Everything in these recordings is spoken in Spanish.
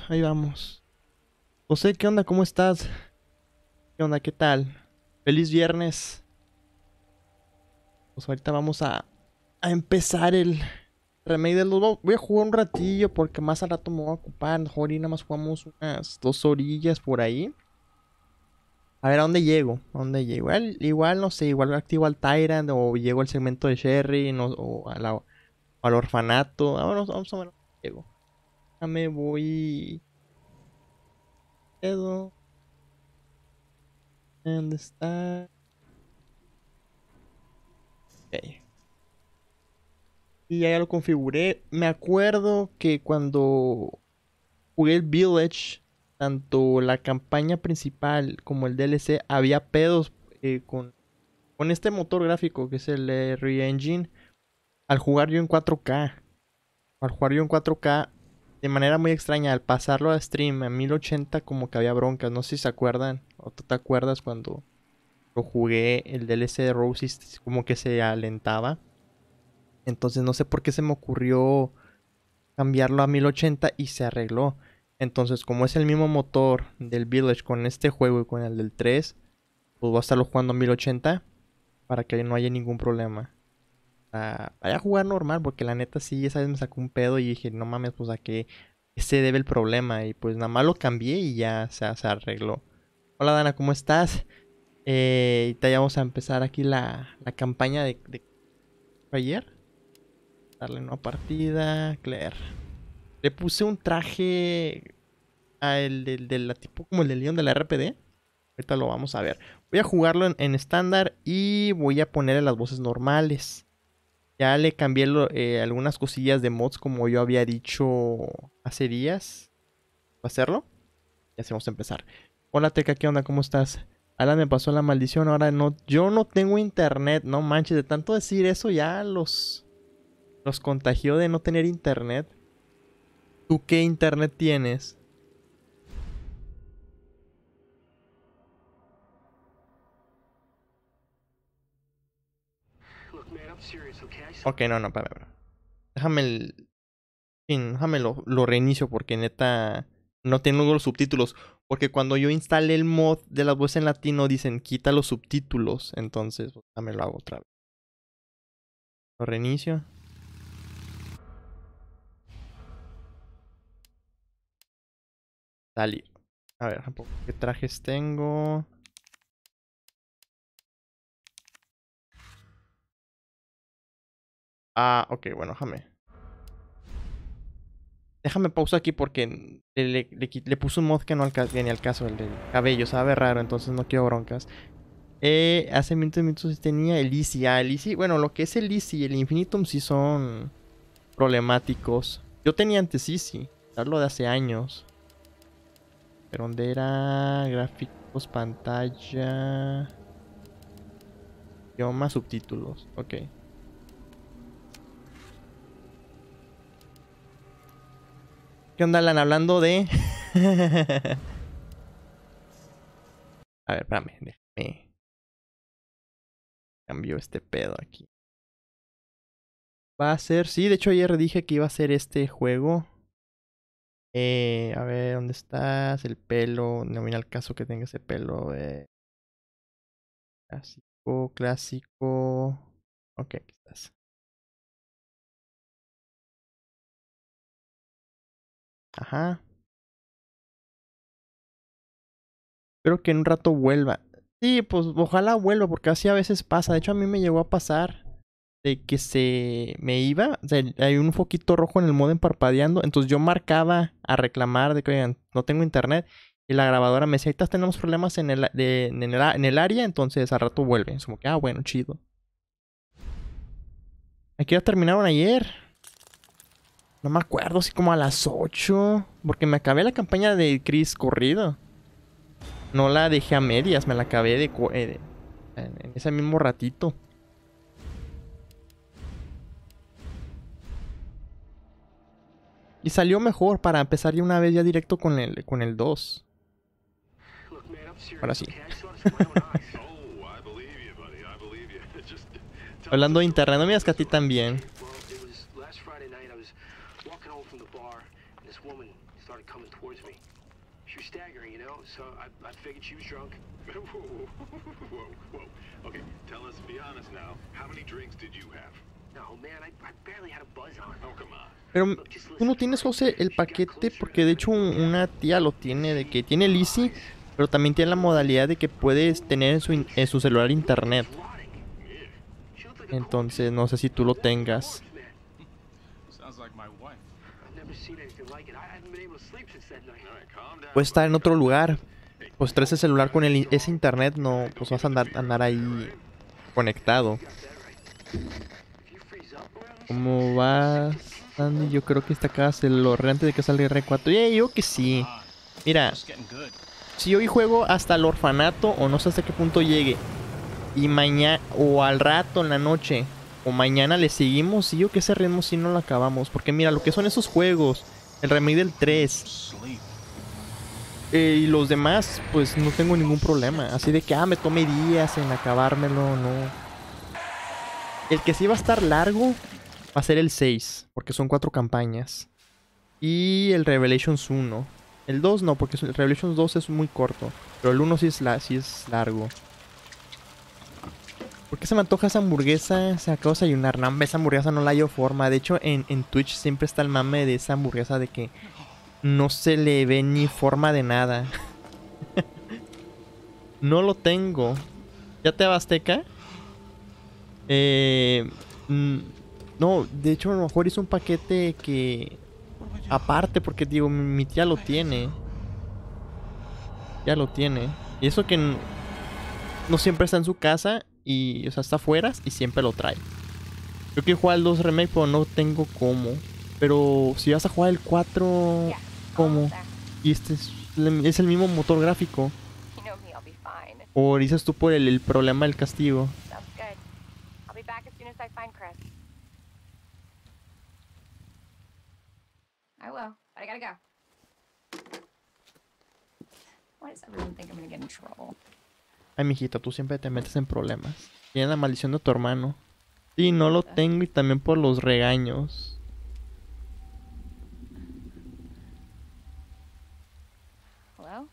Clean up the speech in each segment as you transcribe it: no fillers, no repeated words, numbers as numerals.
ahí vamos. José, ¿qué onda? ¿Cómo estás? ¿Qué onda? ¿Qué tal? Feliz viernes. Pues ahorita vamos a empezar el remake de los... Voy a jugar un ratillo porque más al rato me voy a ocupar. Mejor y nada más jugamos unas 2 orillas por ahí. A ver, ¿a dónde llego? ¿A dónde llego? Igual, no sé, igual activo al Tyrant o llego al segmento de Sherry no, o al orfanato. Vamos a ver. Llego. Déjame, voy... Quedo. ¿Dónde está? Ok. Y ya lo configuré. Me acuerdo que cuando jugué el Village, tanto la campaña principal como el DLC, había pedos con este motor gráfico que es el Re-Engine. Al jugar yo en 4K, al jugar yo en 4K, de manera muy extraña, al pasarlo a stream a 1080 como que había broncas. No sé si se acuerdan, o tú te acuerdas cuando lo jugué el DLC de Rosie, como que se alentaba. Entonces no sé por qué se me ocurrió cambiarlo a 1080 y se arregló. Entonces, como es el mismo motor del Village con este juego y con el del 3, pues voy a estarlo jugando a 1080 para que no haya ningún problema. Vaya a jugar normal, porque la neta sí, esa vez me sacó un pedo y dije, no mames, pues a qué se debe el problema. Y pues nada más lo cambié y ya se arregló. Hola Dana, ¿cómo estás? Ya vamos a empezar aquí la campaña de ayer. Darle una partida, Claire. Le puse un traje a el de la tipo como el de Leon de la RPD. Ahorita lo vamos a ver. Voy a jugarlo en estándar y voy a ponerle las voces normales. Ya le cambié algunas cosillas de mods como yo había dicho hace días. ¿Va a hacerlo? Ya sí, vamos a empezar. Hola Teca, ¿qué onda? ¿Cómo estás? Alan me pasó la maldición, ahora no. Yo no tengo internet, no manches. De tanto decir eso ya los contagió de no tener internet. ¿Tú qué internet tienes? Ok, no, espérame. Déjame déjame lo reinicio porque neta no tengo los subtítulos. Porque cuando yo instalé el mod de las voces en latino dicen quita los subtítulos. Entonces, pues, déjame lo hago otra vez. Lo reinicio. Salir. A ver, ¿qué trajes tengo? Ah, ok, bueno, déjame pausa aquí porque le puse un mod que no viene al caso, el del cabello, sabe raro, entonces no quiero broncas. Hace minutos tenía el Easy. Ah, el Easy. Bueno, lo que es el Easy y el Infinitum sí son problemáticos. Yo tenía antes Easy. Hablo de hace años. Pero ¿dónde era? Gráficos, pantalla. Idioma, subtítulos. Ok. ¿Qué onda, Alan? Hablando de... A ver, espérame. Déjame. Cambio este pedo aquí. Va a ser... Sí, de hecho ayer dije que iba a ser este juego. A ver, ¿dónde estás? El pelo. No viene al caso que tenga ese pelo. Clásico, clásico. Ok, aquí estás. Ajá. Espero que en un rato vuelva. Sí, pues ojalá vuelva, porque así a veces pasa. De hecho, a mí me llegó a pasar de que se me iba. O sea, hay un foquito rojo en el modem parpadeando. Entonces yo marcaba a reclamar de que, oigan, no tengo internet. Y la grabadora me decía, ahorita tenemos problemas en el área, entonces al rato vuelve. Es como que, bueno, chido. Aquí ya terminaron ayer. No me acuerdo, así como a las 8. Porque me acabé la campaña de Chris corrido. No la dejé a medias, me la acabé en ese mismo ratito. Y salió mejor para empezar ya una vez ya directo con el 2. Ahora sí. Hablando de internet, no me digas que a ti también. coming towards me. She was staggering, you know, so I figured she was drunk. Whoa. Okay, tell us, be honest now. How many drinks did you have? No, man, I barely had a buzz on. Oh, come on. Pero tú no tienes, José, el paquete, porque de hecho una tía lo tiene, de que tiene el Easy, pero también tiene la modalidad de que puedes tener en su celular internet. Entonces no sé si tú lo tengas. Puedes estar en otro lugar. Pues traes el celular con ese internet, no, pues vas a andar ahí conectado. ¿Cómo vas, Andy? Yo creo que esta casa se lo antes de que salga el R4. Yo que sí. Mira, si hoy juego hasta el orfanato o no sé hasta qué punto llegue, y mañana o al rato en la noche o mañana le seguimos, y yo que ese ritmo si no lo acabamos. Porque mira, lo que son esos juegos, el remake del 3 y los demás, pues no tengo ningún problema. Así de que, me tome días en acabármelo, no. El que sí va a estar largo va a ser el 6, porque son 4 campañas. Y el Revelations 1. El 2 no, porque el Revelations 2 es muy corto. Pero el 1 sí es largo. ¿Por qué se me antoja esa hamburguesa? Se acaba de desayunar. No, esa hamburguesa no la hallo forma. De hecho, en Twitch siempre está el mame de esa hamburguesa de que no se le ve ni forma de nada. No lo tengo. ¿Ya te va Azteca? No, de hecho a lo mejor hizo un paquete que aparte, porque digo, mi tía lo tiene. Ya lo tiene. Y eso que no siempre está en su casa. Y, o sea, está afuera y siempre lo trae. Yo quiero jugar el 2 remake, pero no tengo cómo. Pero si vas a jugar el 4, ¿cómo? Y este es el mismo motor gráfico. O dices tú por el problema del castigo. I will, but I gotta go. Why does everyone think I'm gonna get in trouble? Ay, mijita, tú siempre te metes en problemas. Tiene la maldición de tu hermano. Sí, no lo tengo y también por los regaños. Hello?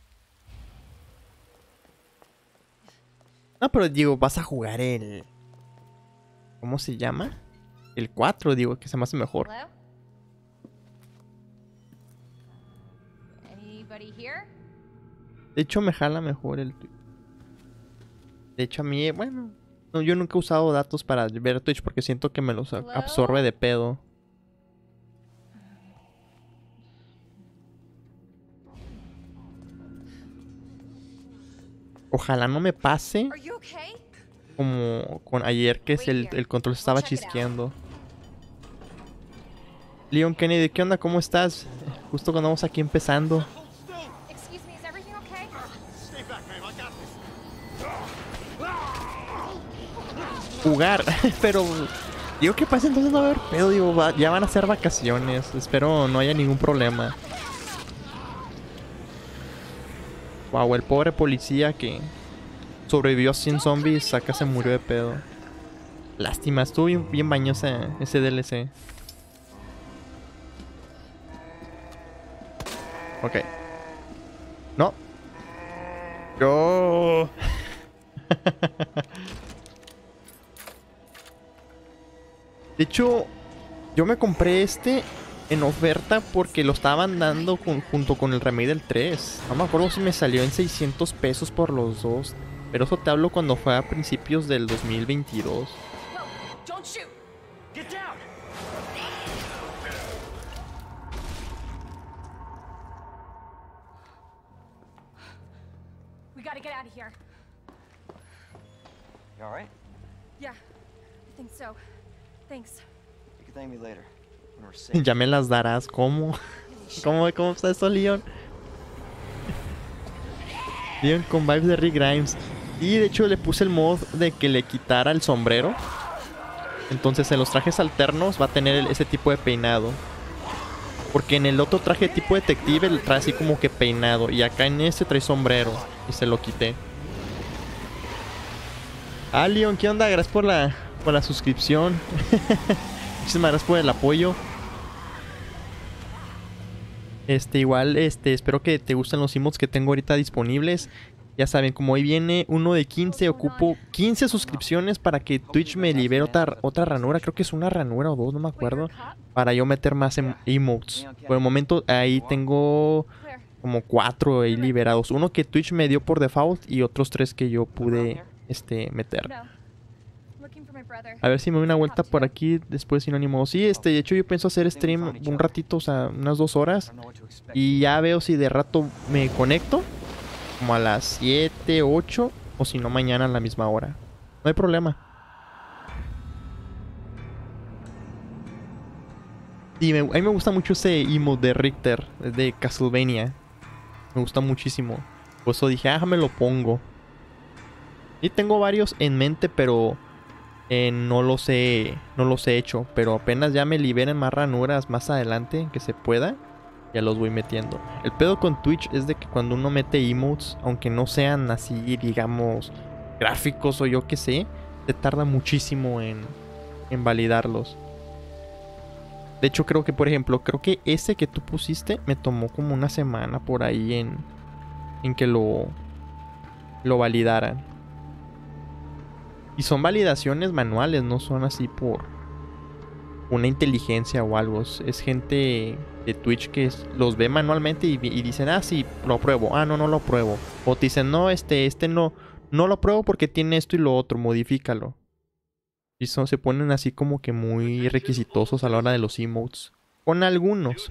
No, pero digo, vas a jugar el... ¿Cómo se llama? El 4, digo, que se me hace mejor. Hello? Anybody here? De hecho, me jala mejor el... De hecho, a mí, bueno... No, yo nunca he usado datos para ver Twitch porque siento que me los absorbe de pedo. Ojalá no me pase como con ayer que el control estaba chisqueando. Leon Kennedy, ¿qué onda? ¿Cómo estás? Justo cuando vamos aquí empezando. Jugar, pero digo que pasa entonces no va a haber pedo, digo, ya van a ser vacaciones, espero no haya ningún problema. Wow, el pobre policía que sobrevivió a 100 zombies, acá se murió de pedo. Lástima, estuvo bien bañosa ese DLC. Ok. No. Yo... De hecho, yo me compré este en oferta porque lo estaban dando junto con el remake del 3. No me acuerdo si me salió en 600 pesos por los dos. Pero eso te hablo cuando fue a principios del 2022. We gotta get out of here. You all right? Yeah, I think so. Thanks. You can thank me later when we're safe. Ya me las darás, ¿cómo? ¿Cómo está eso, Leon? Leon con vibes de Rick Grimes. Y de hecho le puse el mod de que le quitara el sombrero. Entonces en los trajes alternos va a tener ese tipo de peinado. Porque en el otro traje tipo detective trae así como que peinado. Y acá en este trae sombrero. Y se lo quité. Ah, Leon, ¿qué onda? Gracias por la suscripción. Muchísimas gracias por el apoyo. Igual, espero que te gusten los emotes que tengo ahorita disponibles. Ya saben, como hoy viene uno de 15, ocupo 15 suscripciones para que Twitch me libere otra ranura. Creo que es una ranura o dos, no me acuerdo. Para yo meter más emotes. Por el momento ahí tengo como 4 ahí liberados. Uno que Twitch me dio por default y otros 3 que yo pude meter. A ver si me doy una vuelta por aquí después sinónimo. Sí, de hecho yo pienso hacer stream un ratito, o sea, unas 2 horas. Y ya veo si de rato me conecto. Como a las 7, 8 o si no mañana a la misma hora. No hay problema. Y a mí me gusta mucho ese emote de Richter, de Castlevania. Me gusta muchísimo. Por eso dije, me lo pongo. Y tengo varios en mente, pero no los he hecho. Pero apenas ya me liberen más ranuras más adelante, que se pueda, ya los voy metiendo. El pedo con Twitch es de que cuando uno mete emotes, aunque no sean así, digamos, gráficos o yo qué sé, te tarda muchísimo en validarlos. De hecho, creo que, por ejemplo, ese que tú pusiste me tomó como una semana por ahí en que lo validaran. Y son validaciones manuales, no son así por una inteligencia o algo. Es gente de Twitch que los ve manualmente y dicen, sí, lo apruebo. No lo apruebo. O te dicen, no, no lo apruebo porque tiene esto y lo otro, modifícalo. Y se ponen así como que muy requisitosos a la hora de los emotes. Con algunos.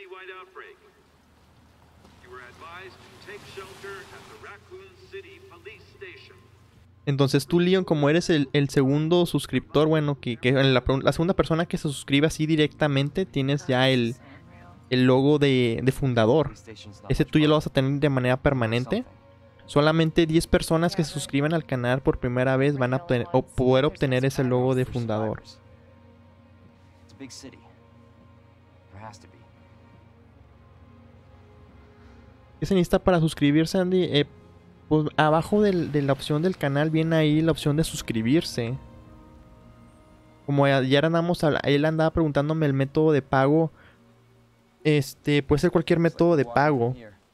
Entonces tú, Leon, como eres el segundo suscriptor, bueno, que la segunda persona que se suscribe así directamente, tienes ya el logo de fundador. Ese tú ya lo vas a tener de manera permanente. Solamente 10 personas que se suscriban al canal por primera vez van a poder obtener ese logo de fundador. ¿Qué se necesita para suscribirse, Andy? Pues abajo de la opción del canal viene ahí la opción de suscribirse. Como ayer él andaba preguntándome el método de pago. Puede ser cualquier método de pago.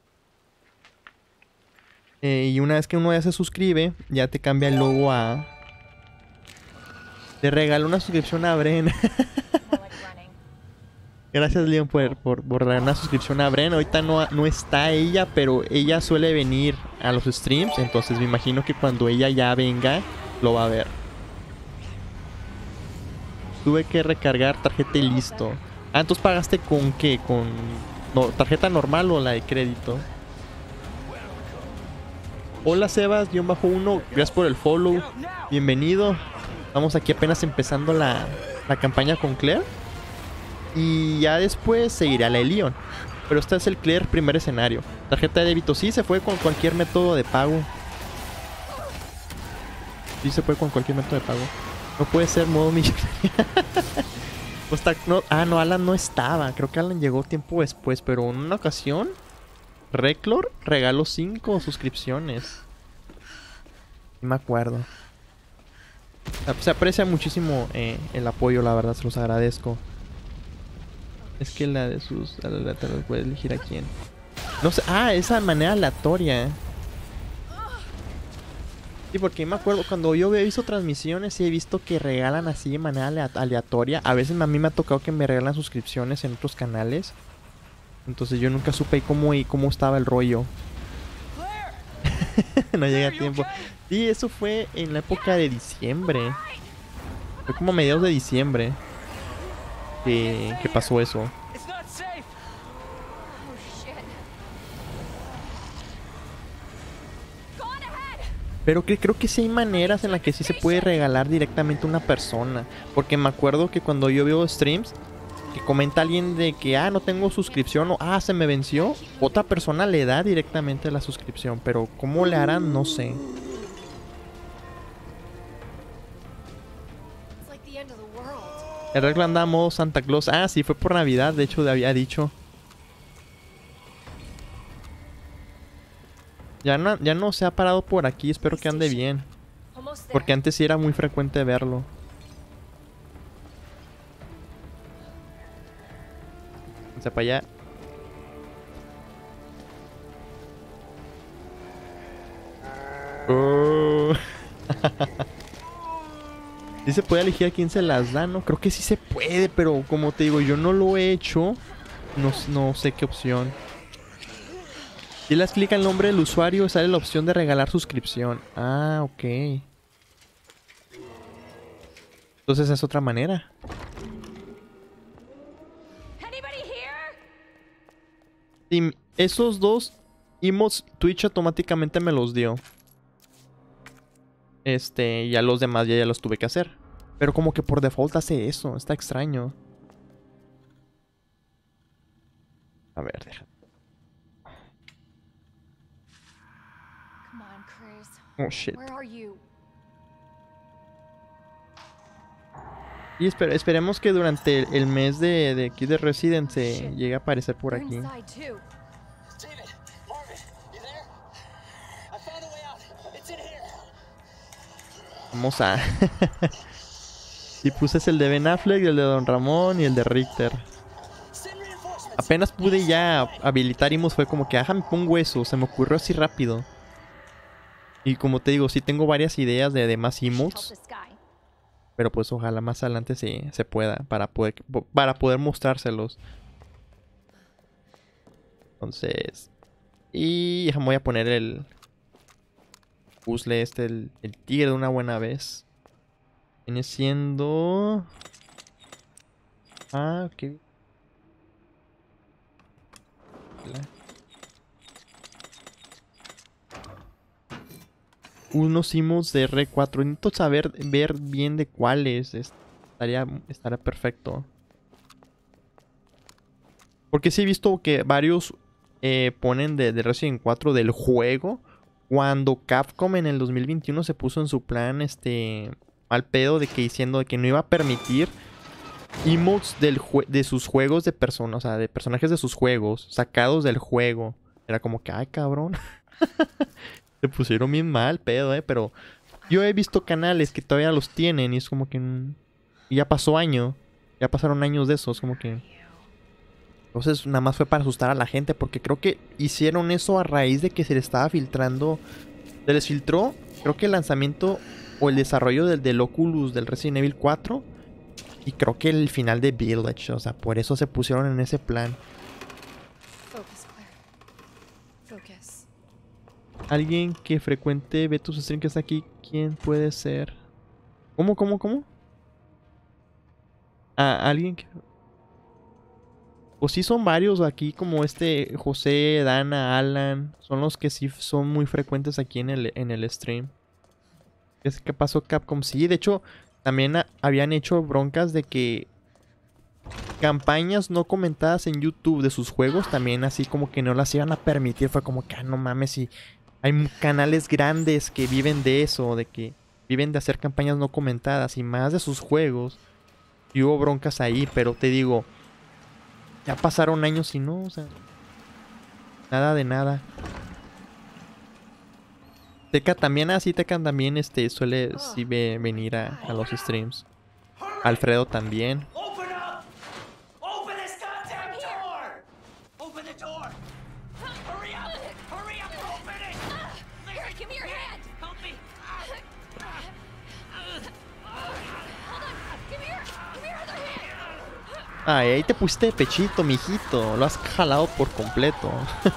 Y una vez que uno ya se suscribe, ya te cambia el logo a... Te regaló una suscripción a Bren. Gracias, Leon, por regalar una suscripción a Bren. Ahorita no está ella, pero ella suele venir a los streams. Entonces me imagino que cuando ella ya venga, lo va a ver. Tuve que recargar tarjeta y listo. Entonces pagaste ¿con qué? ¿Con tarjeta normal o la de crédito? Hola Sebas-1, gracias por el follow. Bienvenido. Estamos aquí apenas empezando la campaña con Claire. Y ya después seguirá la de Leon. Pero este es el Claire primer escenario. Tarjeta de débito, sí, se fue con cualquier método de pago. Sí, se fue con cualquier método de pago. No puede ser modo millonario. No, Alan no estaba. Creo que Alan llegó tiempo después. Pero en una ocasión, Reclor regaló 5 suscripciones. No me acuerdo. Se aprecia muchísimo el apoyo, la verdad, se los agradezco. Es que la de sus... puede elegir a quién. No sé. Esa de manera aleatoria. Sí, porque me acuerdo cuando yo he visto transmisiones y he visto que regalan así de manera aleatoria. A veces a mí me ha tocado que me regalan suscripciones en otros canales. Entonces yo nunca supe cómo estaba el rollo. No llega a tiempo. Sí, eso fue en la época de diciembre. Fue como a mediados de diciembre que pasó eso. Pero creo que sí hay maneras en las que sí se puede regalar directamente a una persona. Porque me acuerdo que cuando yo veo streams que comenta alguien de que no tengo suscripción o se me venció, otra persona le da directamente la suscripción. Pero cómo le harán, no sé. El regla anda a modo Santa Claus. Sí, fue por Navidad, de hecho, había dicho. Ya no se ha parado por aquí, espero que ande bien. Porque antes sí era muy frecuente verlo. Vamos para allá. Oh. ¿Sí se puede elegir a quién se las da? No, creo que sí se puede, pero como te digo, yo no lo he hecho. No sé qué opción. Si le das clic al nombre del usuario, sale la opción de regalar suscripción. Ah, ok. Entonces es otra manera. Sí, esos dos emotes Twitch automáticamente me los dio. Ya los demás ya los tuve que hacer. Pero como que por default hace eso. Está extraño. A ver, deja. Come on, Chris. Oh, shit. Where are you? Y esperemos que durante el mes de aquí de Resident se llegue a aparecer por You're aquí. inside too. David, Marvin, you there? I found a way out. It's in here. Vamos a... Y puse el de Ben Affleck, el de Don Ramón y el de Richter. Send reinforcements. Apenas pude ya habilitar Imos, fue como que, ajá, me pongo eso. Se me ocurrió así rápido. Y como te digo, sí tengo varias ideas de más Help emotes. this guy. Pero pues ojalá más adelante sí se pueda para poder mostrárselos. Entonces... Y voy a poner el puzzle el tigre de una buena vez. Viene siendo... Ah, ok. Unos emotes de R4. Necesito ver bien de cuáles. Estaría perfecto. Porque sí he visto que varios ponen de Resident 4 del juego. Cuando Capcom en el 2021 se puso en su plan mal pedo de que diciendo de que no iba a permitir emotes de sus juegos de personas, o sea, de personajes de sus juegos sacados del juego. Era como que, ay, cabrón. Se pusieron bien mal pedo, pero yo he visto canales que todavía los tienen y es como que y ya pasó año, ya pasaron años de esos, como que entonces nada más fue para asustar a la gente porque creo que hicieron eso a raíz de que se les estaba filtrando, se les filtró, creo que el lanzamiento o el desarrollo del Oculus del Resident Evil 4 y creo que el final de Village, o sea, por eso se pusieron en ese plan. Focus, Claire. Focus. Alguien que frecuente ve tus streams que está aquí, ¿quién puede ser? ¿Cómo? Ah, alguien que... Pues sí son varios aquí, como José, Dana, Alan. Son los que sí son muy frecuentes aquí en el stream. ¿Qué pasó Capcom? Sí, de hecho, también habían hecho broncas de que campañas no comentadas en YouTube de sus juegos también así como que no las iban a permitir. Fue como que, no mames, y hay canales grandes que viven de eso, de que viven de hacer campañas no comentadas y más de sus juegos. Y hubo broncas ahí, pero te digo, ya pasaron años y no, o sea, nada de nada. Teca también, Teca también suele sí venir a los streams. Alfredo también. Open up! Open this goddamn door! Open the door! Hurry up! Hurry up! Open it! Here, give me your hand. Help me! Hold on. Give me your other hand. Ay, ahí te pusiste de pechito, mijito. Lo has jalado por completo.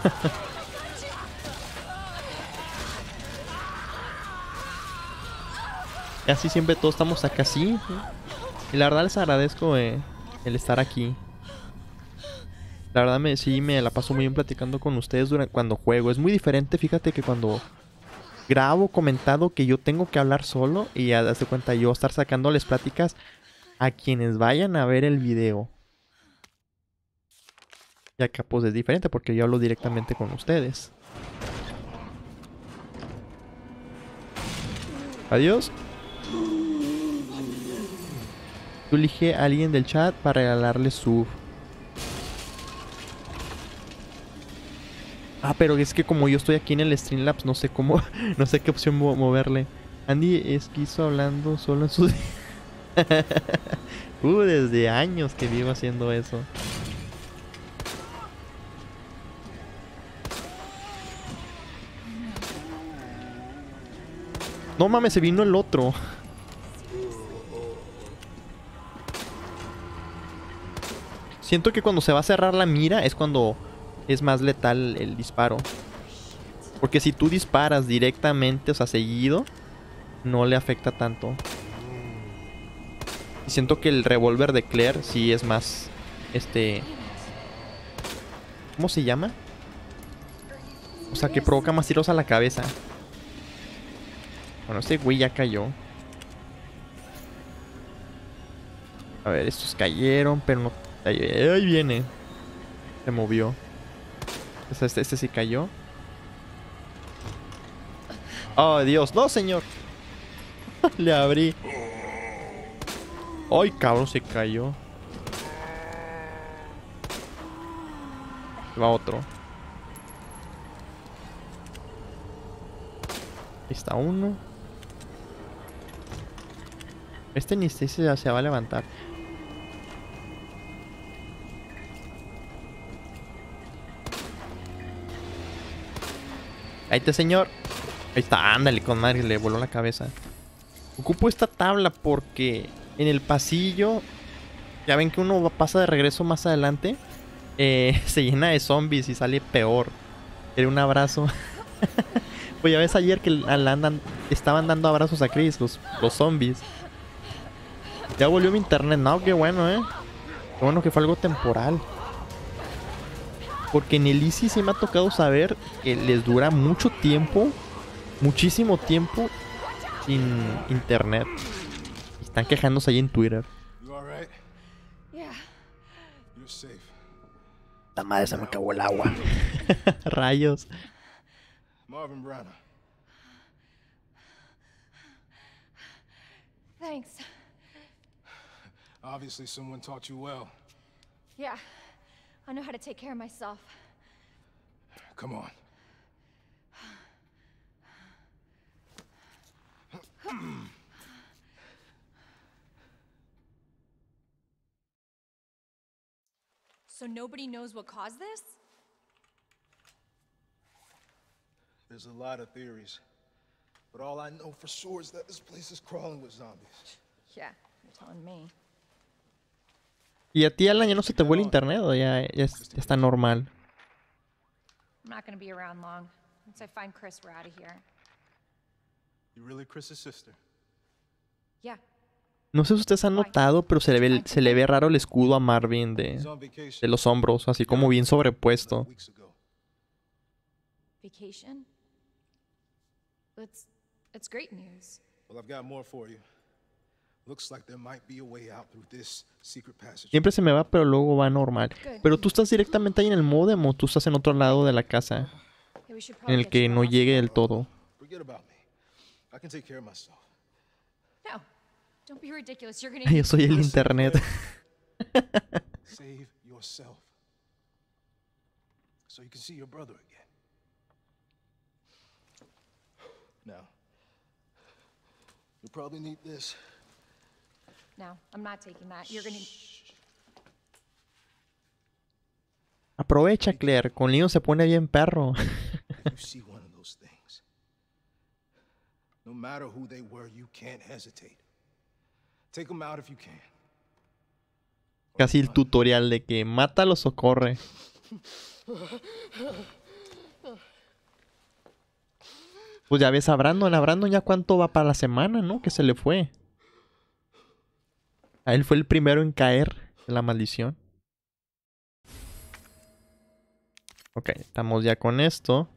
Casi siempre todos estamos acá así. Y la verdad les agradezco el estar aquí. La verdad sí me la paso muy bien platicando con ustedes cuando juego. Es muy diferente, fíjate, que cuando grabo comentado que yo tengo que hablar solo. Y ya das de cuenta yo estar sacándoles pláticas a quienes vayan a ver el video. Y acá pues es diferente porque yo hablo directamente con ustedes. Adiós. Tú elige a alguien del chat para regalarle sub. Ah, pero es que como yo estoy aquí en el Streamlabs, no sé cómo, no sé qué opción moverle. Andy Esquizo hablando solo en sus... desde años que vivo haciendo eso. No mames, se vino el otro. Siento que cuando se va a cerrar la mira es cuando es más letal el disparo. Porque si tú disparas directamente, o sea, seguido, no le afecta tanto. Y siento que el revólver de Claire sí es más... ¿Cómo se llama? O sea, que provoca más tiros a la cabeza. Bueno, este güey ya cayó. A ver, estos cayeron, pero no... Ahí viene. Se movió. Este sí cayó. Oh, Dios. No, señor. Le abrí. Ay, cabrón, se cayó. Va otro. Ahí está uno. Este ni se va a levantar. Ahí está, señor. Ahí está, ándale, con madre, le voló la cabeza. Ocupo esta tabla porque en el pasillo, ya ven que uno pasa de regreso más adelante, se llena de zombies y sale peor. Era un abrazo. Pues ya ves ayer que estaban dando abrazos a Chris, los zombies. Ya volvió mi internet, no, qué bueno, Qué bueno que fue algo temporal. Porque en el Easy sí me ha tocado saber que les dura mucho tiempo, muchísimo tiempo sin internet. Están quejándose ahí en Twitter. You all right? Yeah. You're safe. La madre, se me acabó el agua. Rayos. Marvin Branagh. Thanks. Obviously someone taught you well. Yeah. I know how to take care of myself. Come on. So nobody knows what caused this? There's a lot of theories. But all I know for sure is that this place is crawling with zombies. Yeah, you're telling me. ¿Y a ti, Alan, ya no se te vuelve el internet o ya está normal? I'm not gonna be around long. Once I find Chris, we're out of here. You really Chris's sister? Yeah. No sé si ustedes han notado, pero se le ve raro el escudo a Marvin de los hombros, así como bien sobrepuesto. Weeks ago. Vacation? It's great news. Well, I've got more for you. Looks like there might be a way out through this secret passage. Siempre se me va, pero luego va normal. Pero tú estás directamente ahí en el módem o tú estás en otro lado de la casa, Yeah, we should en probably el get que you no out. llegue del todo. Forget about me. I can take care of myself. No, don't be ridiculous. You're gonna Yo need soy el internet. Save yourself. So you can see your brother again. Now, you'll probably need this. No, I'm not taking that. You're gonna. Aprovecha, Claire. Con Leon se pone bien perro. If you see one of those things, no matter who they were, you can't hesitate. Take them out if you can. Casi el tutorial de que mátalos o corre. Pues ya ves a Brandon ya cuánto va para la semana, ¿no? Que se le fue. A él fue el primero en caer en la maldición. Ok, estamos ya con esto.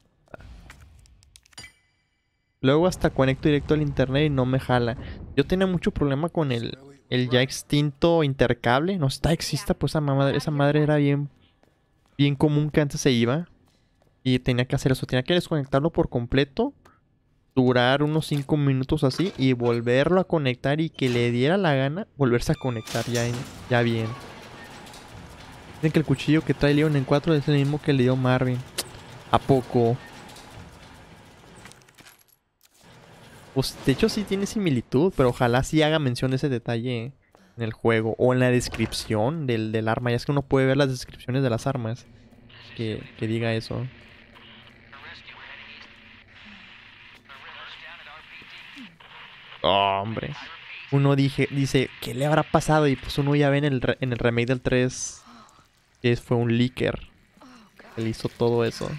Luego hasta conecto directo al internet y no me jala. Yo tenía mucho problema con el ya extinto intercable. No está exista, pues esa madre era bien común que antes se iba. Y tenía que hacer eso, tenía que desconectarlo por completo. Durar unos 5 minutos así y volverlo a conectar y que le diera la gana volverse a conectar ya bien. Dicen que el cuchillo que trae Leon en 4 es el mismo que le dio Marvin. ¿A poco? Pues de hecho sí tiene similitud, pero ojalá sí haga mención de ese detalle en el juego o en la descripción del arma. Ya es que uno puede ver las descripciones de las armas que diga eso. Oh, hombre. Uno dice, ¿qué le habrá pasado? Y pues uno ya ve en el remake del 3 que fue un leaker que le hizo todo eso.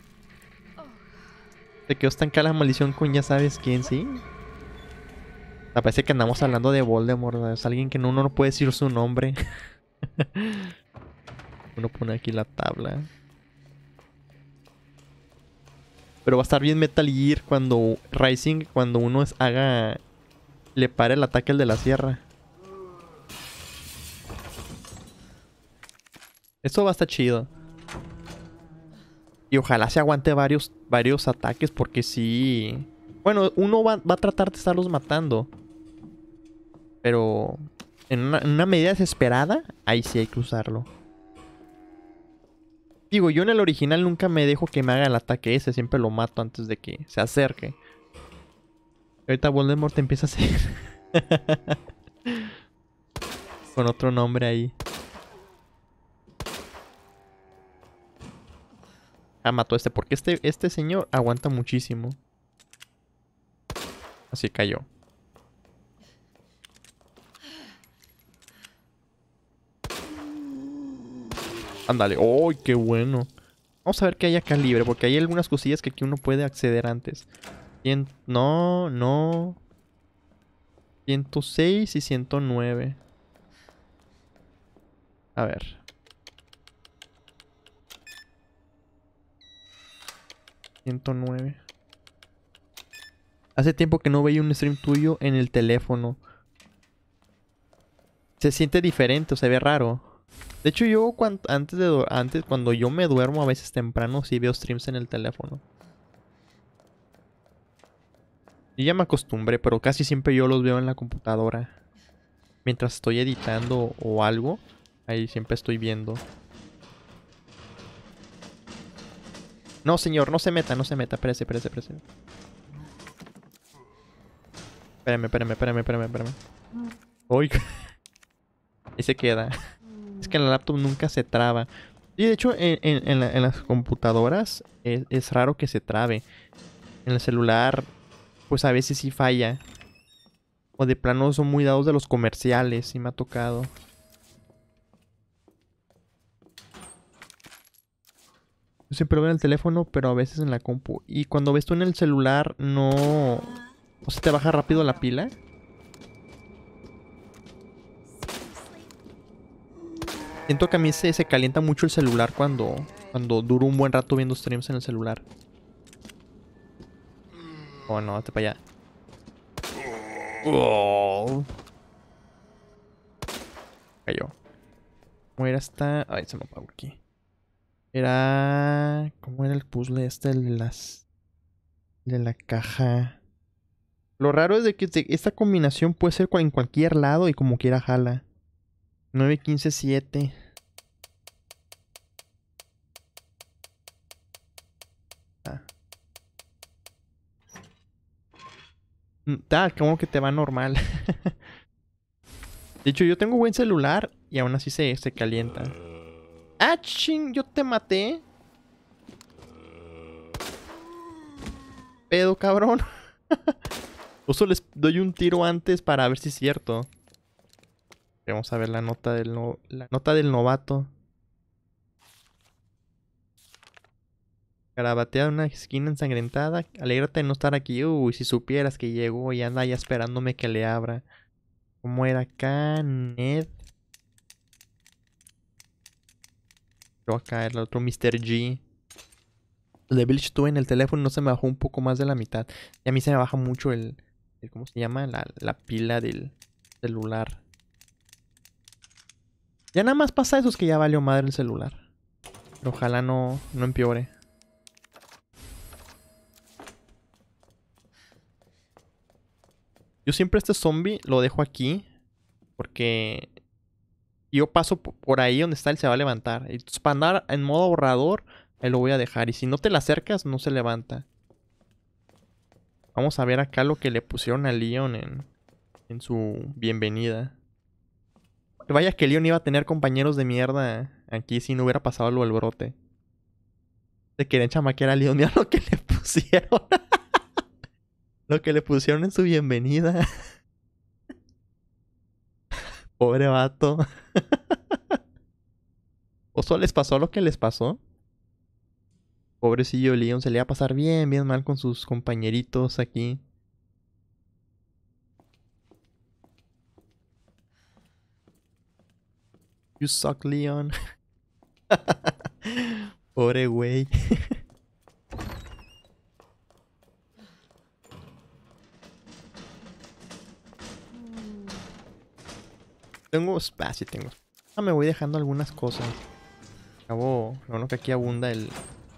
Se quedó estancada la maldición con ya sabes quién, ¿sí? Me parece que andamos hablando de Voldemort, ¿no? Es alguien que uno no puede decir su nombre. Uno pone aquí la tabla. Pero va a estar bien Metal Gear cuando Rising, cuando uno le para el ataque al de la sierra. Eso va a estar chido. Y ojalá se aguante varios ataques porque sí. Bueno, uno va a tratar de estarlos matando. Pero en una medida desesperada, ahí sí hay que usarlo. Digo, yo en el original nunca me dejo que me haga el ataque ese. Siempre lo mato antes de que se acerque. Ahorita Voldemort empieza a hacer con otro nombre ahí. Ah, mató a este. Porque este señor aguanta muchísimo. Así cayó. Ándale. ¡Oh, qué bueno! Vamos a ver qué hay acá libre. Porque hay algunas cosillas que aquí uno puede acceder antes. No. 106 y 109. A ver. 109. Hace tiempo que no veía un stream tuyo en el teléfono. Se siente diferente o se ve raro. De hecho, yo antes cuando yo me duermo a veces temprano, sí veo streams en el teléfono. Y ya me acostumbré, pero casi siempre yo los veo en la computadora. Mientras estoy editando o algo, ahí siempre estoy viendo. No, señor, no se meta. Espérese. Espérame. Uy. Ahí se queda. Es que en la laptop nunca se traba. Y de hecho, en las computadoras es raro que se trabe. En el celular, pues a veces sí falla. O de plano son muy dados de los comerciales. Sí me ha tocado. Yo siempre veo en el teléfono, pero a veces en la compu. Y cuando ves tú en el celular, no... ¿O se te baja rápido la pila? Siento que a mí se calienta mucho el celular cuando duro un buen rato viendo streams en el celular. Oh, no, hazte para allá. Oh. Cayó. ¿Cómo era esta? Ay, se me apagó aquí. Era... ¿Cómo era el puzzle este? El de las... De la caja. Lo raro es de que esta combinación puede ser en cualquier lado y como quiera jala. 9, 15, 7. Como que te va normal. De hecho, yo tengo buen celular y aún así se calienta. ¡Ah, ching! Yo te maté. Pedo, cabrón. Uso les doy un tiro antes para ver si es cierto. Vamos a ver la nota del novato. Carabatea una esquina ensangrentada. Alégrate de no estar aquí. Uy, si supieras que llegó y anda ya esperándome que le abra. ¿Cómo era acá? Ned. Pero acá el otro Mr. G. El de Village 2 en el teléfono no se me bajó un poco más de la mitad. Y a mí se me baja mucho ¿cómo se llama? La pila del celular. Ya nada más pasa eso, es que ya valió madre el celular. Pero ojalá no empeore. Yo siempre este zombie lo dejo aquí. Porque yo paso por ahí donde está, él se va a levantar. Y para andar en modo borrador, ahí lo voy a dejar. Y si no te le acercas, no se levanta. Vamos a ver acá lo que le pusieron a Leon en su bienvenida. Vaya que Leon iba a tener compañeros de mierda aquí si no hubiera pasado lo del brote. Se querían chamaquear a Leon, mira lo que le pusieron. Lo que le pusieron en su bienvenida. Pobre vato. ¿O solo les pasó lo que les pasó? Pobrecillo Leon, se le iba a pasar bien, bien mal con sus compañeritos aquí. You suck, Leon. Pobre güey. Tengo espacio, tengo. Ah, me voy dejando algunas cosas. Acabo, bueno que aquí abunda el...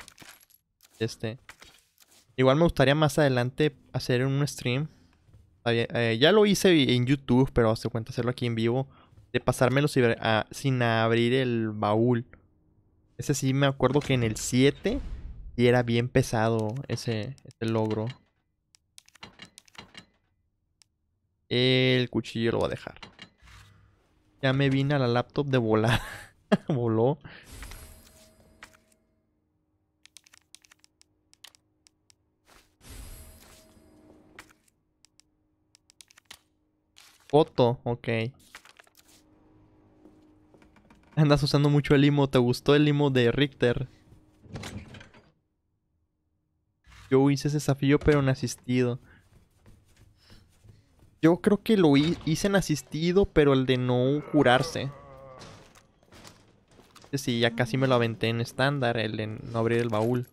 Igual me gustaría más adelante hacer un stream. Ya lo hice en YouTube, pero hace cuenta hacerlo aquí en vivo. De pasármelo sin abrir el baúl. Ese sí me acuerdo que en el 7 y era bien pesado ese logro. El cuchillo lo voy a dejar. Ya me vine a la laptop de volar. Voló. Foto, ok. Andas usando mucho el limo. ¿Te gustó el limo de Richter? Yo hice ese desafío pero en asistido. Yo creo que lo hice en asistido, pero el de no curarse. Sí, ya casi me lo aventé en estándar, el de no abrir el baúl.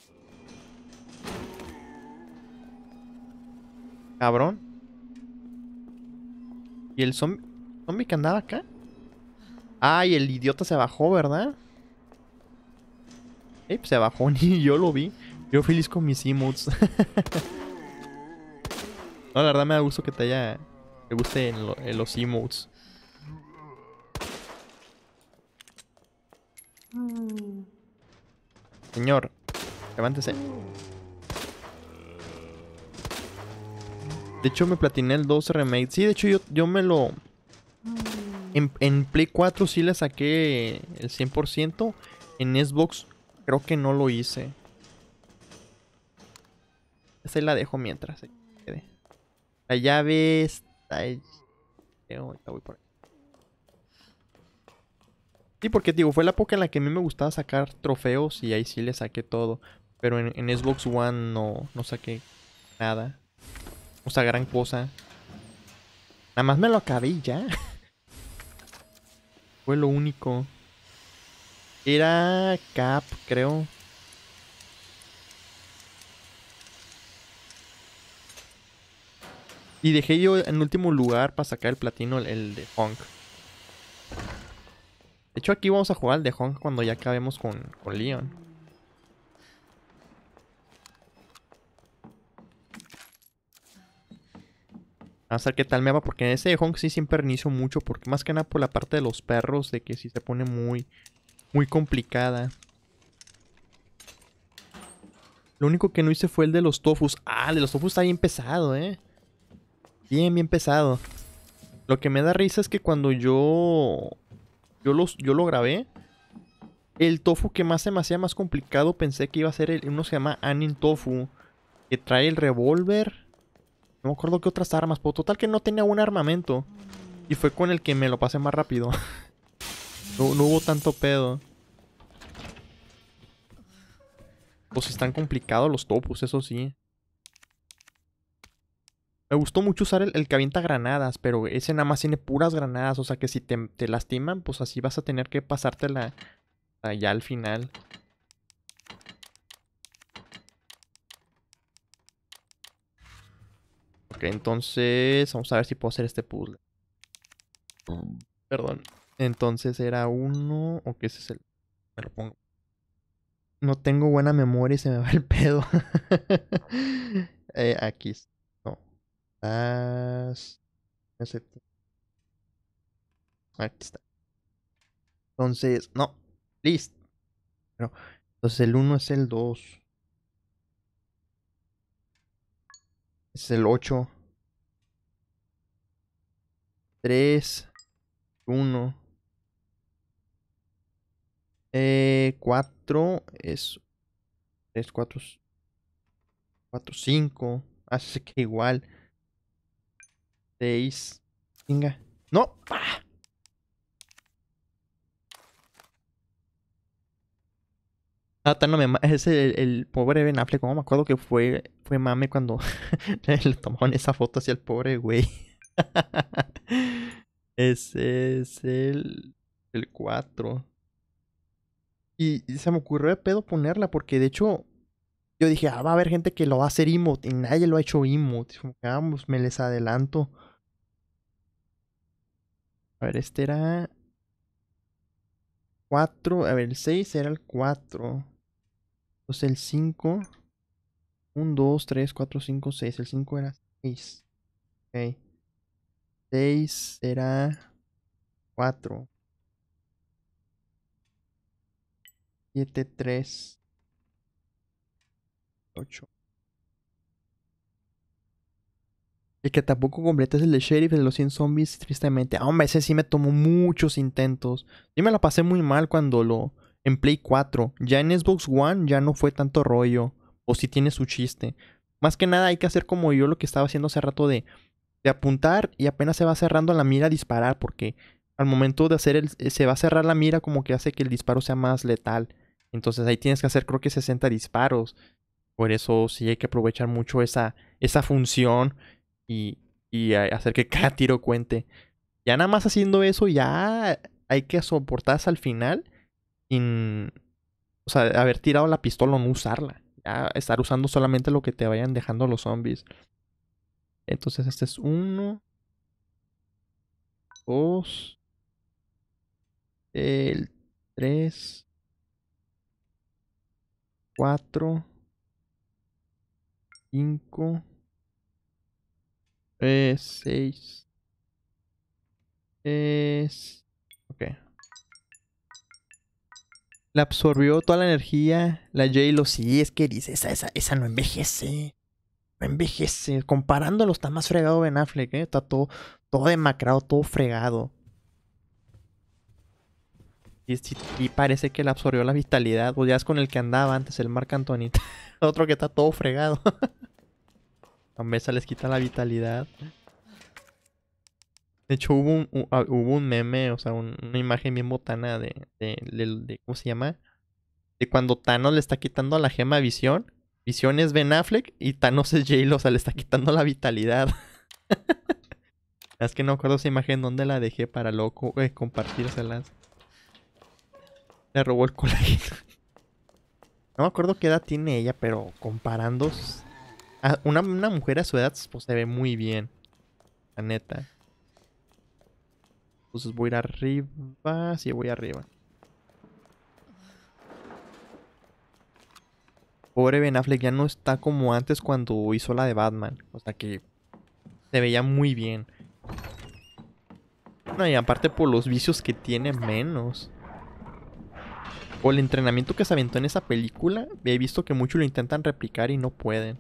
Cabrón. ¿Y el zombie que andaba acá? Ay, el idiota se bajó, ¿verdad? Pues se bajó, ni yo lo vi. Yo feliz con mis emotes. No, la verdad me da gusto que te gusten los emotes. Señor, levántese. De hecho me platiné el 2 remake. Sí, de hecho yo me lo... En Play 4 sí le saqué el 100%. En Xbox creo que no lo hice. Esa la dejo mientras se quede. La llave está ahí. Ahorita voy por ahí. Sí, porque digo, fue la época en la que a mí me gustaba sacar trofeos y ahí sí le saqué todo. Pero en Xbox One no saqué nada. O sea, gran cosa. Nada más me lo acabé y ya. Fue lo único. Era Cap, creo. Y dejé yo en último lugar para sacar el platino, el de Honk. De hecho, aquí vamos a jugar al de Honk cuando ya acabemos con Leon. Vamos a ver qué tal me va, porque en ese de Honk sí siempre inicio mucho, porque más que nada por la parte de los perros, de que sí se pone muy complicada. Lo único que no hice fue el de los tofus. Ah, el de los tofus está bien pesado, bien pesado. Lo que me da risa es que cuando yo lo grabé, el tofu que más se me hacía más complicado, pensé que iba a ser uno que se llama Anin Tofu, que trae el revólver. No me acuerdo qué otras armas, pero total que no tenía un armamento. Y fue con el que me lo pasé más rápido. No hubo tanto pedo. Pues están complicados los topus, eso sí. Me gustó mucho usar el que avienta granadas, pero ese nada más tiene puras granadas. O sea que si te lastiman, pues así vas a tener que pasártela ya al final. Ok, entonces vamos a ver si puedo hacer este puzzle. Perdón. Entonces era uno... Ok, ese es el... Me lo pongo. No tengo buena memoria y se me va el pedo. Aquí está. No. Aquí está. Entonces, no. Listo. No. Entonces el uno es el 2. Es el 8. 3. 1. 4 es 3, 4, 4, 5. Así que igual. 6. Venga. ¡No! ¡Ah! No es el pobre Ben Affleck. Como me acuerdo que fue mame cuando le tomaron esa foto hacia el pobre güey. Ese es el 4. Y se me ocurrió de pedo ponerla porque de hecho yo dije, va a haber gente que lo va a hacer emote y nadie lo ha hecho emote. Como que vamos, me les adelanto. A ver, este era 4. A ver, el 6 era el 4. Entonces el 5. 1, 2, 3, 4, 5, 6. El 5 era 6. Ok. 6 era 4. 7, 3. 8. El que tampoco completa es el de Sheriff, el de los 100 zombies, tristemente. Ah, hombre, ese sí me tomó muchos intentos. Yo me la pasé muy mal cuando lo... En Play 4. Ya en Xbox One ya no fue tanto rollo. O si tiene su chiste. Más que nada hay que hacer como yo lo que estaba haciendo hace rato de apuntar y apenas se va cerrando la mira disparar. Porque al momento de hacer se va a cerrar la mira como que hace que el disparo sea más letal. Entonces ahí tienes que hacer creo que 60 disparos. Por eso sí hay que aprovechar mucho esa función. Y hacer que cada tiro cuente. Ya nada más haciendo eso, ya hay que soportar hasta el final. Sin, o sea, haber tirado la pistola o no usarla. Ya estar usando solamente lo que te vayan dejando los zombies. Entonces este es 1, 2, el 3, 4, 5, 6. Ok. La absorbió toda la energía. La J-Lo, sí, es que dice, esa no envejece. No envejece. Comparándolo, está más fregado Ben Affleck, ¿eh? Está todo demacrado, todo fregado. Y parece que le absorbió la vitalidad. Pues ya es con el que andaba antes, el Marc Anthony. Otro que está todo fregado. A Mesa les quita la vitalidad. De hecho, hubo un meme, o sea, una imagen bien botana de ¿cómo se llama? De cuando Thanos le está quitando la gema a Visión. Visión es Ben Affleck y Thanos es J-Lo, o sea, le está quitando la vitalidad. Es que no me acuerdo esa imagen dónde la dejé para luego compartírselas. Le robó el colágeno. No me acuerdo qué edad tiene ella, pero comparando... Una mujer a su edad pues, se ve muy bien. La neta. Entonces voy a ir arriba. Sí, voy arriba. Pobre Ben Affleck ya no está como antes cuando hizo la de Batman. O sea que se veía muy bien. No, y aparte por los vicios que tiene menos. O el entrenamiento que se aventó en esa película. He visto que muchos lo intentan replicar y no pueden.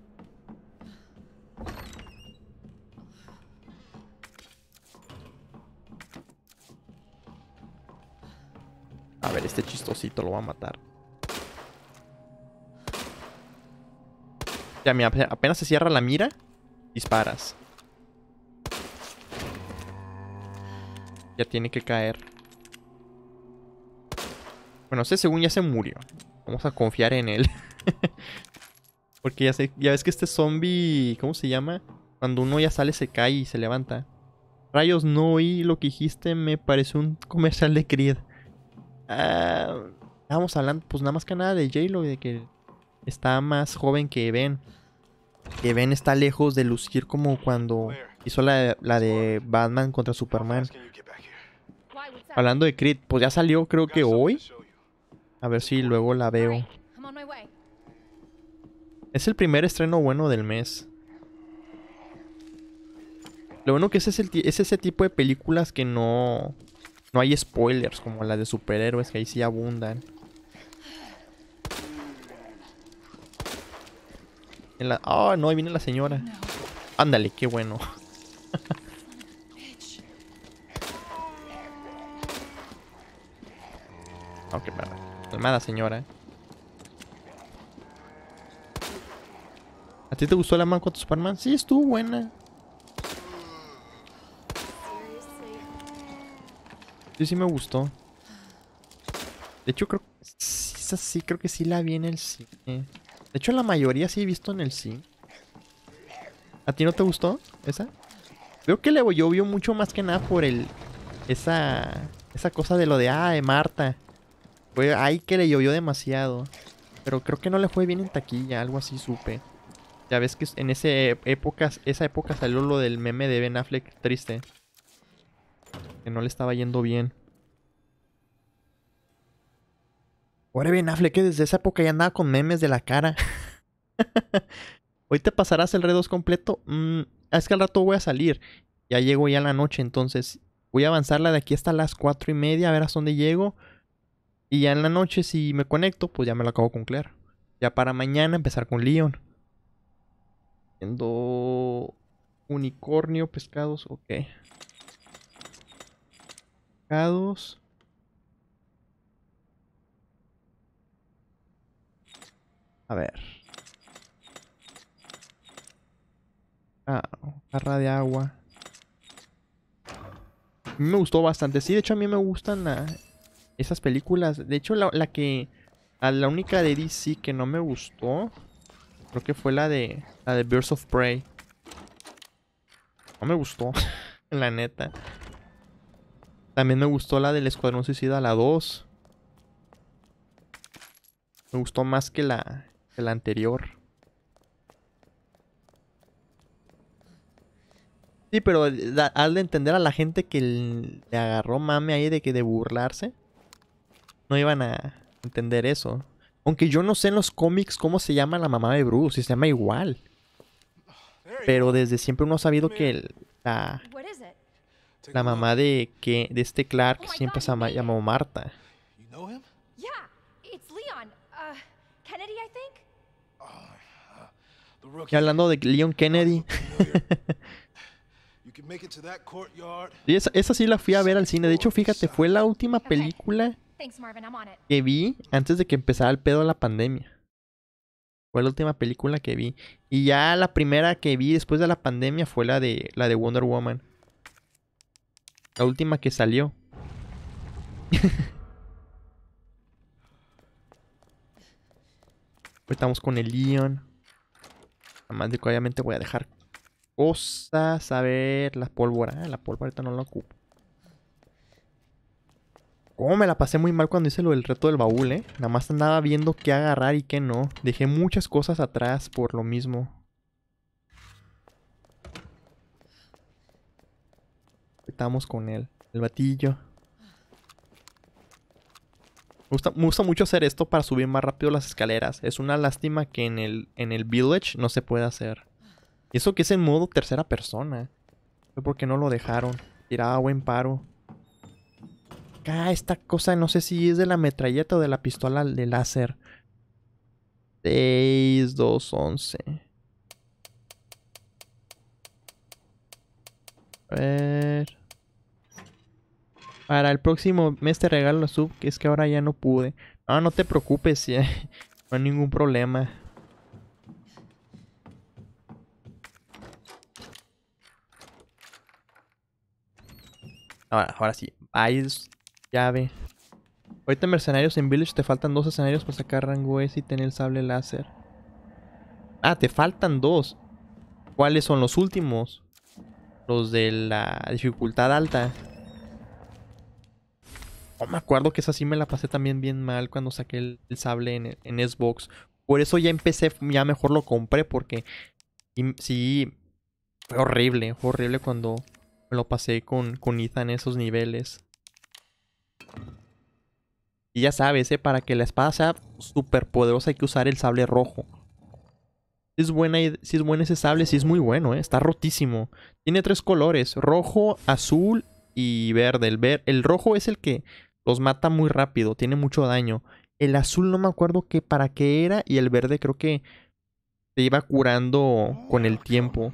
A ver, este chistosito lo va a matar. Ya, mira, apenas se cierra la mira, disparas. Ya tiene que caer. Bueno, ese según ya se murió. Vamos a confiar en él. Porque ya ves que este zombie... ¿Cómo se llama? Cuando uno ya sale se cae y se levanta. Rayos, no oí lo que dijiste. Me pareció un comercial de Creed. Estábamos hablando pues nada más que nada de J-Lo. De que está más joven que Ben. Que Ben está lejos de lucir como cuando hizo la de Batman contra Superman. Hablando de Creed, pues ya salió creo que hoy. A ver si luego la veo. Es el primer estreno bueno del mes. Lo bueno que es ese tipo de películas que no hay spoilers como la de superhéroes, que ahí sí abundan. No, ahí viene la señora. Ándale, qué bueno. Ok, calmada señora. ¿A ti te gustó la Man contra Superman? Sí, estuvo buena. Sí, sí me gustó. De hecho, creo... Esa sí, creo que sí la vi en el cine. De hecho, la mayoría sí he visto en el cine. ¿A ti no te gustó esa? Creo que le llovió mucho más que nada por el... Esa cosa de lo de Marta. Fue ahí que le llovió demasiado. Pero creo que no le fue bien en taquilla, algo así supe. Ya ves que en esa época salió lo del meme de Ben Affleck triste. Que no le estaba yendo bien. Ahora Ben Affleck que desde esa época ya andaba con memes de la cara. Hoy te pasarás el R2 completo. Es que al rato voy a salir. Ya llego ya en la noche, entonces voy a avanzarla de aquí hasta las 4:30 a ver hasta dónde llego. Y ya en la noche si me conecto, pues ya me lo acabo con Claire. Ya para mañana empezar con Leon. Viendo unicornio, pescados, ok. Pescados. A ver. Jarra de agua. A mí me gustó bastante. Sí, de hecho a mí me gustan esas películas. De hecho la única de DC que no me gustó, creo que fue la de Birds of Prey. No me gustó, la neta. También me gustó la del Escuadrón Suicida, la 2. Me gustó más que la anterior. Sí, pero has de entender a la gente que le agarró mame ahí de burlarse. No iban a entender eso. Aunque yo no sé en los cómics cómo se llama la mamá de Bruce, si se llama igual. Pero desde siempre uno ha sabido que What is it? la mamá de este Clark Oh my siempre God, se he made llamó Marta. You know him? Yeah, it's Leon. Kennedy, I think? The Y rookie. hablando de Leon Kennedy. You can make it to that courtyard. Y esa sí la fui a ver al cine. De hecho, fíjate, fue la última película Thanks, Marvin. I'm on it. que vi antes de que empezara el pedo de la pandemia. Fue la última película que vi. Y ya la primera que vi después de la pandemia fue la de Wonder Woman. La última que salió. Estamos con el Leon. Además de que obviamente voy a dejar cosas. A ver, la pólvora. La pólvora ahorita no la ocupo. Oh, me la pasé muy mal cuando hice lo del reto del baúl, Nada más andaba viendo qué agarrar y qué no. Dejé muchas cosas atrás por lo mismo. Estamos con él. El batillo. Me gusta mucho hacer esto para subir más rápido las escaleras. Es una lástima que en el Village no se puede hacer. Y eso que es en modo tercera persona. Fue porque no lo dejaron. Tiraba buen paro. Acá esta cosa no sé si es de la metralleta o de la pistola de láser. 6, 2, 11. A ver. Para el próximo mes te regalo la sub, que es que ahora ya no pude. No, no te preocupes, no hay ningún problema. Ahora sí. Ahí es llave. Ahorita en Mercenarios en Village te faltan 2 escenarios para sacar rango S y tener el sable láser. Ah, te faltan 2. ¿Cuáles son los últimos? Los de la dificultad alta. No me acuerdo que esa sí me la pasé también bien mal cuando saqué el sable en Xbox. Por eso ya empecé, ya mejor lo compré porque sí, fue horrible cuando me lo pasé con Ethan en esos niveles. Y ya sabes, para que la espada sea súper poderosa hay que usar el sable rojo. Si es buena ese sable, sí es muy bueno, está rotísimo. Tiene 3 colores, rojo, azul y verde. El rojo es el que los mata muy rápido, tiene mucho daño. El azul no me acuerdo para qué era y el verde creo que se iba curando con el tiempo.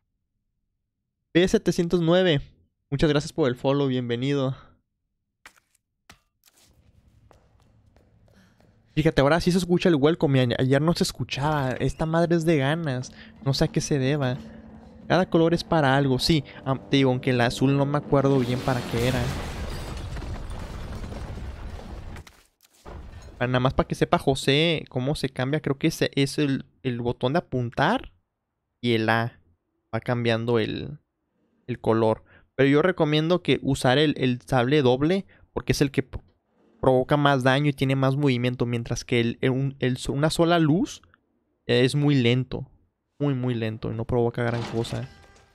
P709, muchas gracias por el follow, bienvenido. Fíjate, ahora sí se escucha el welcome. Ayer no se escuchaba. Esta madre es de ganas. No sé a qué se deba. Cada color es para algo. Sí, te digo, aunque el azul no me acuerdo bien para qué era. Nada más para que sepa José cómo se cambia. Creo que ese es el botón de apuntar y el A. Va cambiando el color. Pero yo recomiendo que usar el sable doble porque es el que provoca más daño y tiene más movimiento. Mientras que una sola luz es muy lento. Muy, muy lento y no provoca gran cosa.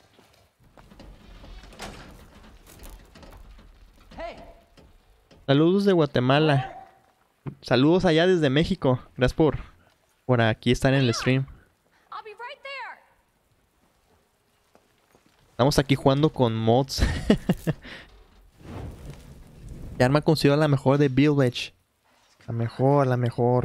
Saludos de Guatemala. Saludos allá desde México. Gracias por aquí estar en el stream. I'll be right there. Estamos aquí jugando con mods. Mi arma considero la mejor de Village. La mejor.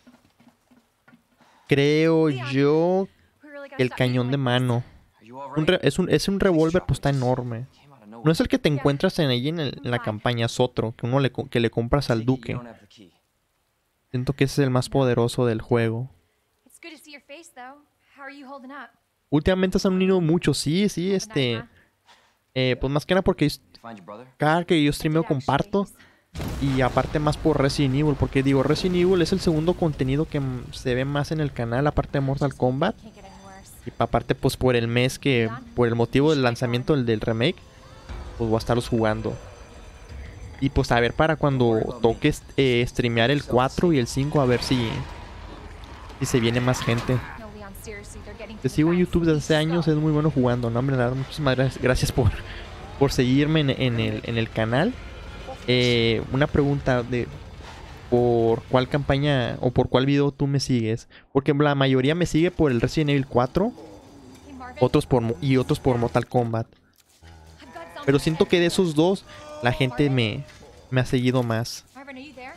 Creo yo We really gotta que el stop cañón de being like mano. Are you all Un right? es un revólver, pues está enorme. Came out of nowhere. No es el que te encuentras en la campaña, es otro. Que le compras al Take it you duque. don't have the key. Siento que ese es el más poderoso del juego. this. It's good to see your face, though. How are you holding up? Últimamente se han unido mucho, sí, Holding up, huh? pues más que nada porque Find your brother? cada que yo streameo Did actually. comparto. Y aparte más por Resident Evil, porque digo, Resident Evil es el segundo contenido que se ve más en el canal, aparte de Mortal Kombat. Can't get any worse. Y aparte pues por el mes que, por el motivo del lanzamiento del remake, pues voy a estarlos jugando. Y pues a ver para cuando toque streamear el 4 y el 5, a ver si se viene más gente. No, Leon, seriously, they're getting Te too sigo en fast. YouTube desde hace años, es muy bueno jugando, no hombre, la verdad, muchísimas gracias por seguirme en el canal. Una pregunta de por cuál campaña o por cuál video tú me sigues, porque la mayoría me sigue por el Resident Evil 4, Hey, Marvin, otros por Mortal Kombat, I've got something pero to siento say. que de esos dos la gente me ha seguido más. Marvin, are you there?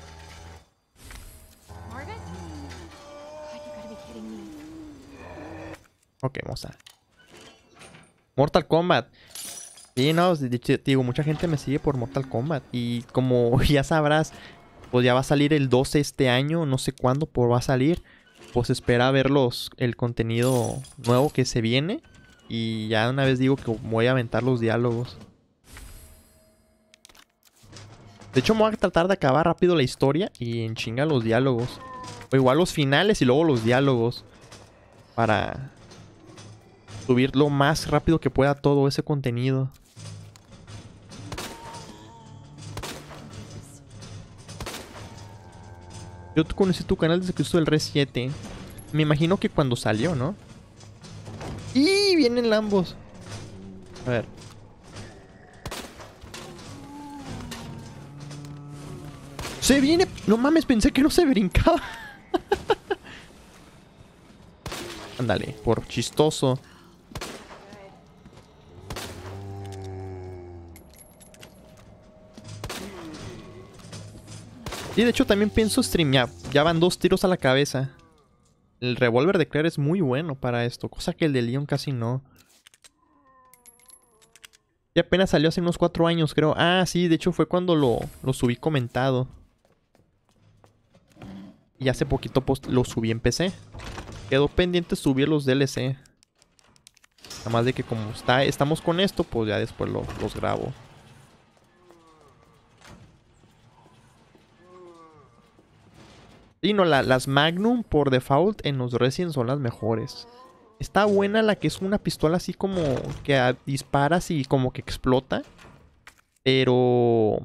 Marvin? God, you gotta be kidding me. Ok, vamos a Mortal Kombat. Sí, no, te digo, mucha gente me sigue por Mortal Kombat. Y como ya sabrás, pues ya va a salir el 12 este año. No sé cuándo, pero va a salir. Pues espera ver el contenido nuevo que se viene. Y ya una vez digo que voy a aventar los diálogos. De hecho, me voy a tratar de acabar rápido la historia y en chinga los diálogos. O igual los finales y luego los diálogos. Para subir lo más rápido que pueda todo ese contenido. Yo conocí tu canal desde que estuvo el Res 7. Me imagino que cuando salió, ¿no? ¡Y vienen ambos! A ver. ¡Se viene! No mames, pensé que no se brincaba. Ándale, por chistoso. Y de hecho también pienso streamear. Ya van 2 tiros a la cabeza. El revólver de Claire es muy bueno para esto. Cosa que el de Leon casi no. Y apenas salió hace unos 4 años, creo. Ah, sí, de hecho fue cuando lo subí comentado. Y hace poquito pues, lo subí en PC. Quedó pendiente subir los DLC. Nada más de que como estamos con esto, pues ya después los grabo. Sí, no, las Magnum por default en los Resident son las mejores. Está buena la que es una pistola así como que disparas y como que explota. Pero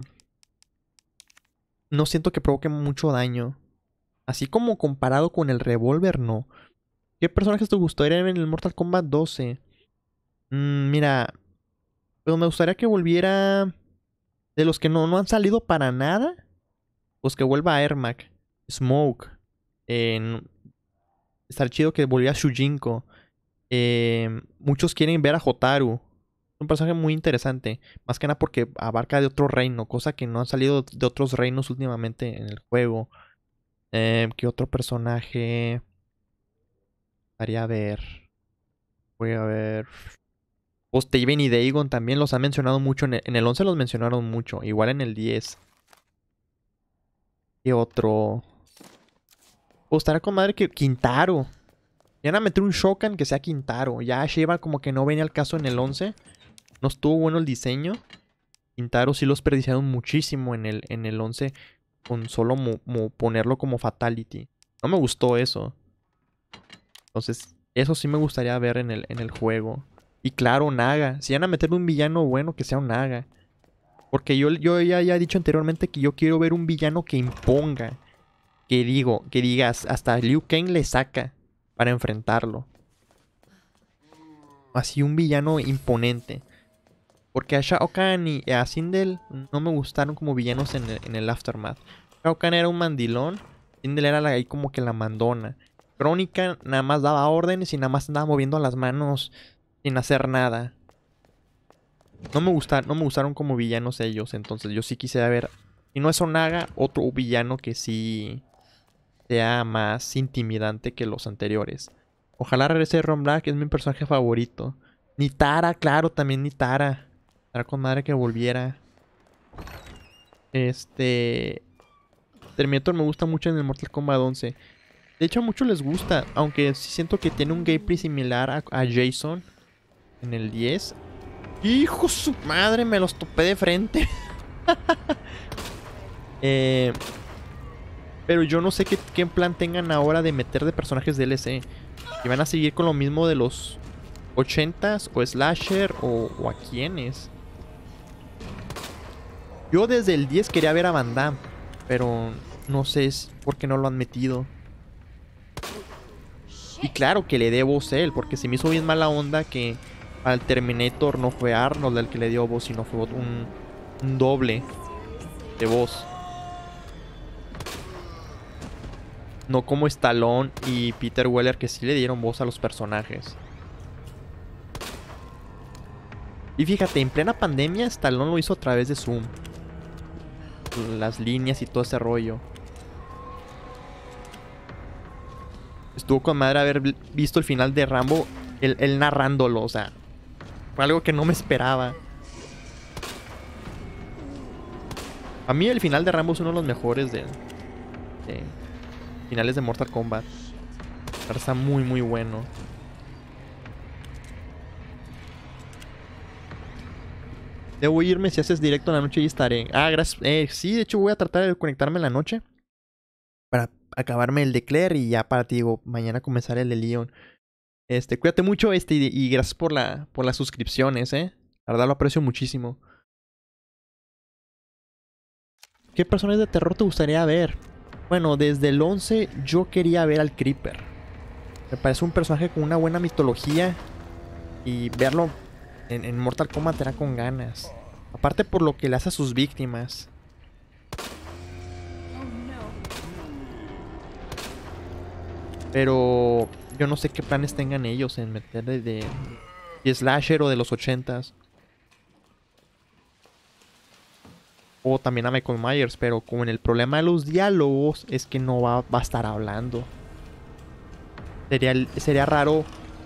no siento que provoque mucho daño. Así como comparado con el revólver, no. ¿Qué personajes te gustaría ver en el Mortal Kombat 12? Mira, pero me gustaría que volviera... De los que no han salido para nada, pues que vuelva a Ermac. Smoke. Está chido que volviera a Shujinko. Muchos quieren ver a Hotaru. Es un personaje muy interesante. Más que nada porque abarca de otro reino. Cosa que no han salido de otros reinos últimamente en el juego. ¿Qué otro personaje? Haría ver. Voy a ver. Pues Taven y Dagon también los han mencionado mucho. En el 11 los mencionaron mucho. Igual en el 10. ¿Qué otro? O estará con madre que Quintaro. Ya van a meter un Shokan que sea Quintaro. Ya Sheva como que no venía al caso en el 11. No estuvo bueno el diseño. Quintaro sí lo desperdiciaron muchísimo en el 11. Con solo ponerlo como Fatality. No me gustó eso. Entonces, eso sí me gustaría ver en el juego. Y claro, Naga. Si van a meter un villano bueno, que sea un Naga. Porque yo ya he dicho anteriormente que yo quiero ver un villano que imponga. Que digas, hasta Liu Kang le saca para enfrentarlo. Así un villano imponente. Porque a Shao Kahn y a Sindel no me gustaron como villanos en el Aftermath. Shao Kahn era un mandilón. Sindel era ahí como que la mandona. Crónica nada más daba órdenes y nada más andaba moviendo las manos sin hacer nada. No me gustaron como villanos ellos. Entonces yo sí quisiera ver, si no es Onaga, otro villano que sí sea más intimidante que los anteriores. Ojalá regrese Ron Black, es mi personaje favorito. Nitara, claro, también Nitara. Estará con madre que volviera. Terminator me gusta mucho en el Mortal Kombat 11. De hecho a muchos les gusta, aunque sí siento que tiene un gameplay similar a Jason en el 10. ¡Hijo de su madre! Me los topé de frente. Pero yo no sé qué plan tengan ahora de meter de personajes DLC. Si van a seguir con lo mismo de los 80s o Slasher o a quiénes. Yo desde el 10 quería ver a Van Damme, pero no sé por qué no lo han metido. Y claro que le dé voz a él, porque se me hizo bien mala onda que al Terminator no fue Arnold el que le dio voz, sino fue un doble de voz. No como Stallone y Peter Weller, que sí le dieron voz a los personajes. Y fíjate, en plena pandemia Stallone lo hizo a través de Zoom. Las líneas y todo ese rollo. Estuvo con madre haber visto el final de Rambo, él narrándolo, o sea, fue algo que no me esperaba. A mí el final de Rambo es uno de los mejores de finales de Mortal Kombat. Está muy muy bueno. Debo irme, si haces directo en la noche y estaré. Ah, gracias. Sí, de hecho voy a tratar de conectarme en la noche para acabarme el de Claire y ya para ti, digo, mañana comenzar el de Leon. Cuídate mucho, y gracias por las suscripciones, La verdad lo aprecio muchísimo. ¿Qué personajes de terror te gustaría ver? Bueno, desde el 11 yo quería ver al Creeper. Me parece un personaje con una buena mitología y verlo en Mortal Kombat era con ganas. Aparte por lo que le hace a sus víctimas. Pero yo no sé qué planes tengan ellos en meterle de Slasher o de los 80s. O también a Michael Myers, pero como en el problema de los diálogos es que no va a estar hablando. Sería raro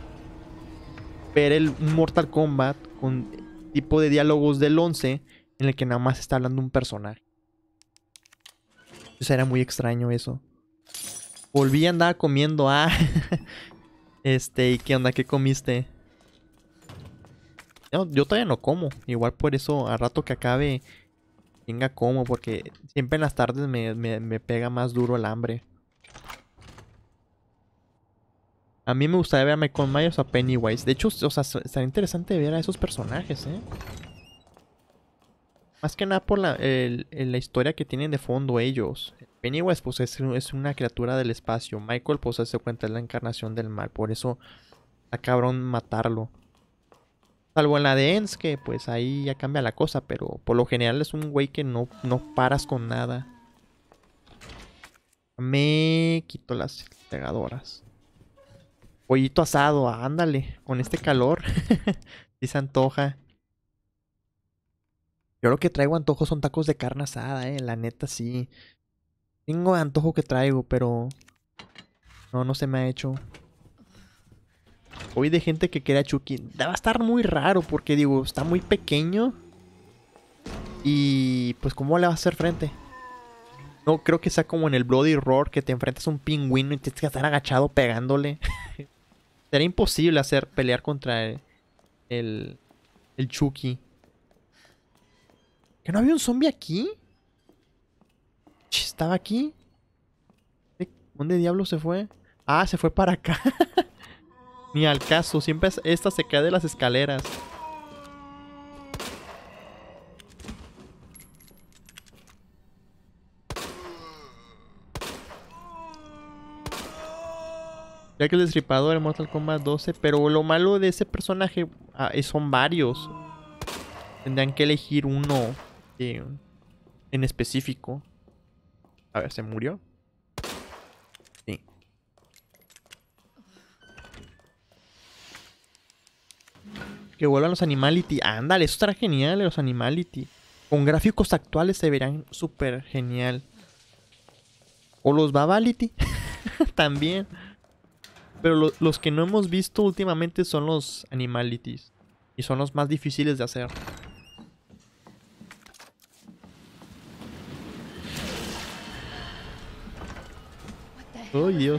ver un Mortal Kombat con tipo de diálogos del 11 en el que nada más está hablando un personaje. Sería muy extraño eso. Volví a andar comiendo. ¿Y qué onda? ¿Qué comiste? No, yo todavía no como. Igual por eso a rato que acabe venga como, porque siempre en las tardes me pega más duro el hambre. A mí me gustaría ver a Michael Myers o a Pennywise. De hecho, o sea, estaría interesante ver a esos personajes, Más que nada por la historia que tienen de fondo ellos. Pennywise, pues, es una criatura del espacio. Michael, pues, se cuenta, es la encarnación del mal. Por eso, está cabrón matarlo. Salvo en la de Ends, que pues ahí ya cambia la cosa. Pero por lo general es un güey que no paras con nada. Me quito las pegadoras. Pollito asado, ándale. Con este calor. Sí se antoja. Yo lo que traigo antojo son tacos de carne asada, la neta sí. Tengo antojo que traigo, pero no se me ha hecho. Oí de gente que quiere a Chucky. Va a estar muy raro porque digo, está muy pequeño. Y pues ¿cómo le va a hacer frente? No creo que sea como en el Bloody Roar, que te enfrentas a un pingüino y tienes que estar agachado pegándole. Sería imposible pelear contra el Chucky. ¿Que no había un zombie aquí? ¿Estaba aquí? ¿Dónde diablo se fue? Ah, se fue para acá. Ni al caso, siempre esta se cae de las escaleras. Ya que el Destripador en Mortal Kombat 12, pero lo malo de ese personaje son varios. Tendrían que elegir uno en específico. A ver, ¿se murió? Sí. Que vuelvan los Animality. Ándale, eso estará genial, los Animality. Con gráficos actuales se verán súper genial. O los Babality. También. Pero los que no hemos visto últimamente son los Animalities. Y son los más difíciles de hacer. Oh, Dios.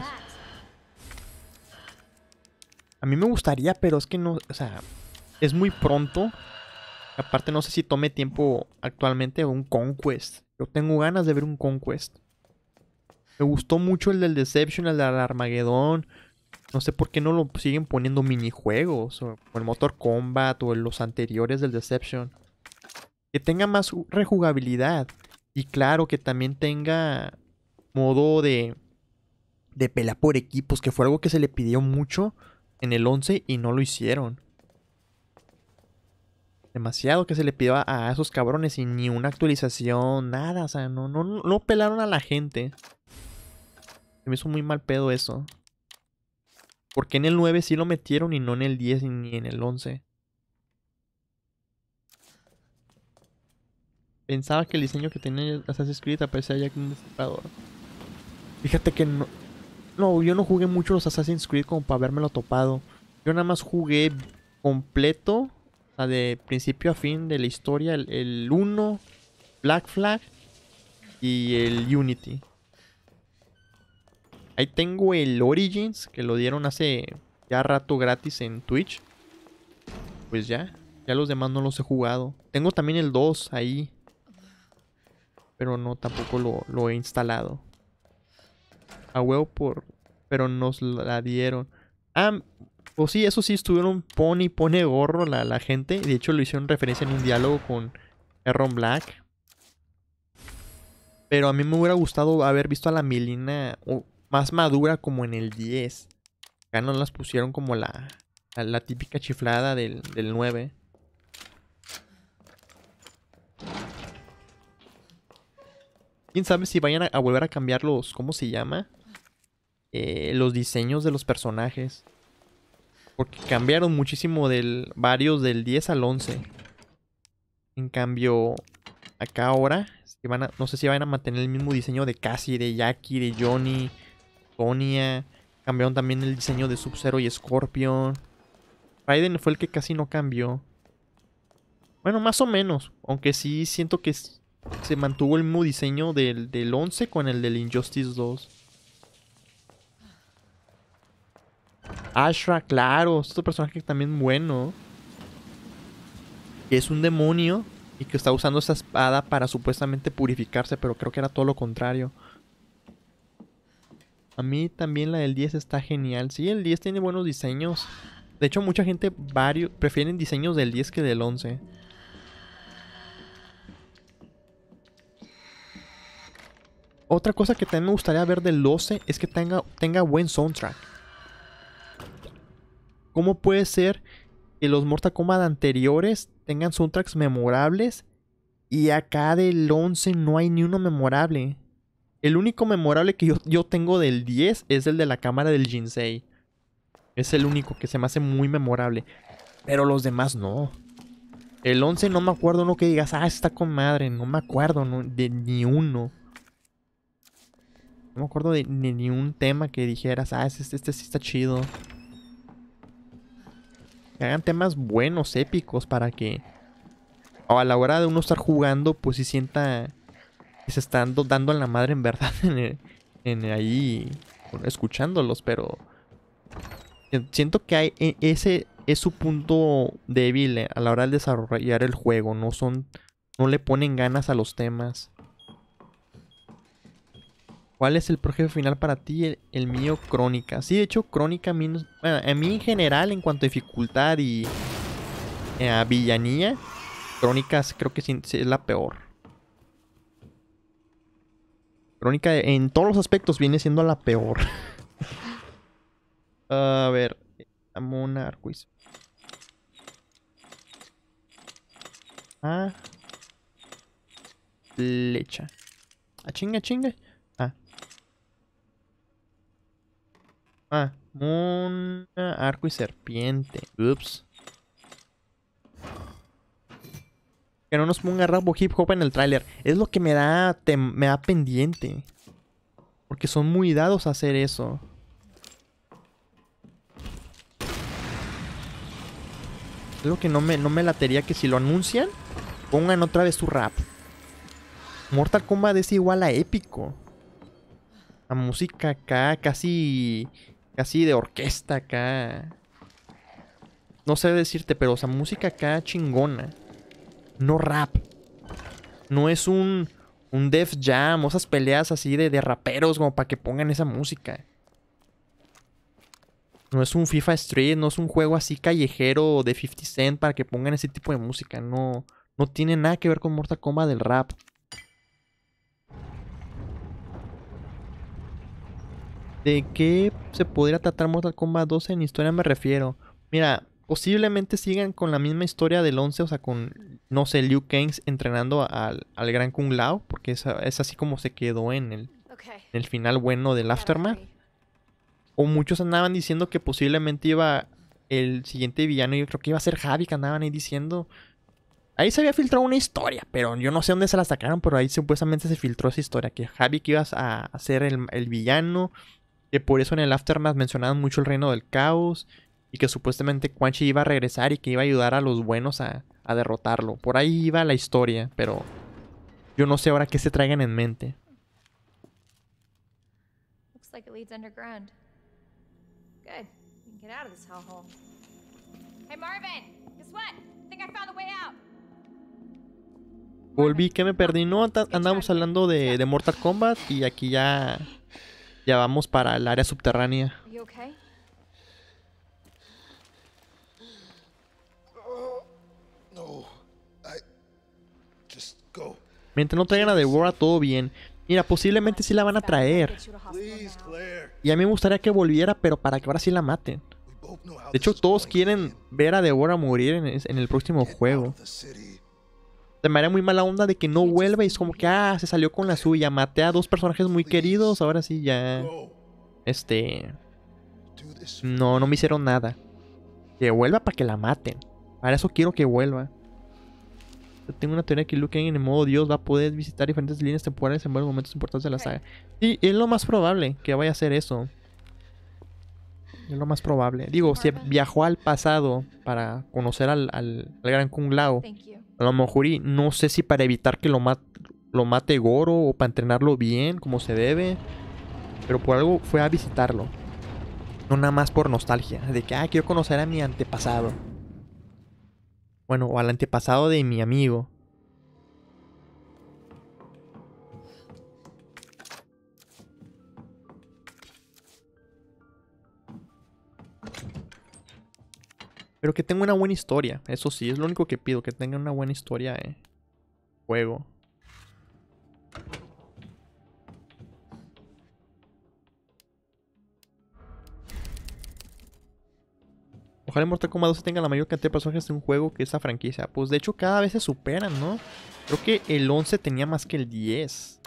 A mí me gustaría, pero es que no... O sea, es muy pronto. Aparte no sé si tome tiempo actualmente un Conquest. Yo tengo ganas de ver un Conquest. Me gustó mucho el del Deception, el del Armageddon. No sé por qué no lo siguen poniendo minijuegos. O el Motor Combat o los anteriores del Deception. Que tenga más rejugabilidad. Y claro, que también tenga modo de pelea por equipos. Que fue algo que se le pidió mucho en el 11 y no lo hicieron. Demasiado que se le pidió a esos cabrones y ni una actualización, nada. O sea, no pelaron a la gente. Se me hizo muy mal pedo eso. ¿Por qué en el 9 sí lo metieron y no en el 10 ni en el 11? Pensaba que el diseño que tenía Assassin's Creed aparecía ya como un destripador. Fíjate que no... No, yo no jugué mucho los Assassin's Creed como para habérmelo topado. Yo nada más jugué completo, o sea, de principio a fin de la historia, el 1, Black Flag y el Unity. Ahí tengo el Origins, que lo dieron hace ya rato gratis en Twitch. Pues ya los demás no los he jugado. Tengo también el 2 ahí. Pero no, tampoco lo he instalado. A huevo pero nos la dieron. Ah, pues sí, eso sí, estuvieron pone gorro la gente. De hecho, lo hicieron referencia en un diálogo con Erron Black. Pero a mí me hubiera gustado haber visto a la Mileena más madura como en el 10. Acá no las pusieron como la típica chiflada del 9. Quién sabe si vayan a volver a cambiar los... ¿Cómo se llama? Los diseños de los personajes. Porque cambiaron muchísimo varios del 10 al 11. En cambio, acá ahora no sé si van a mantener el mismo diseño de Cassie, de Jackie, de Johnny, Sonya. Cambiaron también el diseño de Sub-Zero y Scorpion. Raiden fue el que casi no cambió. Bueno, más o menos. Aunque sí siento que se mantuvo el mismo diseño del 11 con el del Injustice 2. Ashra, claro. Es otro personaje también bueno. Que es un demonio. Y que está usando esa espada para supuestamente purificarse. Pero creo que era todo lo contrario. A mí también la del 10 está genial. Sí, el 10 tiene buenos diseños. De hecho, mucha gente prefieren diseños del 10 que del 11. Otra cosa que también me gustaría ver del 12 es que tenga buen soundtrack. ¿Cómo puede ser que los Mortal Kombat anteriores tengan soundtracks memorables y acá del 11 no hay ni uno memorable? El único memorable que yo tengo del 10 es el de la cámara del Jinsei. Es el único que se me hace muy memorable. Pero los demás no. El 11 no me acuerdo uno que digas, está con madre. No me acuerdo de ni uno. No me acuerdo de ni un tema que dijeras, este sí está chido. Que hagan temas buenos, épicos, para que a la hora de uno estar jugando, pues sí sienta Y se están dando en la madre en verdad ahí escuchándolos, pero siento que ese es su punto débil a la hora de desarrollar el juego. No le ponen ganas a los temas. ¿Cuál es el pro jefe final para ti? El mío, Crónica. Sí, de hecho, Crónica a mí, bueno, a mí en general, en cuanto a dificultad y a villanía, Crónicas creo que sí es la peor. Crónica en todos los aspectos viene siendo la peor. A ver, Monarquis. Flecha. Chinga. Arco y serpiente. Ups. Que no nos ponga rap o hip hop en el tráiler. Es lo que me da pendiente. Porque son muy dados a hacer eso. Es lo que no me latería que si lo anuncian, pongan otra vez su rap. Mortal Kombat es igual a épico. La música acá, casi de orquesta acá. No sé decirte, pero o sea, música acá chingona. No rap. No es un Def Jam o esas peleas así de raperos como para que pongan esa música. No es un FIFA Street, no es un juego así callejero de 50 Cent para que pongan ese tipo de música. No tiene nada que ver con Mortal Kombat del rap. ¿De qué se podría tratar Mortal Kombat 12 en historia me refiero? Mira, posiblemente sigan con la misma historia del 11, o sea, con, no sé, Liu Kang entrenando al Gran Kung Lao, porque es así como se quedó en el final bueno del Aftermath. O muchos andaban diciendo que posiblemente iba el siguiente villano, yo creo que iba a ser Javi, que andaban ahí diciendo. Ahí se había filtrado una historia, pero yo no sé dónde se la sacaron, pero ahí supuestamente se filtró esa historia, que Javi que ibas a ser el villano. Que por eso en el Aftermath mencionaban mucho el reino del caos. Y que supuestamente Quan Chi iba a regresar y que iba a ayudar a los buenos a derrotarlo. Por ahí iba la historia, pero yo no sé ahora qué se traigan en mente. Looks like it leads underground. Good. We can get out of this hellhole. Hey Marvin, guess what? I think I found the way out. Volví, que me perdí. No, andamos hablando de Mortal Kombat y aquí ya vamos para el área subterránea. Are you okay? No, just go. Mientras no traigan a Deborah, todo bien. Mira, posiblemente sí la van a traer. Please, Claire. Y a mí me gustaría que volviera, pero para que ahora sí la maten. We both know how De hecho, this is todos going quieren in. ver a Deborah morir en el próximo Get out juego. of the city. Se me haría muy mala onda de que no vuelva y es como que, se salió con la suya. Maté a dos personajes muy queridos, ahora sí ya... Go. Do this. No me hicieron nada. Que vuelva para que la maten. Para eso quiero que vuelva. Yo tengo una teoría que Liu Kang en el modo Dios va a poder visitar diferentes líneas temporales en varios momentos importantes de la saga. Y es lo más probable que vaya a hacer eso. Es lo más probable. Digo, si viajó al pasado para conocer al Gran Kung Lao, Thank you. a lo mejor, y no sé si para evitar que lo mate Goro o para entrenarlo bien, como se debe. Pero por algo fue a visitarlo. No nada más por nostalgia. De que, quiero conocer a mi antepasado. Bueno, o al antepasado de mi amigo. Pero que tenga una buena historia. Eso sí, es lo único que pido. Que tenga una buena historia, juego. Ojalá en Mortal Kombat 12 tenga la mayor cantidad de personajes de un juego que esa franquicia. Pues de hecho cada vez se superan, ¿no? Creo que el 11 tenía más que el 10.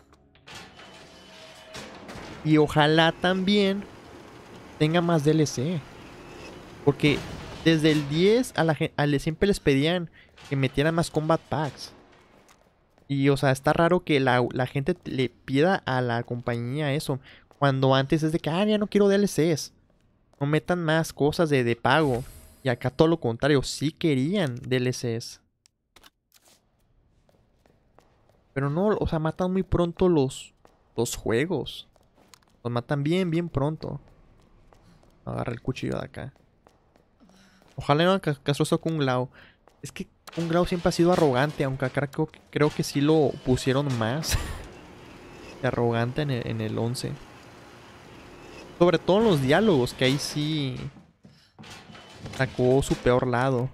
Y ojalá también tenga más DLC. Porque desde el 10 siempre les pedían que metieran más Combat Packs. Y o sea, está raro que la gente le pida a la compañía eso. Cuando antes es de que, ya no quiero DLCs. No metan más cosas de pago. Y acá todo lo contrario, sí querían DLCs. Pero no, o sea, matan muy pronto los juegos. Los matan bien, bien pronto. Agarra el cuchillo de acá. Ojalá no haga caso a Kung Lao. Es que Kung Lao siempre ha sido arrogante, aunque acá creo que sí lo pusieron más de arrogante en el 11. Sobre todo en los diálogos, que ahí sí sacó su peor lado.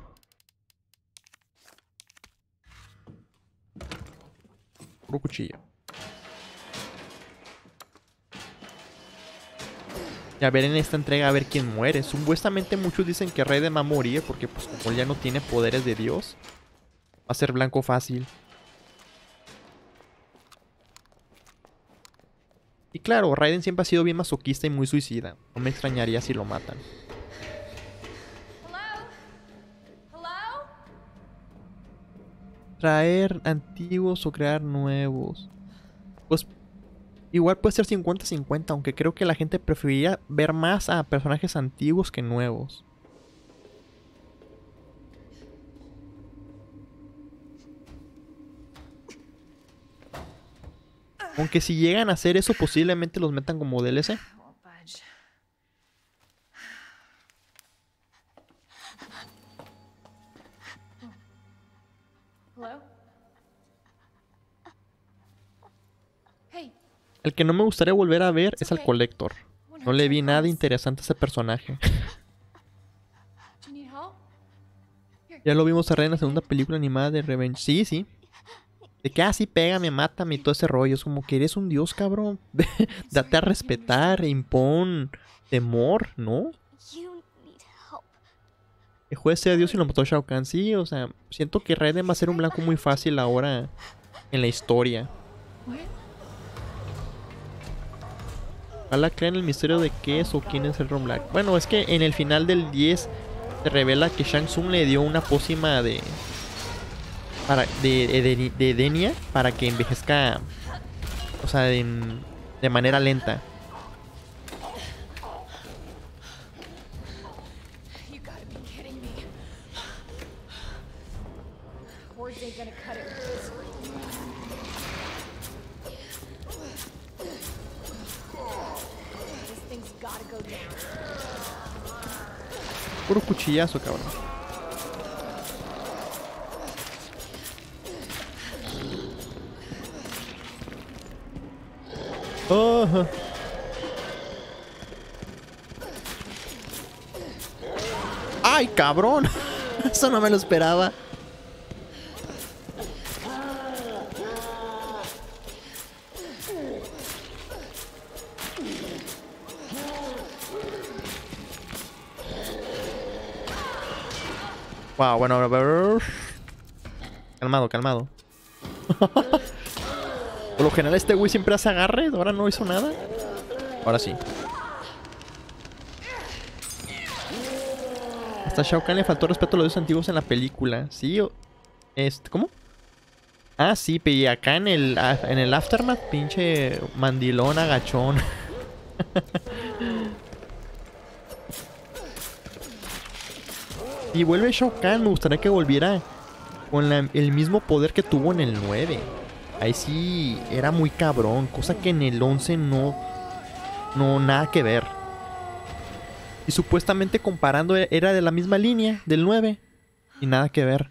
Puro cuchillo. Y a ver en esta entrega a ver quién muere. Supuestamente muchos dicen que Raiden va a morir porque pues como él ya no tiene poderes de Dios, va a ser blanco fácil. Y claro, Raiden siempre ha sido bien masoquista y muy suicida. No me extrañaría si lo matan. Hello? Hello? Traer antiguos o crear nuevos. Pues igual puede ser 50-50, aunque creo que la gente preferiría ver más a personajes antiguos que nuevos. Aunque si llegan a hacer eso, posiblemente los metan como DLC. Won't budge. Hello? Hey, El que no me gustaría volver a ver es al Collector. No le vi nada interesante a ese personaje. do you need help? Here, Ya lo vimos a Raiden en la segunda película animada de Revenge. Sí, sí. De que así pégame, mátame y todo ese rollo. Es como que eres un dios, cabrón. Date a respetar, impón temor, ¿no? You need help. Dejó de ser dios y lo mató Shao Kahn. Sí, o sea, siento que Raiden va a ser un blanco muy fácil ahora en la historia. what? Ojalá crean el misterio de qué es o quién es el Ron Black. Bueno, es que en el final del 10 se revela que Shang Tsung le dio una pócima de Denia para que envejezca, o sea, de manera lenta. You gotta be kidding me. Words ain't gonna cut it. This thing's gotta go down. Puro cuchillazo, cabrón. Oh. ¡Ay, cabrón! Eso no me lo esperaba. Wow, bueno, a ver. Calmado, calmado. Por lo general este güey siempre hace agarres. Ahora no hizo nada. Ahora sí. Hasta Shao Kahn le faltó respeto a los dioses antiguos en la película. Sí, ¿cómo? Ah, sí, y acá en el Aftermath, pinche mandilón agachón. Y vuelve Shao Kahn, me gustaría que volviera con el mismo poder que tuvo en el 9. Ahí sí era muy cabrón, cosa que en el 11 no nada que ver. Y supuestamente comparando era de la misma línea del 9 y nada que ver.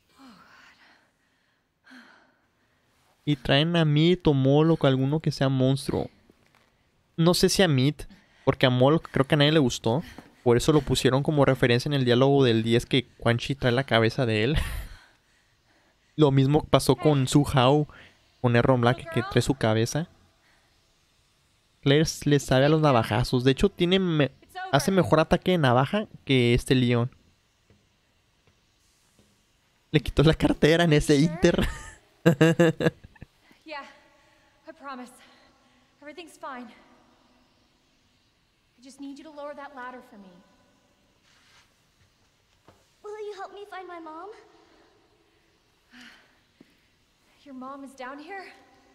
Y traen a Meat o Moloch, alguno que sea monstruo. No sé si a Meat, porque a Moloch creo que a nadie le gustó. Por eso lo pusieron como referencia en el diálogo del 10 que Quan Chi trae la cabeza de él. Lo mismo pasó con Su Hao, con Erron Black, que trae su cabeza. Claire le sabe a los navajazos. De hecho, hace mejor ataque de navaja que este Leon. Le quitó la cartera en ese inter. Yeah, I promise. Everything's fine. I just need you to lower that ladder for me. Will you help me find my mom? Your mom is down here?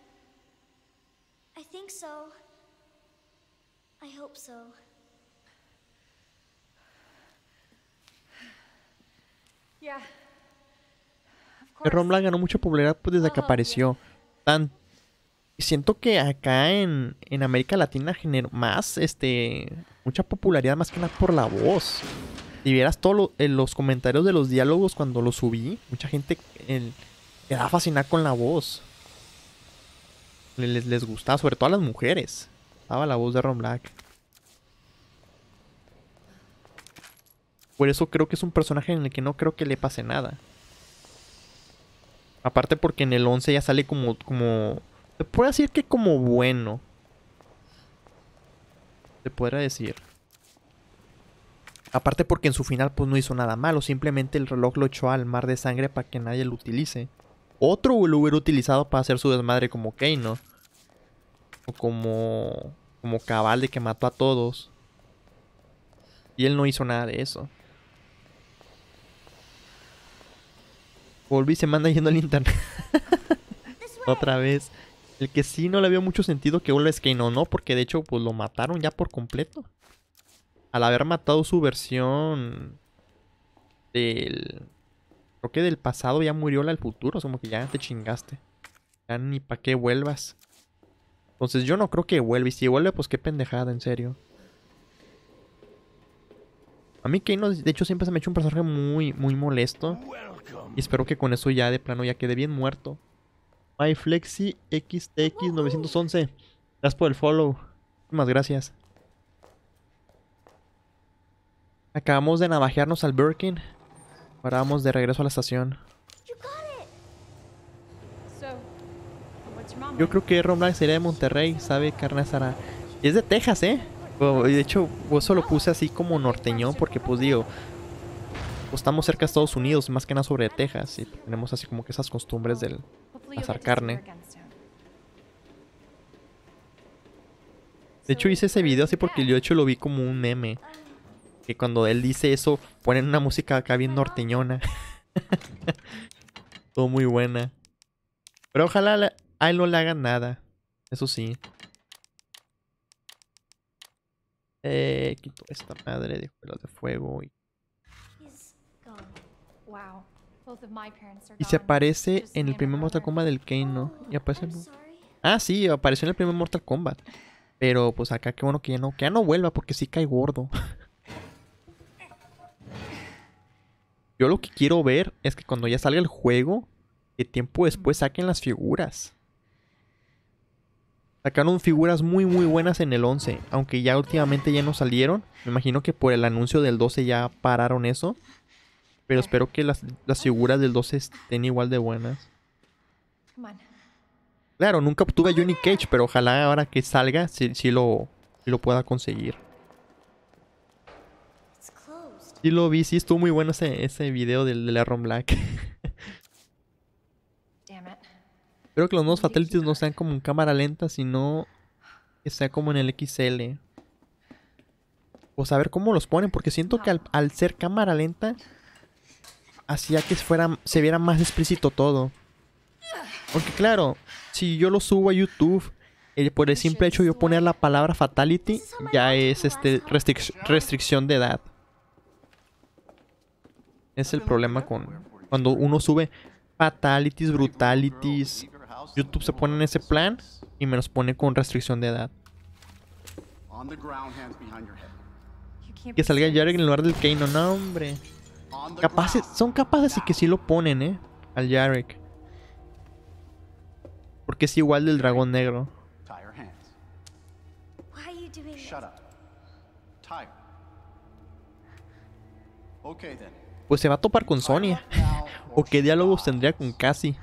I think so. I hope so. Yeah. Of course. Erron Black ganó mucha popularidad pues, desde que apareció. Tan... Siento que acá en América Latina generó más, mucha popularidad más que nada por la voz. Si vieras todos los comentarios de los diálogos cuando los subí, mucha gente quedaba fascinada con la voz. Les gustaba, sobre todo a las mujeres. Estaba la voz de Ron Black. Por eso creo que es un personaje en el que no creo que le pase nada. Aparte porque en el 11 ya sale como... Se puede decir que como bueno. Se podría decir. Aparte porque en su final pues no hizo nada malo. Simplemente el reloj lo echó al mar de sangre para que nadie lo utilice. Otro lo hubiera utilizado para hacer su desmadre como Kano. O como Cabal de que mató a todos. Y él no hizo nada de eso. Volví se manda yendo al internet. Otra vez. El que sí no le vio mucho sentido que vuelva es Kano, ¿no? Porque de hecho pues lo mataron ya por completo. Al haber matado su versión creo que del pasado ya murió la del futuro. Como que ya te chingaste. Ya ni pa' qué vuelvas. Entonces yo no creo que vuelva. Y si vuelve pues qué pendejada, en serio. A mí Kano de hecho siempre se me ha hecho un personaje muy, muy molesto. Y espero que con eso ya de plano ya quede bien muerto. MyFlexi XTX 911. Gracias por el follow. Muchísimas gracias. Acabamos de navajearnos al Birkin. Ahora vamos de regreso a la estación. Yo creo que Ron Black sería de Monterrey, sabe carne asada. Y es de Texas, ¿eh? De hecho, eso lo puse así como norteñón porque pues digo... Pues estamos cerca de Estados Unidos, más que nada sobre Texas. Y tenemos así como que esas costumbres del asar carne. De hecho hice ese video así porque yo de hecho lo vi como un meme. Que cuando él dice eso, ponen una música acá bien norteñona. Todo muy buena. Pero ojalá a él no le hagan nada. Eso sí. Quito esta madre de juegos de fuego. Y se aparece en el primer Mortal Kombat del Kano. Y aparece... Ah, sí, apareció en el primer Mortal Kombat. Pero pues acá qué bueno que ya no vuelva porque sí cae gordo. Yo lo que quiero ver es que cuando ya salga el juego, que tiempo después saquen las figuras. Sacaron figuras muy muy buenas en el 11, aunque ya últimamente ya no salieron. Me imagino que por el anuncio del 12 ya pararon eso. Pero espero que las figuras del 12 estén igual de buenas. Claro, nunca obtuve a Johnny Cage, pero ojalá ahora que salga sí lo pueda conseguir. Sí lo vi, sí estuvo muy bueno ese video de la Ron Black. Espero que los nuevos Fatalities no sean como en cámara lenta, sino que sea como en el XL. O saber cómo los ponen, porque siento que al ser cámara lenta hacía que se viera más explícito todo. Porque claro, si yo lo subo a YouTube, por el simple hecho de yo poner la palabra Fatality, ya es restricción de edad. Es el problema cuando uno sube Fatalities, Brutalities. YouTube se pone en ese plan y me los pone con restricción de edad. Que salga Jarek en lugar del Kano, no hombre. Son capaces y que sí lo ponen, al Jarek. Porque es igual del dragón negro. Pues se va a topar con Sonya. ¿O qué diálogos tendría con Cassie?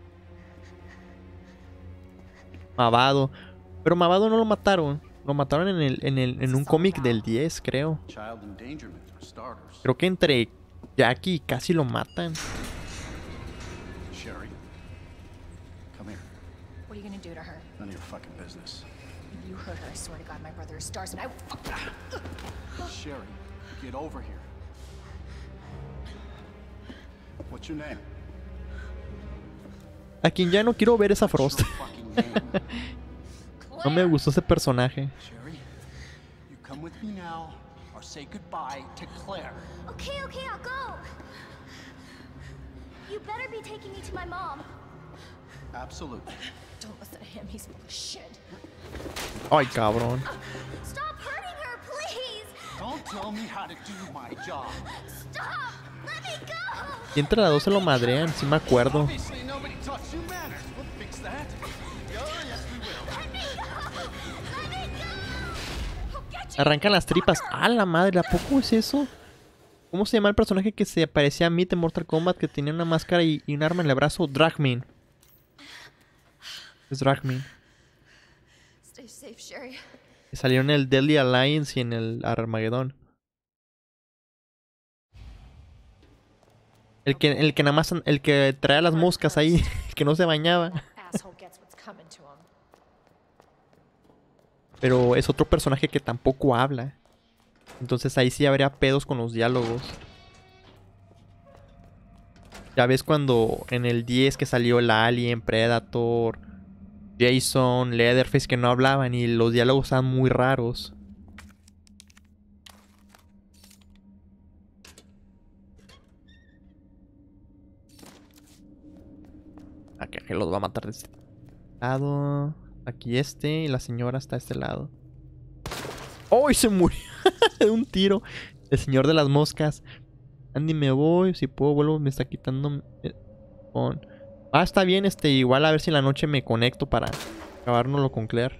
Mavado. Pero Mavado no lo mataron. Lo mataron en un cómic del 10, creo. Creo que entre Jackie y Cassie lo matan. Sherry, come here. What are you gonna do to her? None of your fucking business. If you hurt her, I swear to God, my brother is stars and I... Sherry, get over here. What's your name? A quien ya no quiero ver es a Frost. No me gustó ese personaje. Sherry, you come with me now or say goodbye to Claire. Okay, I'll go. You better be taking me to my mom. Absolutely. He's full of shit. Ay, cabrón. Stop hurting her, please! Don't tell me how to do my job. Stop! Let me go! Y entre las dos se lo madrean, sí me acuerdo. Obviously, nobody taught you manners. We'll fix that. Oh, yes, we will. Let me go! Let me go! I'll get you. Arrancan las tripas. ¡A la madre! ¿A poco es eso? ¿Cómo se llama el personaje que se parecía a Meat en Mortal Kombat? Que tenía una máscara y un arma en el brazo. Dragmin. Es Dragmin. Stay safe, Sherry. Que salió en el Deadly Alliance y en el Armageddon. El que nada más... El que traía las moscas ahí. El que no se bañaba. Asshole gets what's coming to him. Pero es otro personaje que tampoco habla. Entonces ahí sí habría pedos con los diálogos. Ya ves cuando en el 10 que salió el Alien, Predator, Jason, Leatherface, que no hablaban y los diálogos estaban muy raros. Aquí los va a matar de este lado. Aquí este y la señora está a este lado. ¡Oh! Se murió de un tiro. El señor de las moscas. Andy, me voy. Si puedo, vuelvo. Me está quitando. Ah, está bien. Igual a ver si en la noche me conecto para acabárnoslo con Claire.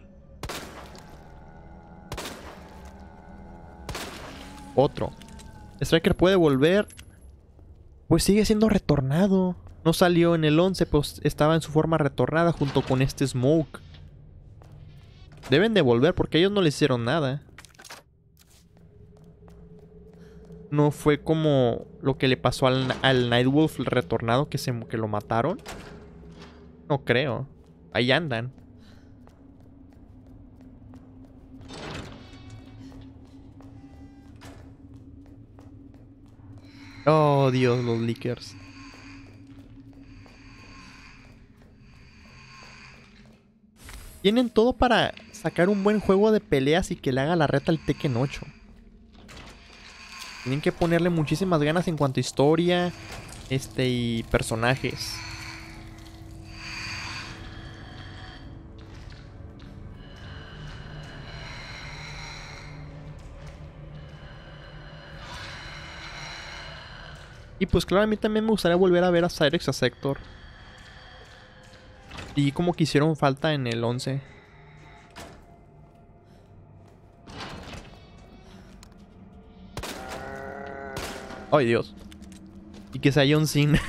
Otro. Striker puede volver. Pues sigue siendo retornado. No salió en el 11, pues estaba en su forma retornada junto con este Smoke. Deben de volver porque ellos no le hicieron nada. No fue como lo que le pasó al Nightwolf retornado que lo mataron. No creo. Ahí andan. Oh, Dios, los leakers. Tienen todo para sacar un buen juego de peleas y que le haga la reta al Tekken 8. Tienen que ponerle muchísimas ganas en cuanto a historia, y personajes. Y pues claro, a mí también me gustaría volver a ver a Cyrex a Sector. Y como que hicieron falta en el 11. Ay, Dios. Y que sea John Cena.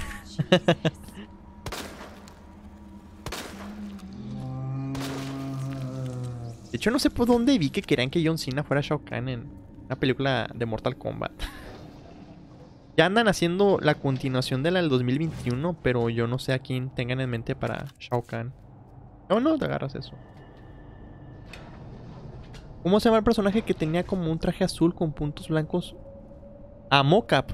De hecho, no sé por dónde vi que querían que John Cena fuera Shao Kahn en una película de Mortal Kombat. Ya andan haciendo la continuación de la del 2021, pero yo no sé a quién tengan en mente para Shao Kahn. No te agarras eso. ¿Cómo se llama el personaje que tenía como un traje azul con puntos blancos? Ah, Mocap.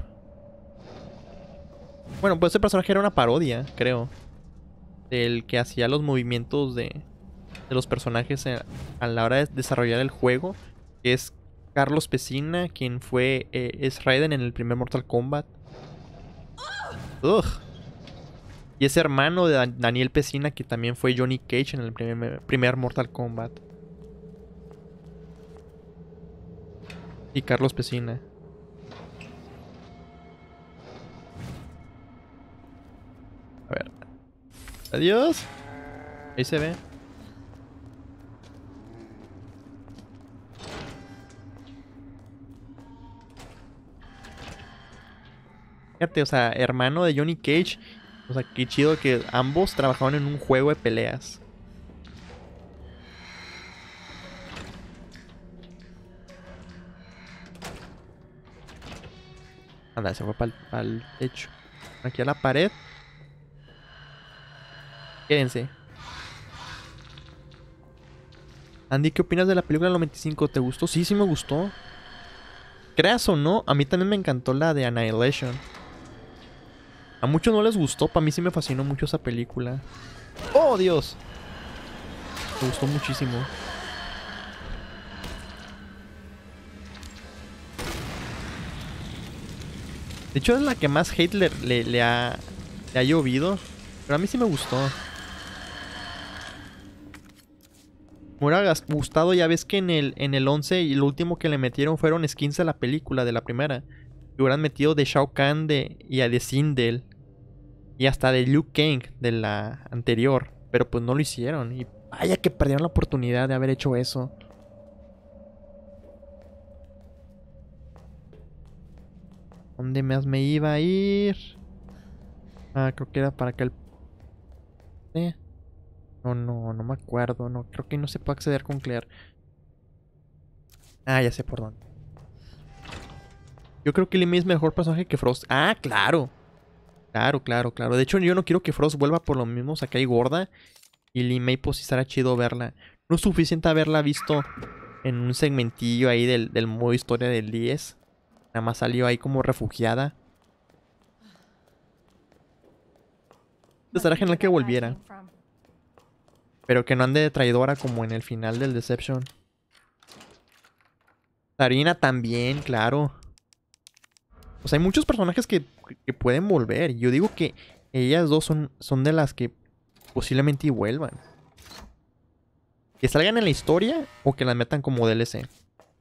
Bueno, pues ese personaje era una parodia, creo. Del que hacía los movimientos de los personajes a la hora de desarrollar el juego. Que es Carlos Pesina, quien fue es Raiden en el primer Mortal Kombat. Ugh. Y es hermano de Daniel Pesina, que también fue Johnny Cage en el primer Mortal Kombat. Y Carlos Pesina. A ver. Adiós. Ahí se ve. Fíjate, o sea, hermano de Johnny Cage. O sea, qué chido que ambos trabajaban en un juego de peleas. Anda, se fue para el techo. Aquí a la pared. Quédense. Andy, ¿qué opinas de la película 95? ¿Te gustó? Sí, sí me gustó. Creas o no, a mí también me encantó la de Annihilation. A muchos no les gustó, para mí sí me fascinó mucho esa película. ¡Oh, Dios! Me gustó muchísimo. De hecho es la que más hate le ha llovido. Pero a mí sí me gustó. Me hubiera gustado, ya ves que en el 11 y lo último que le metieron fueron skins de la película, de la primera. Que hubieran metido de Shao Kahn y a de Sindel. Y hasta de Liu Kang de la anterior. Pero pues no lo hicieron. Y vaya que perdieron la oportunidad de haber hecho eso. ¿Dónde más me iba a ir? Ah, creo que era para acá el... No me acuerdo. No, creo que no se puede acceder con Claire. Ah, ya sé por dónde. Yo creo que Lee May es mejor personaje que Frost. Ah, claro. Claro. De hecho, yo no quiero que Frost vuelva por lo mismo. O sea, que hay gorda. Y Lee May, pues sí estará chido verla. No es suficiente haberla visto en un segmentillo ahí del modo historia del 10. Nada más salió ahí como refugiada. Estará genial que volviera. Pero que no ande de traidora como en el final del Deception. Sarina también, claro. O sea, hay muchos personajes que pueden volver. Yo digo que ellas dos son de las que posiblemente vuelvan. Que salgan en la historia o que las metan como DLC.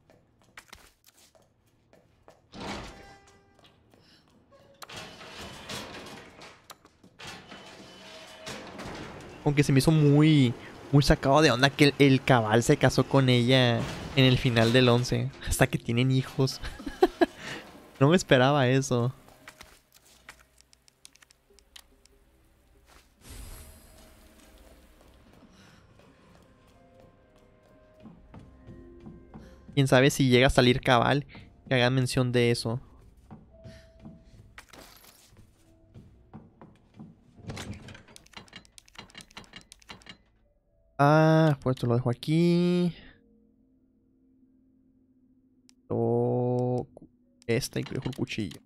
Aunque se me hizo muy sacado de onda que el cabal se casó con ella en el final del 11. Hasta que tienen hijos. No me esperaba eso. Quién sabe si llega a salir cabal, que hagan mención de eso. Ah, pues esto lo dejo aquí. Esta y dejo el cuchillo.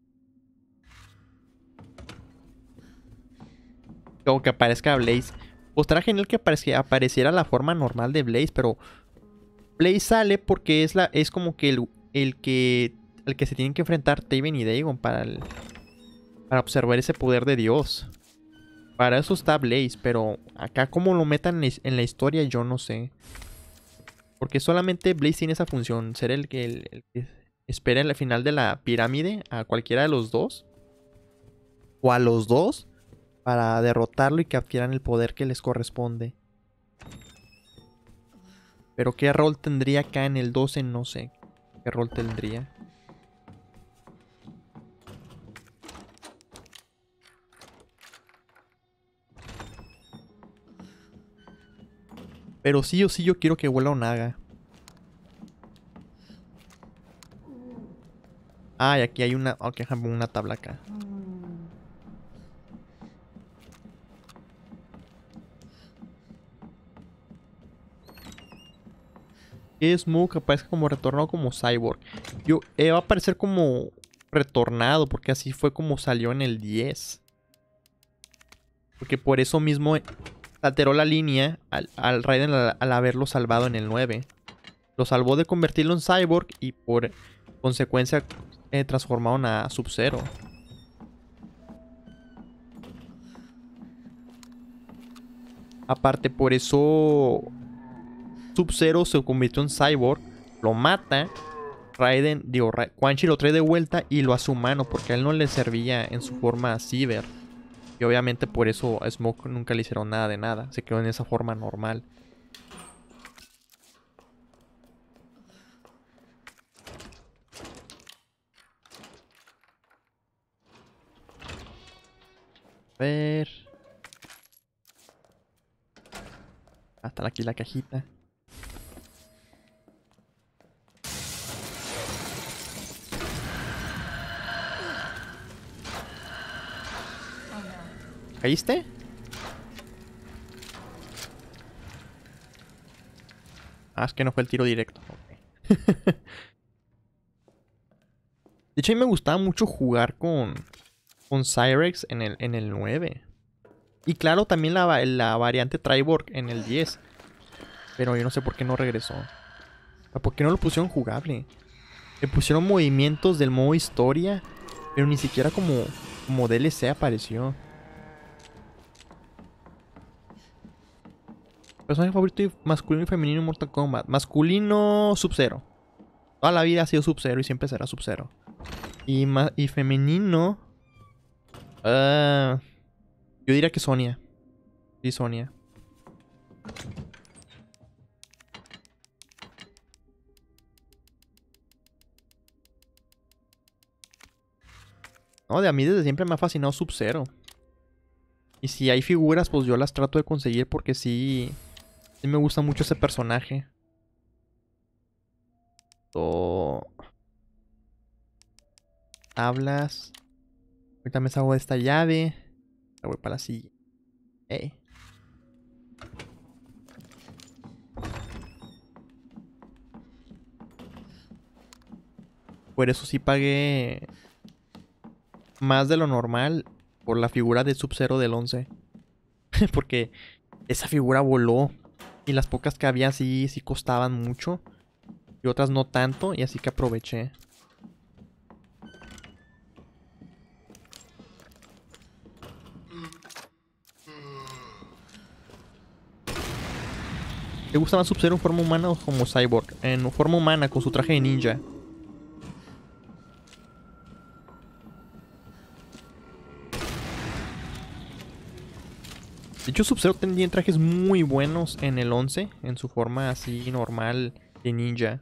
Como que aparezca Blaze. Pues estará genial que apareciera la forma normal de Blaze, pero Blaze sale porque es como que el que se tienen que enfrentar Taven y Dagon para observar ese poder de Dios. Para eso está Blaze, pero acá como lo metan en la historia yo no sé. Porque solamente Blaze tiene esa función, ser el que espera en el final de la pirámide a cualquiera de los dos. O a los dos para derrotarlo y que adquieran el poder que les corresponde. Pero qué rol tendría acá en el 12, no sé. ¿Qué rol tendría? Pero sí o sí yo quiero que vuelva Onaga. Ah, y aquí hay una... Ok, una tabla acá. Que Smoke aparezca como retornado como Cyborg. Va a aparecer como retornado, porque así fue como salió en el 10. Porque por eso mismo alteró la línea al Raiden al haberlo salvado en el 9. Lo salvó de convertirlo en Cyborg y por consecuencia transformaron a Sub-Zero. Aparte, por eso Sub-Zero se convirtió en Cyborg, lo mata, Quan Chi lo trae de vuelta y lo hace humano porque a él no le servía en su forma Cyber. Y obviamente por eso a Smoke nunca le hicieron nada de nada, se quedó en esa forma normal. A ver. Hasta aquí la cajita. ¿Caíste? Ah, es que no fue el tiro directo. Okay. De hecho, a mí me gustaba mucho jugar con Cyrex en el 9. Y claro, también la variante Triborg en el 10. Pero yo no sé por qué no regresó. ¿Por qué no lo pusieron jugable? Le pusieron movimientos del modo historia, pero ni siquiera como DLC apareció. Personaje favorito masculino y femenino en Mortal Kombat. Masculino, Sub-Zero. Toda la vida ha sido Sub-Zero y siempre será Sub-Zero. Y femenino... yo diría que Sonya. Sí, Sonya. No, de a mí desde siempre me ha fascinado Sub-Zero. Y si hay figuras, pues yo las trato de conseguir porque sí me gusta mucho ese personaje. Tablas. Ahorita me salgo de esta llave. La voy para la silla. Por eso sí pagué más de lo normal por la figura de Sub-Zero del 11. Porque esa figura voló. Y las pocas que había sí costaban mucho. Y otras no tanto. Y así que aproveché. ¿Te gusta más Sub-Zero en forma humana o como Cyborg? En forma humana, con su traje de ninja. De hecho, Sub-Zero tenía trajes muy buenos en el 11. En su forma así normal de ninja.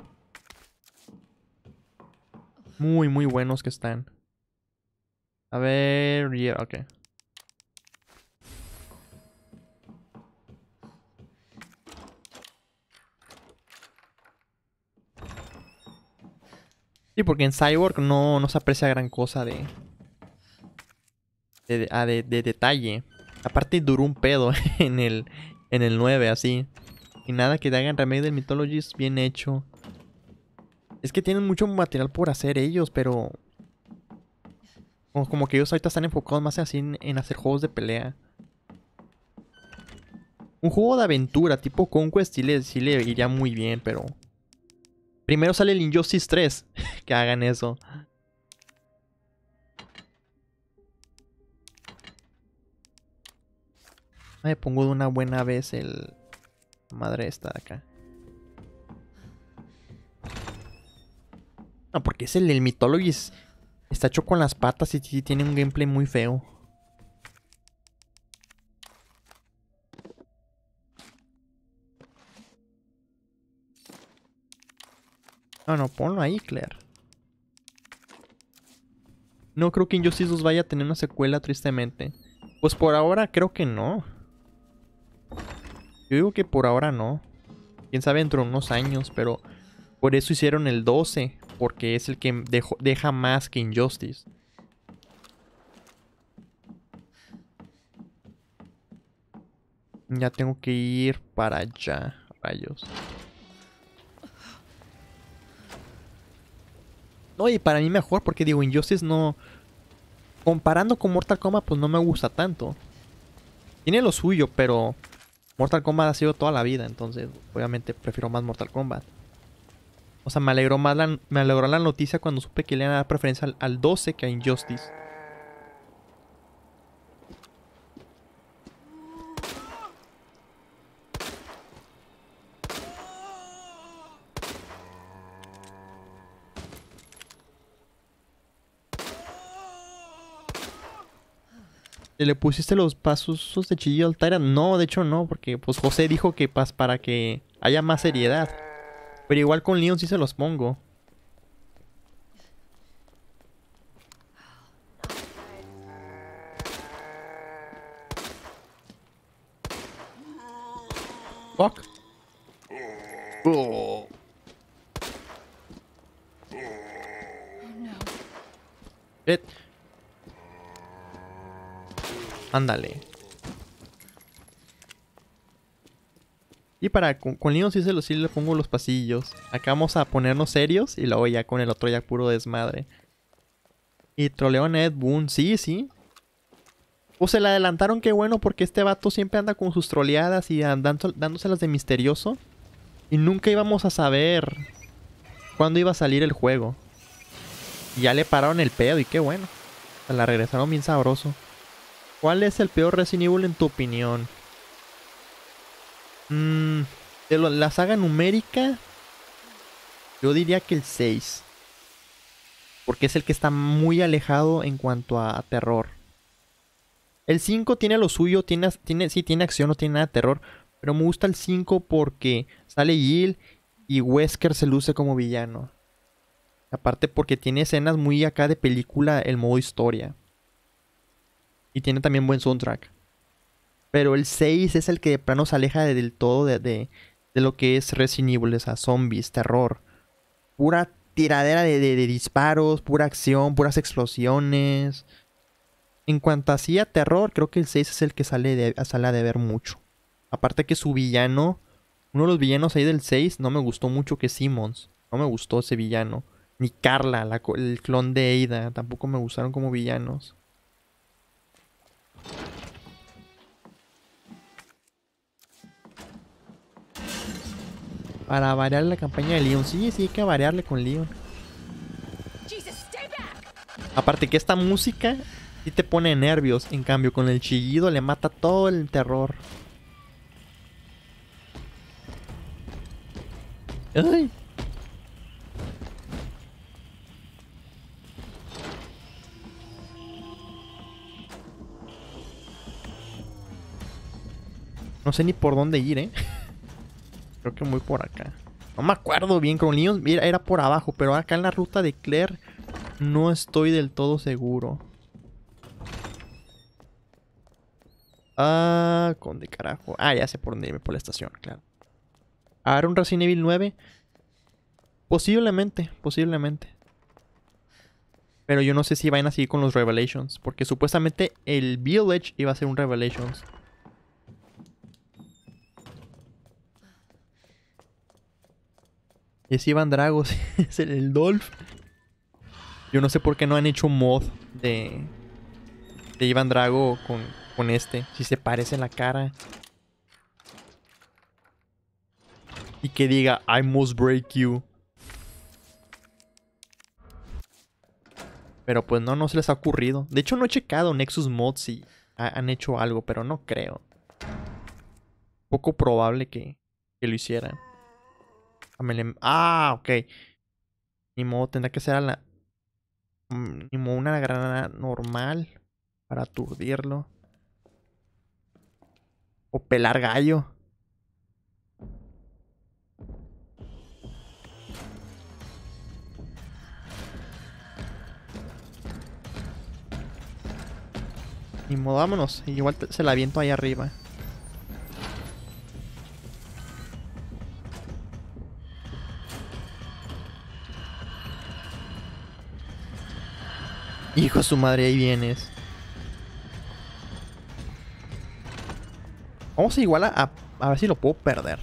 Muy, muy buenos que están. A ver... Yeah, ok. Sí, porque en Cyborg no se aprecia gran cosa de detalle. Aparte duró un pedo en el 9, así. Y nada que te hagan remake del Mythologies bien hecho. Es que tienen mucho material por hacer ellos, pero... Como que ellos ahorita están enfocados más así en hacer juegos de pelea. Un juego de aventura tipo Conquest sí le iría muy bien, pero... Primero sale el Injustice 3. Que hagan eso. Me pongo de una buena vez la madre esta de acá. No, porque es el Mythologies. Está hecho con las patas y sí tiene un gameplay muy feo. No, ponlo ahí, Claire. No creo que Injustice 2 vaya a tener una secuela, tristemente. Pues por ahora creo que no. Yo digo que por ahora no. Quién sabe dentro de unos años, pero... Por eso hicieron el 12. Porque es el que deja más que Injustice. Ya tengo que ir para allá. Rayos. No, y para mí mejor, porque digo, Injustice no... Comparando con Mortal Kombat, pues no me gusta tanto. Tiene lo suyo, pero... Mortal Kombat ha sido toda la vida, entonces obviamente prefiero más Mortal Kombat. O sea, me alegró la noticia cuando supe que le iban a dar preferencia al 12 que a Injustice. ¿Le pusiste los pasos de chillo al Tyrant? No, de hecho no, porque pues José dijo que para que haya más seriedad. Pero igual con Leon sí se los pongo. Fuck. Oh. Shit. Ándale. Y con Leon sí le pongo los pasillos. Acá vamos a ponernos serios y luego ya con el otro ya puro desmadre. Y troleo a Ed Boon. Sí. Pues se le adelantaron, qué bueno, porque este vato siempre anda con sus troleadas y dándoselas de misterioso. Y nunca íbamos a saber cuándo iba a salir el juego. Y ya le pararon el pedo y qué bueno. Se la regresaron bien sabroso. ¿Cuál es el peor Resident Evil en tu opinión? La saga numérica, yo diría que el 6. Porque es el que está muy alejado en cuanto a terror. El 5 tiene lo suyo, sí tiene acción, no tiene nada de terror. Pero me gusta el 5 porque sale Jill y Wesker se luce como villano. Aparte porque tiene escenas muy acá de película, el modo historia. Y tiene también buen soundtrack. Pero el 6 es el que de plano se aleja del todo de lo que es Resident Evil. O sea, zombies, terror. Pura tiradera de disparos, pura acción, puras explosiones. En cuanto a terror, creo que el 6 es el que sale a deber mucho. Aparte que su villano, uno de los villanos ahí del 6, no me gustó mucho, que Simmons. No me gustó ese villano. Ni Carla, el clon de Ada, tampoco me gustaron como villanos. Para variar la campaña de Leon. Sí, hay que variarle con Leon. Aparte que esta música sí te pone nervios. En cambio, con el chillido le mata todo el terror. ¡Ay! No sé ni por dónde ir, ¿eh? Creo que muy por acá. No me acuerdo bien, con Leon era por abajo, pero acá en la ruta de Claire no estoy del todo seguro. Ah, ¿dónde carajo? Ah, ya sé por dónde irme, por la estación, claro. A ver, un Resident Evil 9. Posiblemente. Pero yo no sé si vayan a seguir con los Revelations, porque supuestamente el Village iba a ser un Revelations. Y es Iván Dragos, es el Dolph. Yo no sé por qué no han hecho un mod de Iván Drago con este. Si se parece en la cara. Y que diga, I must break you. Pero pues no se les ha ocurrido. De hecho no he checado Nexus Mods si han hecho algo, pero no creo. Poco probable que lo hicieran. Ah, ok. Ni modo, tendrá que ser a la... Ni modo, una granada normal para aturdirlo. O pelar gallo. Ni modo, vámonos. Igual se la aviento ahí arriba. Hijo de su madre, ahí vienes. Vamos a igual a ver si lo puedo perder.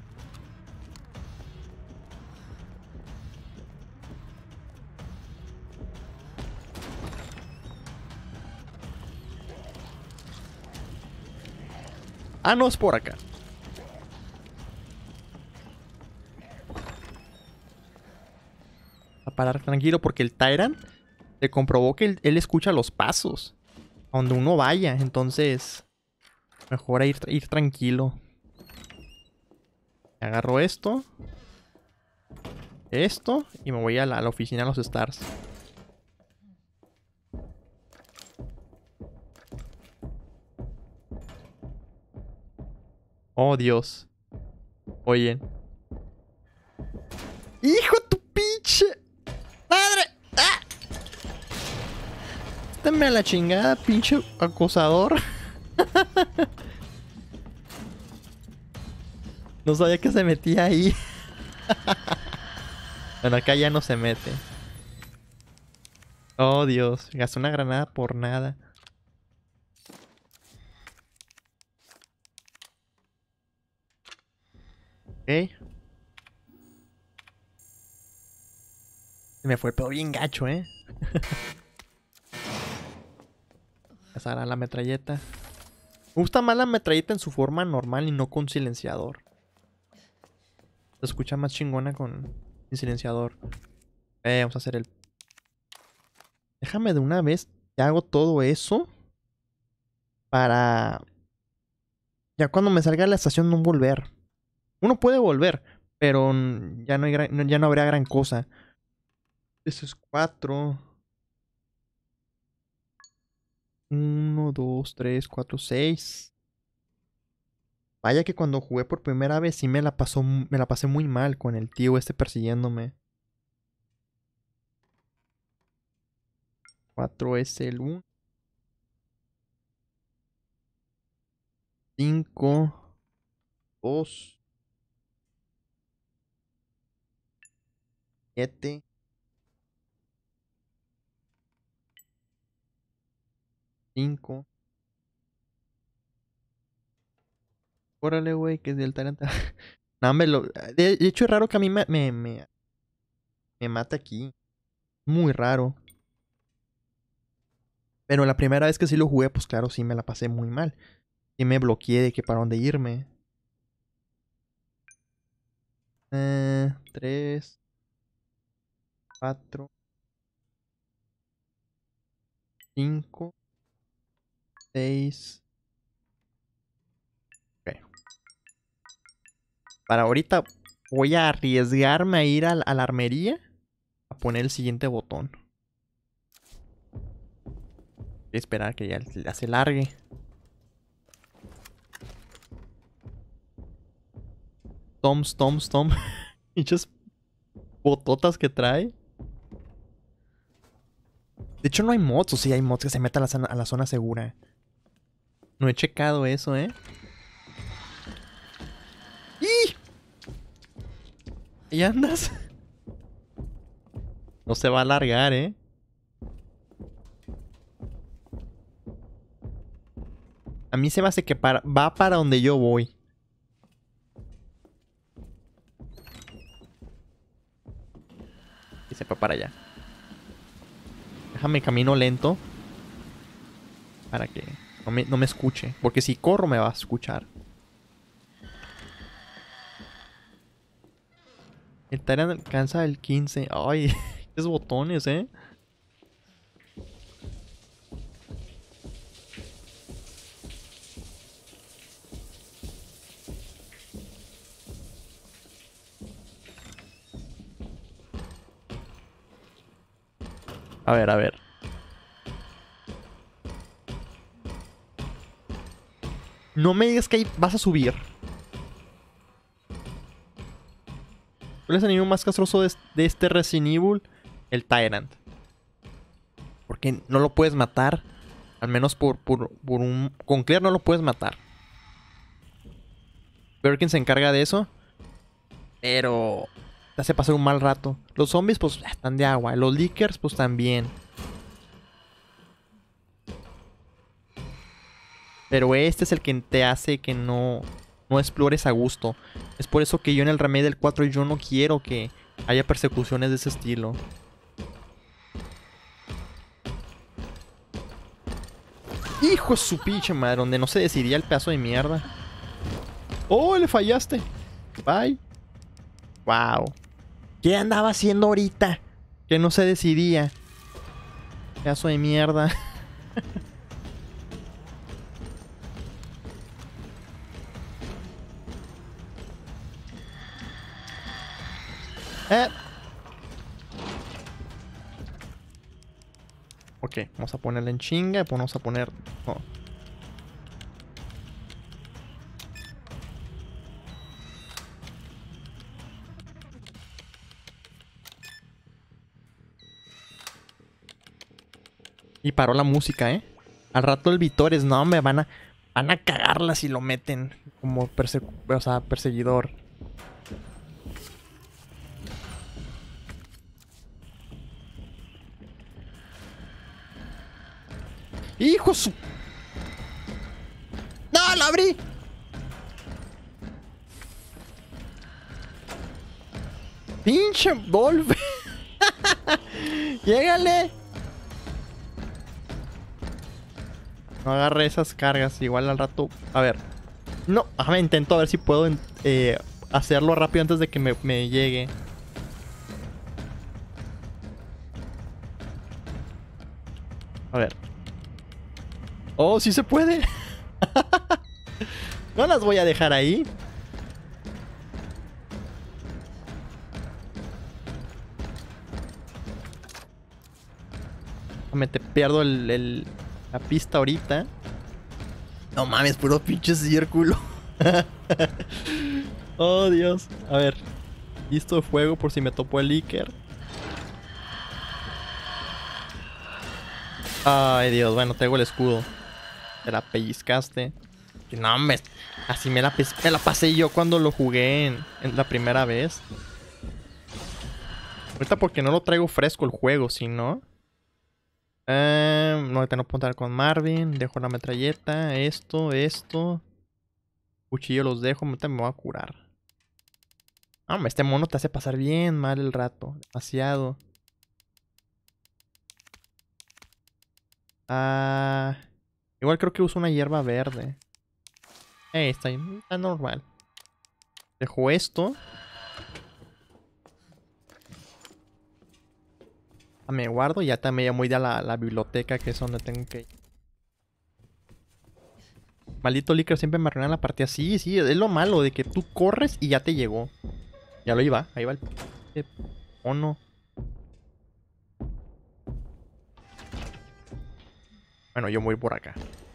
Ah, no, es por acá. A parar tranquilo porque el Tyrant se comprobó que él escucha los pasos a donde uno vaya. Entonces, mejor ir tranquilo. Agarro esto. Esto. Y me voy a la oficina de los Stars. Oh, Dios. Oye. ¡Hijo de tu pinche madre! ¡Ah! Estéme a la chingada, pinche acosador. No sabía que se metía ahí. Bueno, acá ya no se mete. Oh, Dios. Gastó una granada por nada. Ok. Se me fue el pedo bien gacho, ¿eh? Esa era la metralleta. Me gusta más la metralleta en su forma normal y no con silenciador. Se escucha más chingona sin silenciador. Vamos a hacer el... Déjame de una vez. Ya hago todo eso. Para Ya cuando me salga de la estación no volver. Uno puede volver, pero ya no, ya no habrá gran cosa. Eso es 4. 1, 2, 3, 4, 6. Vaya que cuando jugué por primera vez sí me la pasé muy mal con el tío este persiguiéndome. 4 es el 1. 5, 2, 7, 5. Órale, güey, que es del Taranta. No, de hecho es raro que a mí me mate aquí. Muy raro. Pero la primera vez que sí lo jugué, pues claro, sí me la pasé muy mal. Y me bloqueé de que para dónde irme. 3, 4, 5, 6. Ok. Para ahorita voy a arriesgarme a ir a la armería a poner el siguiente botón. Voy a esperar que ya se largue. Tom. Muchas bototas que trae. De hecho no hay mods, o sí hay mods que se metan a la zona segura. No he checado eso, ¿eh? ¡Y! ¿Y andas? No se va a alargar, ¿eh? A mí se me hace que va para donde yo voy. Y se fue para allá. Déjame camino lento. Para que no me escuche. Porque si corro me va a escuchar. El Tyrant alcanza el 15. Ay, esos botones, ¿eh? A ver. No me digas que ahí vas a subir. ¿Cuál es el enemigo más castroso de este Resident Evil? El Tyrant. Porque no lo puedes matar. Al menos por un... Con Claire no lo puedes matar. Birkin se encarga de eso. Pero... te hace pasar un mal rato. Los zombies pues están de agua. Los leakers pues también. Pero este es el que te hace que no explores a gusto. Es por eso que yo en el remake del 4 yo no quiero que haya persecuciones de ese estilo. Hijo de su pinche madre, donde no se decidía el pedazo de mierda. ¡Oh, le fallaste! Bye. Wow. ¿Qué andaba haciendo ahorita? Que no se decidía. Pedazo de mierda. Ok, vamos a ponerla en chinga. Vamos a poner... Oh. Y paró la música, ¿eh? Al rato el Vitores, no, me van a cagarla si lo meten como perseguidor. ¡Hijo su... ¡No, la abrí! ¡Pinche Dolph! ¡Llégale! No agarre esas cargas. Igual al rato... A ver. No, me intento a ver si puedo hacerlo rápido antes de que me llegue. A ver. ¡Oh, sí se puede! No las voy a dejar ahí. Me te pierdo la pista ahorita. No mames, puro pinche círculo. Oh, Dios. A ver. Listo de fuego por si me topo el Iker. Ay, Dios. Bueno, tengo el escudo. Te la pellizcaste. No, hombre. Así me la pasé yo cuando lo jugué en la primera vez. Ahorita porque no lo traigo fresco el juego, si no. No, ahorita no puedo entrar con Marvin. Dejo la metralleta. Esto. Cuchillo los dejo. Ahorita me voy a curar. No, este mono te hace pasar bien mal el rato. Demasiado. Igual creo que uso una hierba verde. Está normal. Dejo esto. Me guardo y ya también voy a la biblioteca, que es donde tengo que ir. Maldito Licker siempre me arruina la partida. Sí, es lo malo de que tú corres y ya te llegó. Ya lo iba, ahí va el mono. Bueno, yo voy por acá.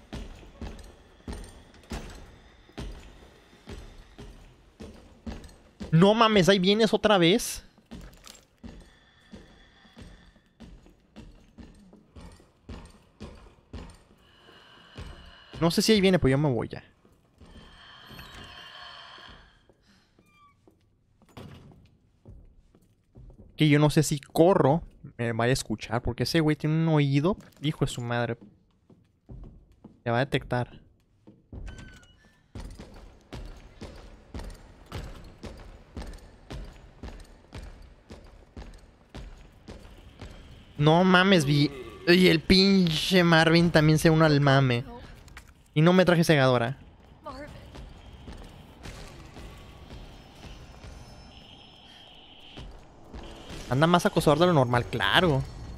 No mames, ahí vienes otra vez. No sé si ahí viene, pues yo me voy ya. Que yo no sé si corro me vaya a escuchar, porque ese güey tiene un oído, hijo de su madre. Me va a detectar. No mames, vi. Y el pinche Marvin también se une al mame. Y no me traje segadora. Anda más acosador de lo normal, claro.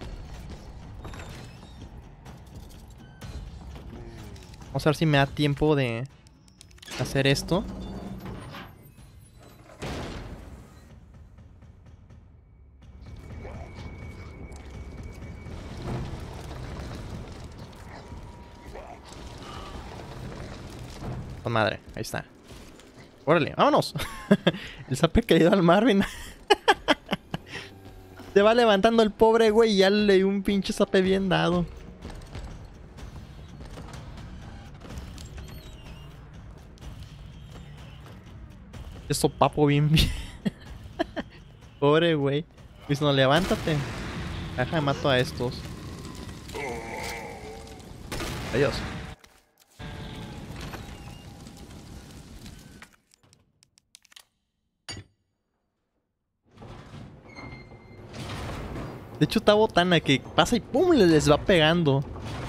Vamos a ver si me da tiempo de hacer esto. Con madre, ahí está. Órale, vámonos. El zape caído al Marvin. Se va levantando el pobre güey y ya le dio un pinche zape bien dado. Eso papo bien. Pobre güey. Pues no, levántate. Déjame mato a estos. Adiós. De hecho está botana que pasa y pum, les va pegando.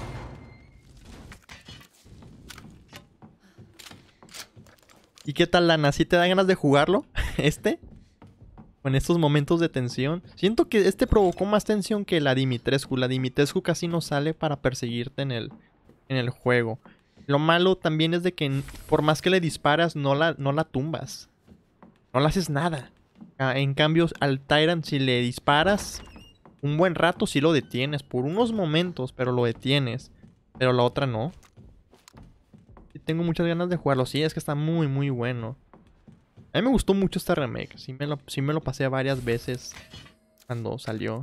¿Y qué tal, Lana? ¿Sí te da ganas de jugarlo? Con estos momentos de tensión. Siento que este provocó más tensión que la Dimitrescu. La Dimitrescu casi no sale para perseguirte en el juego. Lo malo también es de que por más que le disparas, no la tumbas. No le haces nada. En cambio, al Tyrant, si le disparas un buen rato, sí lo detienes. Por unos momentos, pero lo detienes. Pero la otra no. Y tengo muchas ganas de jugarlo. Sí, es que está muy, muy bueno. A mí me gustó mucho este remake. Sí me lo pasé varias veces cuando salió.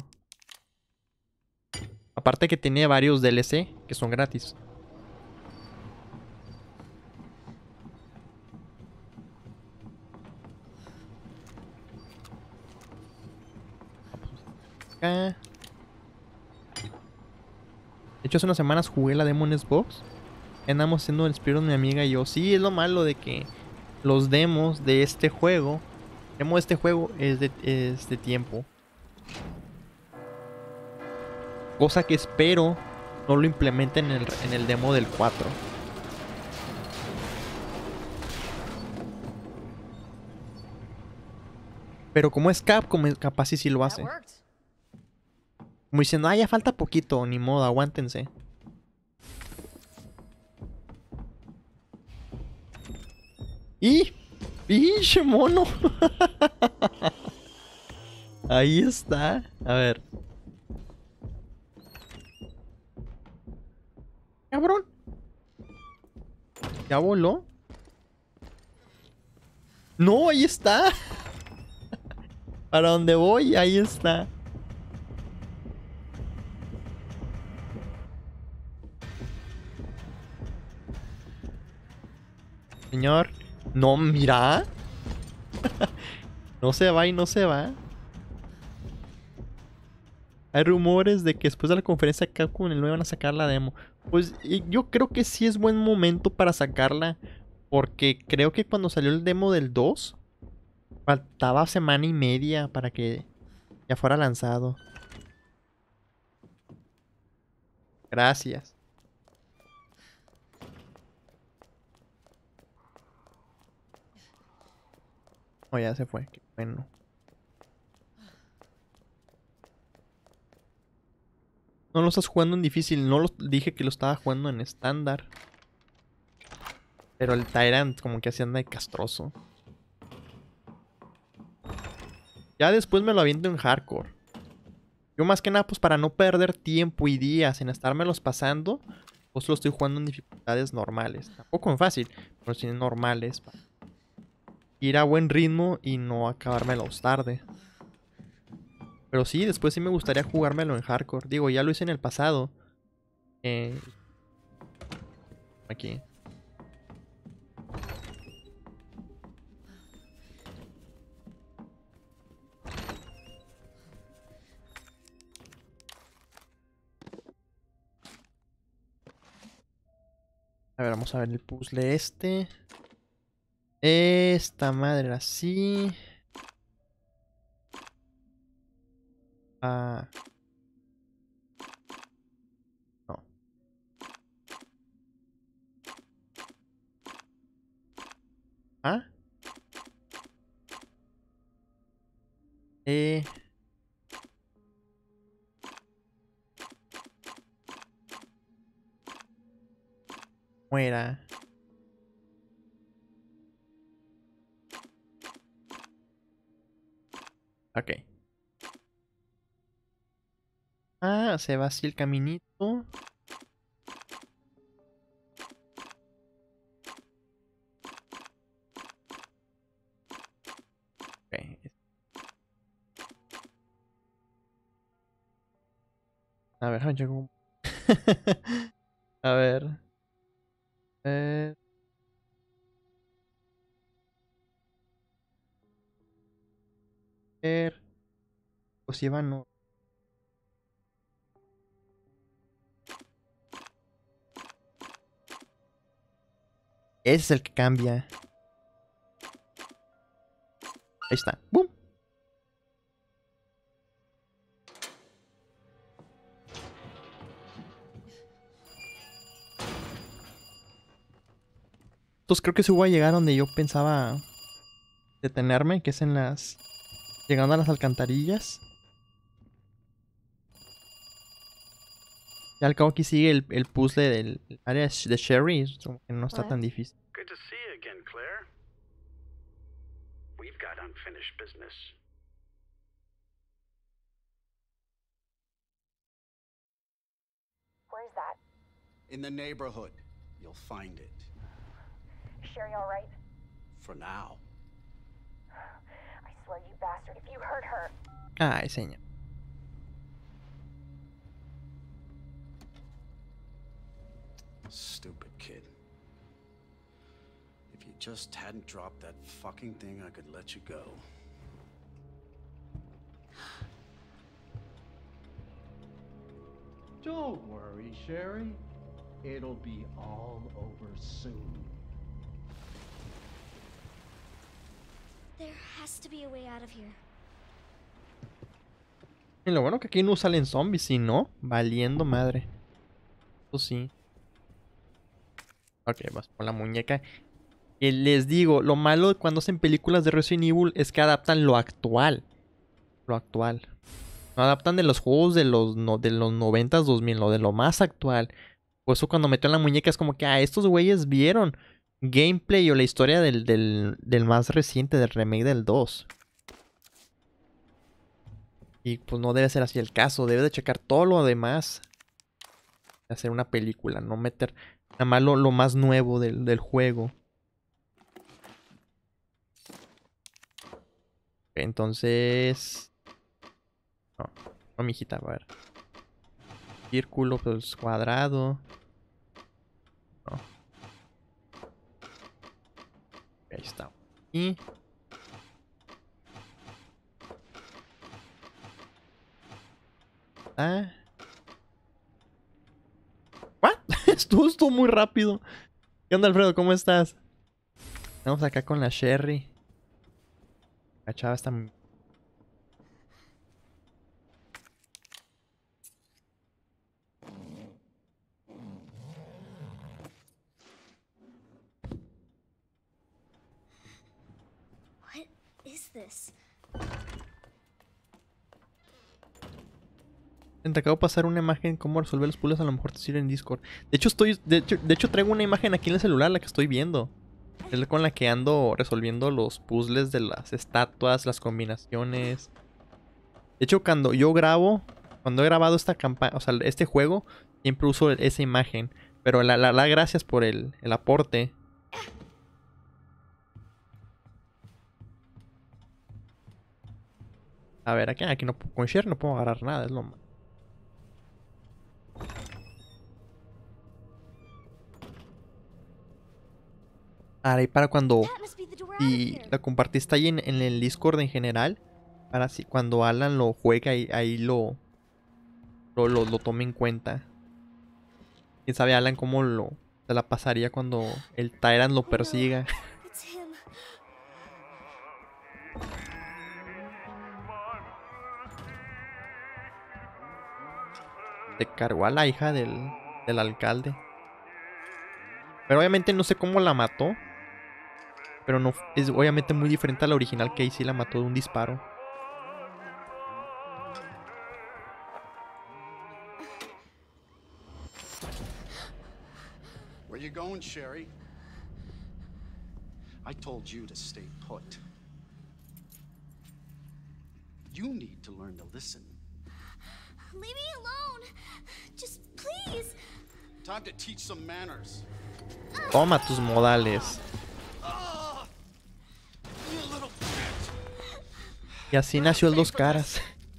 Aparte que tiene varios DLC que son gratis. Acá. De hecho, hace unas semanas jugué la demo en Xbox. Andamos haciendo el speedrun mi amiga y yo. Sí, es lo malo de que los demos de este juego. El demo de este juego es de tiempo. Cosa que espero no lo implementen en el demo del 4. Pero como es Capcom, capaz sí lo hace. Como diciendo, ya falta poquito, ni modo, aguántense. ¡Y! ¡Pinche mono! Ahí está. A ver. Cabrón. ¿Ya voló? No, ahí está. Para donde voy, ahí está. Señor. No, mira. No se va y no se va. Hay rumores de que después de la conferencia de Capcom no iban a sacar la demo. Pues yo creo que sí es buen momento para sacarla. Porque creo que cuando salió el demo del 2, faltaba semana y media para que ya fuera lanzado. Gracias. Oh, ya se fue. Qué bueno. No lo estás jugando en difícil. No lo dije que lo estaba jugando en estándar. Pero el Tyrant como que así anda de castroso. Ya después me lo aviento en hardcore. Yo más que nada pues para no perder tiempo y días en estármelos pasando, pues lo estoy jugando en dificultades normales. Tampoco en fácil, pero sí en normales. Para ir a buen ritmo y no acabármelos tarde. Pero sí, después sí me gustaría jugármelo en hardcore. Digo, ya lo hice en el pasado. Aquí. A ver, vamos a ver el puzzle este. Esta madre era así. Ah. No. ¿Ah? Muera. Ok. Ah, se va así el caminito. Ok. A ver, llegó. A ver. Pues llevan no. Ese es el que cambia. Ahí está. ¡Bum! Entonces creo que sí voy a llegar donde yo pensaba detenerme, que es en las... llegando a las alcantarillas. Y al cabo aquí sigue el puzzle del área de Sherry, como que no está tan difícil. Good to see you again, Claire. We've got unfinished business. Where's that? In the neighborhood. You'll find it. Sherry all right? For now. I swear, you bastard, if you hurt her... Ay, señor. Stupid kid. If you just hadn't dropped that fucking thing, I could let you go. Don't worry, Sherry. It'll be all over soon. There has to be a way out of here. Y lo bueno que aquí no salen zombies, si no, valiendo madre. Eso sí. Ok, vas por la muñeca. Y les digo, lo malo de cuando hacen películas de Resident Evil es que adaptan lo actual. Lo actual. No adaptan de los juegos de los 90s, 2000, lo de lo más actual. Por eso cuando metió en la muñeca es como que, estos güeyes vieron gameplay o la historia del más reciente, del remake del 2. Y pues no debe ser así el caso. Debe de checar todo lo demás. Hacer una película, no meter nada más lo más nuevo del juego. Entonces... No, mijita, a ver. Círculo, pues cuadrado. No. Ahí está. Y... ¿What? Estuvo muy rápido. ¿Qué onda, Alfredo? ¿Cómo estás? Vamos acá con la Sherry. La chava está... What is this? Te acabo de pasar una imagen cómo resolver los puzzles, a lo mejor te sirve en Discord. De hecho traigo una imagen aquí en el celular, la que estoy viendo. Es con la que ando resolviendo los puzzles de las estatuas, las combinaciones. De hecho, cuando he grabado esta campaña, o sea, este juego, siempre uso esa imagen. Pero gracias por el aporte. A ver, aquí no, con Share no puedo agarrar nada, es lo malo. Ahora, y para cuando... Si la compartiste ahí en el Discord en general, para si cuando Alan lo juega ahí lo tome en cuenta. Quién sabe Alan cómo se la pasaría cuando el Tyrant lo persiga. Se cargó a la hija del alcalde. Pero obviamente no sé cómo la mató. Pero no es obviamente muy diferente a la original, que ahí sí la mató de un disparo. Where you going, Sherry? I told you to stay put. You need to learn to listen. Leave me alone. Just please. Time to teach some manners. Toma tus modales. Y así nació el Dos Caras.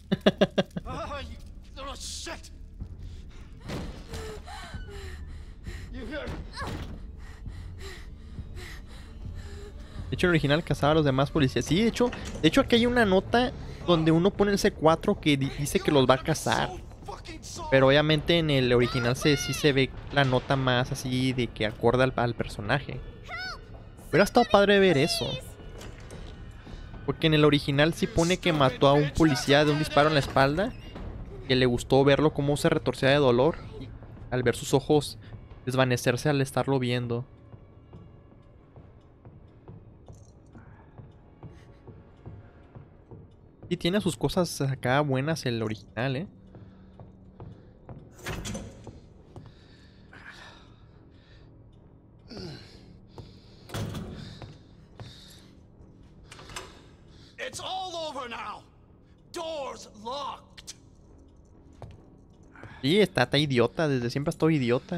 De hecho, el original cazaba a los demás policías. Sí, de hecho aquí hay una nota donde uno pone el C4 que dice que los va a cazar. Pero obviamente en el original sí se ve la nota más así de que acorde al personaje. Hubiera estado padre ver eso. Porque en el original sí pone que mató a un policía de un disparo en la espalda. Que le gustó verlo cómo se retorcía de dolor. Y al ver sus ojos desvanecerse al estarlo viendo. Y tiene sus cosas acá buenas el original, ¿eh? It's all over now. Doors locked. Sí, está idiota, desde siempre estoy idiota.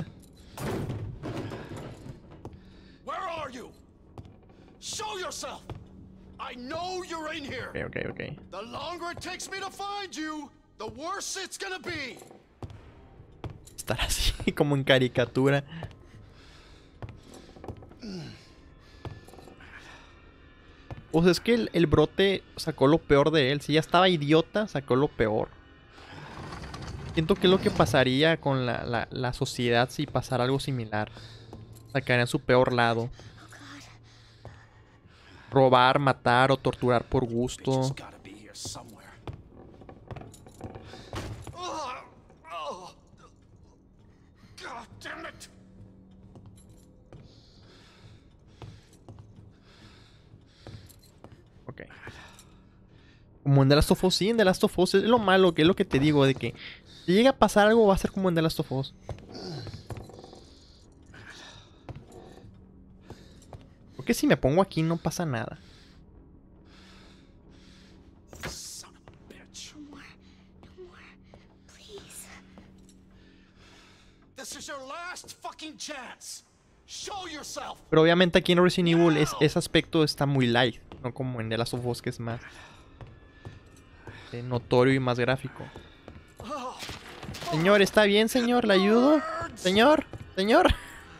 Where are you? Show yourself. I know you're in here. Okay. The longer it takes me to find you, the worse it's gonna be. Estar así como en caricatura. Pues es que el brote sacó lo peor de él. Si ya estaba idiota, sacó lo peor. Siento que es lo que pasaría con la sociedad si pasara algo similar. Sacarían su peor lado. Robar, matar o torturar por gusto. Ok. Como en The Last of Us, sí, en The Last of Us es lo malo, que es lo que te digo, de que si llega a pasar algo va a ser como en The Last of Us. que si me pongo aquí no pasa nada. Son of a bitch. No more. No more. Please. This is your last fucking chance. Show yourself. Pero obviamente aquí en Resident Evil ese aspecto está muy light. No como en The Last of Us, que es más notorio y más gráfico. Señor, ¿está bien, señor? ¿Le ayudo? Señor, señor.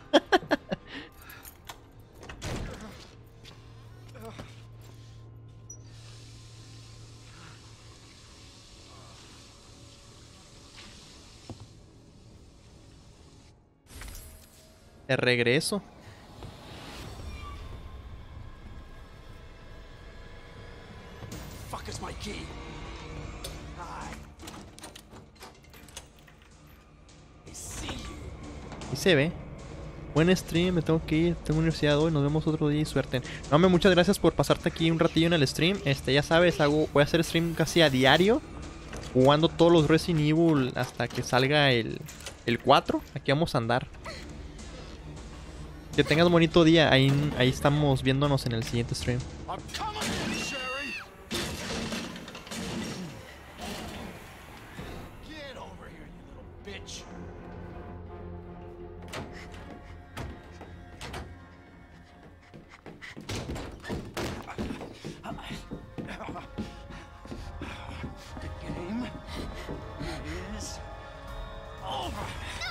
De regreso. Fuck is my key. I see you. Y se ve. Buen stream, me tengo que ir. Tengo universidad hoy, nos vemos otro día y suerte. No, hombre, muchas gracias por pasarte aquí un ratillo en el stream. Ya sabes, voy a hacer stream casi a diario. Jugando todos los Resident Evil hasta que salga el 4. Aquí vamos a andar. Que tengas bonito día. Ahí estamos viéndonos en el siguiente stream. I'm coming in, Sherry. Get over here, you little bitch. The game is over.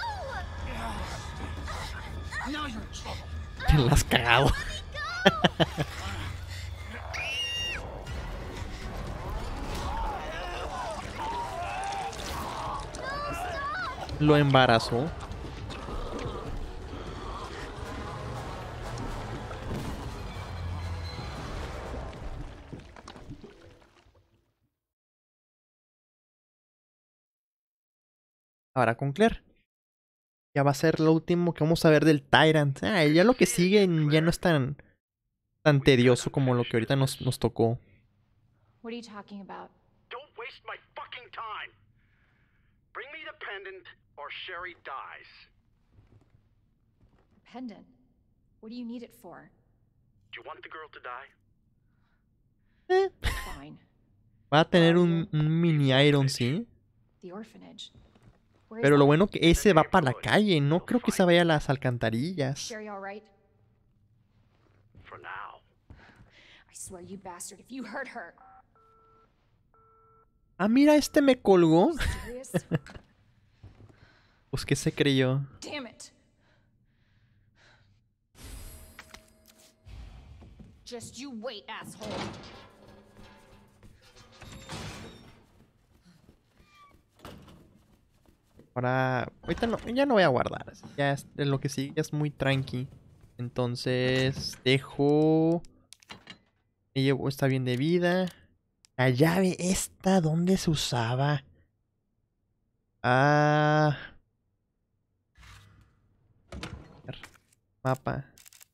Now you're in trouble. Te la has cagado. Lo embarazó. Ahora con Claire. Ya va a ser lo último que vamos a ver del Tyrant. Ya lo que sigue ya no es tan tedioso como lo que ahorita nos tocó. What are you talking about? Don't waste my fucking time. Bring me the pendant or Sherry dies. Pendant? What do you need it for? Do you want the girl to die? Fine. Va a tener un mini Iron, sí. The orphanage. Where is Pero lo that? bueno que ese va para la calle. No creo que se vaya a las alcantarillas. Sherry, all right? For now. I swear, you bastard, if you hurt her. Ah, mira, este me colgó. Serious? Pues, ¿qué se creyó? Damn it. Just you wait, asshole. Ahora, ahorita no, ya no voy a guardar. Ya es lo que sigue, ya es muy tranqui. Entonces, dejo. Me llevo, está bien de vida. La llave esta, ¿dónde se usaba? Ah. A ver, mapa.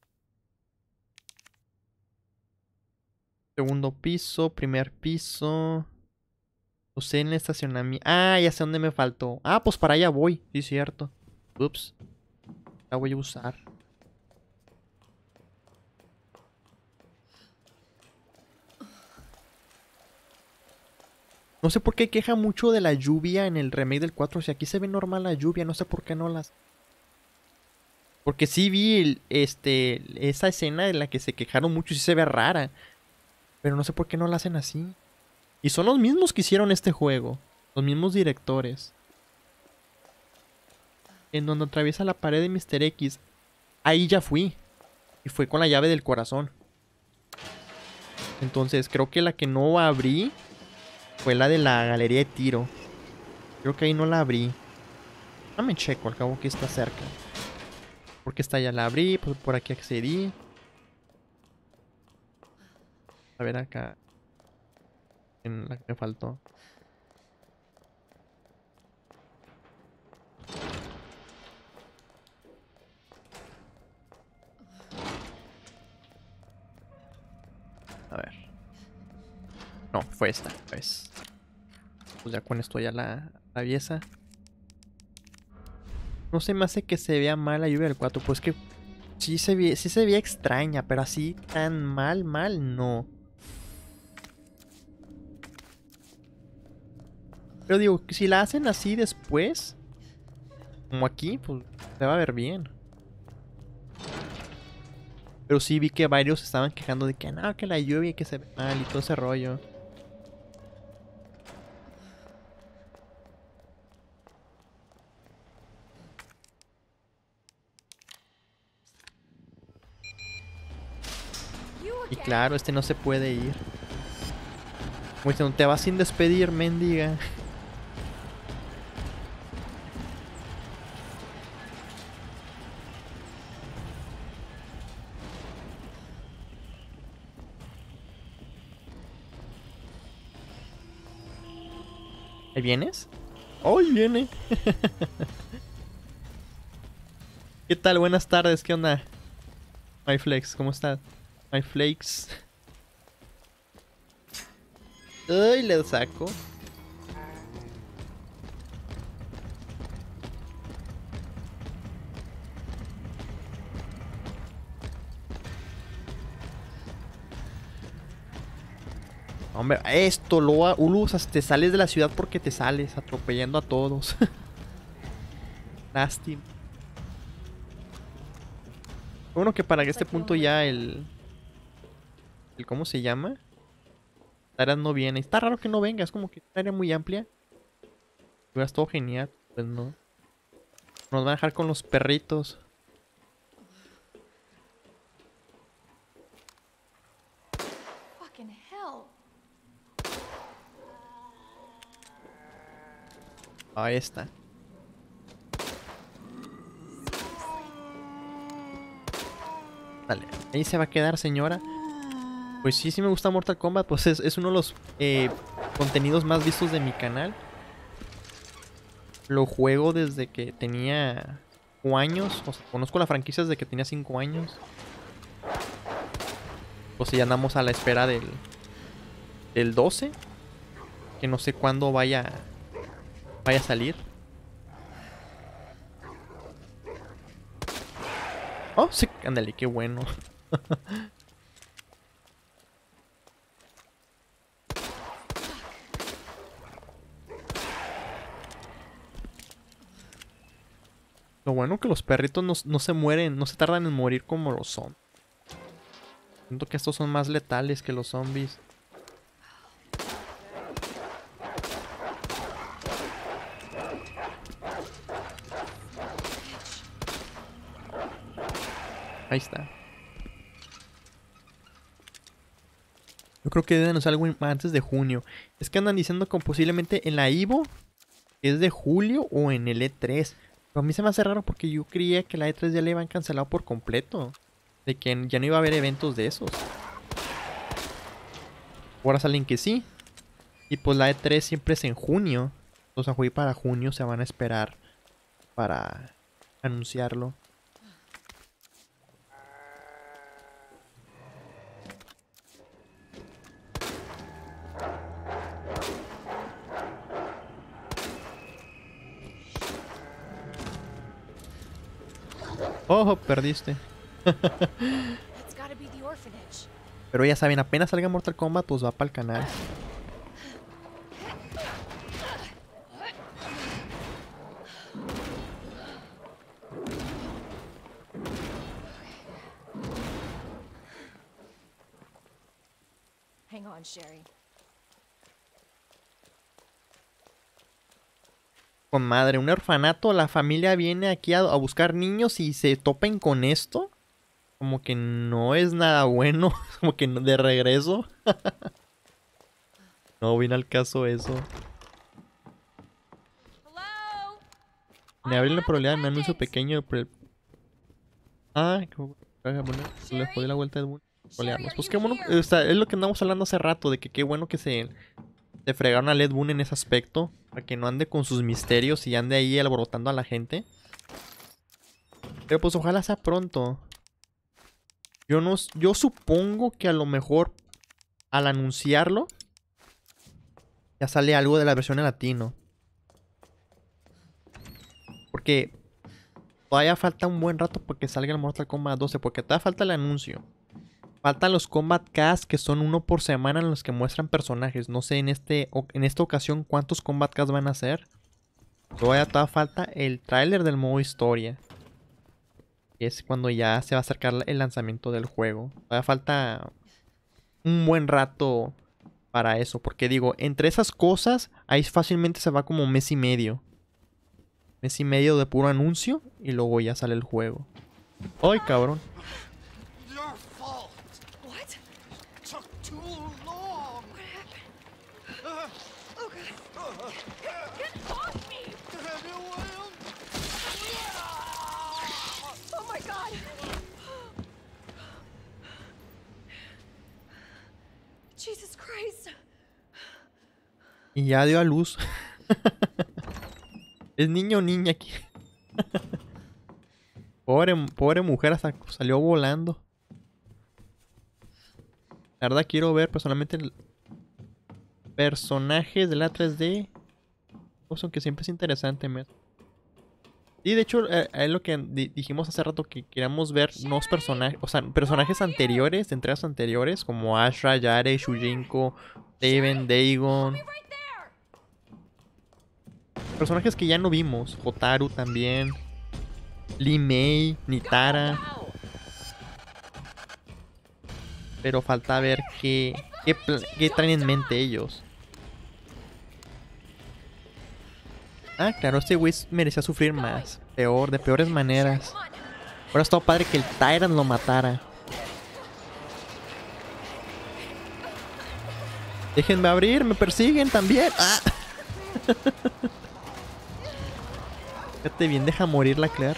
Segundo piso, primer piso. Usé en el estacionamiento. Ah, ya sé dónde me faltó. Ah, pues para allá voy. Sí, cierto. Ups. La voy a usar. No sé por qué queja mucho de la lluvia en el remake del 4. Si aquí se ve normal la lluvia, no sé por qué no las... Porque sí vi esa escena en la que se quejaron mucho y sí se ve rara. Pero no sé por qué no la hacen así. Y son los mismos que hicieron este juego. Los mismos directores. En donde atraviesa la pared de Mr. X. Ahí ya fui. Y fue con la llave del corazón. Entonces creo que la que no abrí fue la de la galería de tiro. Creo que ahí no la abrí. No me checo, al cabo que está cerca. Porque esta ya la abrí, pues por aquí accedí. A ver acá. En la que me faltó. A ver. No, fue esta, pues. Pues ya con esto ya la atraviesa. No se me hace que se vea mal la lluvia del 4. Pues que Sí se veía extraña, pero así tan mal, no. Pero digo, que si la hacen así después, como aquí, pues se va a ver bien. Pero sí vi que varios estaban quejando de que no, que la lluvia que se ve mal y todo ese rollo. Y claro, este no se puede ir. Como diciendo, te vas sin despedir, mendiga. ¿Ahí vienes? ¡Ay, viene! ¿Qué tal? Buenas tardes, ¿qué onda? MyFlex, ¿cómo estás? MyFlakes. ¡Ay, le saco! Hombre, esto lo usas, te sales de la ciudad porque te sales atropellando a todos. Lástima. Bueno, que para este punto ya el ¿cómo se llama? Taras no viene. Está raro que no venga, es como que una área muy amplia. Hubiera todo genial, pues no. Nos van a dejar con los perritos. Fucking hell. Ahí está. Dale, ahí se va a quedar, señora. Pues sí, sí me gusta Mortal Kombat. Pues es uno de los contenidos más vistos de mi canal. Lo juego desde que tenía 5 años. O sea, conozco la franquicia desde que tenía 5 años. Pues ya andamos a la espera del 12. Que no sé cuándo vaya a salir. Oh, sí, ándale, qué bueno. Lo bueno que los perritos no se mueren, no se tardan en morir como los zombies. Siento que estos son más letales que los zombies. Ahí está. Yo creo que deben anunciar algo antes de junio. Es que andan diciendo que posiblemente en la Evo, que es de julio, o en el E3. Pero a mí se me hace raro porque yo creía que la E3 ya le iban cancelado por completo. De que ya no iba a haber eventos de esos. Ahora salen que sí. Y pues la E3 siempre es en junio. Entonces a para junio se van a esperar para anunciarlo. Oh, perdiste. Pero ya saben, apenas salga Mortal Kombat, pues va para el canal. Hang on, Sherry. Con madre, un orfanato, la familia viene aquí a buscar niños y se topen con esto. Como que no es nada bueno. Como que de regreso. No viene al caso eso. Me abrí la probabilidad de un anuncio pequeño. Ah, le jodí la vuelta de golearlos. Pues qué bueno. O sea, es lo que andamos hablando hace rato. De que qué bueno que se fregaron a Ed Boon en ese aspecto. Para que no ande con sus misterios y ande ahí alborotando a la gente. Pero pues ojalá sea pronto. Yo supongo que a lo mejor al anunciarlo ya sale algo de la versión en latino. Porque todavía falta un buen rato para que salga el Mortal Kombat 12, porque todavía falta el anuncio. Faltan los Combat Cast, que son uno por semana en los que muestran personajes. No sé en esta ocasión cuántos Combat Cast van a hacer. Todavía falta el tráiler del modo historia. Es cuando ya se va a acercar el lanzamiento del juego. Todavía falta un buen rato para eso. Porque digo, entre esas cosas, ahí fácilmente se va como un mes y medio. Mes y medio de puro anuncio y luego ya sale el juego. ¡Ay, cabrón! Y ya dio a luz. Es niño o niña aquí. Pobre mujer, hasta salió volando. La verdad quiero ver personalmente personajes de la 3D. Cosa que siempre es interesante. Y de hecho es lo que dijimos hace rato, que queríamos ver nuevos personajes. O sea, personajes anteriores, de entregas anteriores. Como Ashra, Yare, Shujinko, Taven, Dagon. Personajes que ya no vimos. Hotaru también. Li Mei, Nitara. Pero falta ver qué traen en mente ellos. Ah, claro, este güey merecía sufrir más. Peor, de peores maneras. Ahora estaba padre que el Tyrant lo matara. Déjenme abrir, me persiguen también. ¡Ah! Fíjate bien, deja morir la Claire.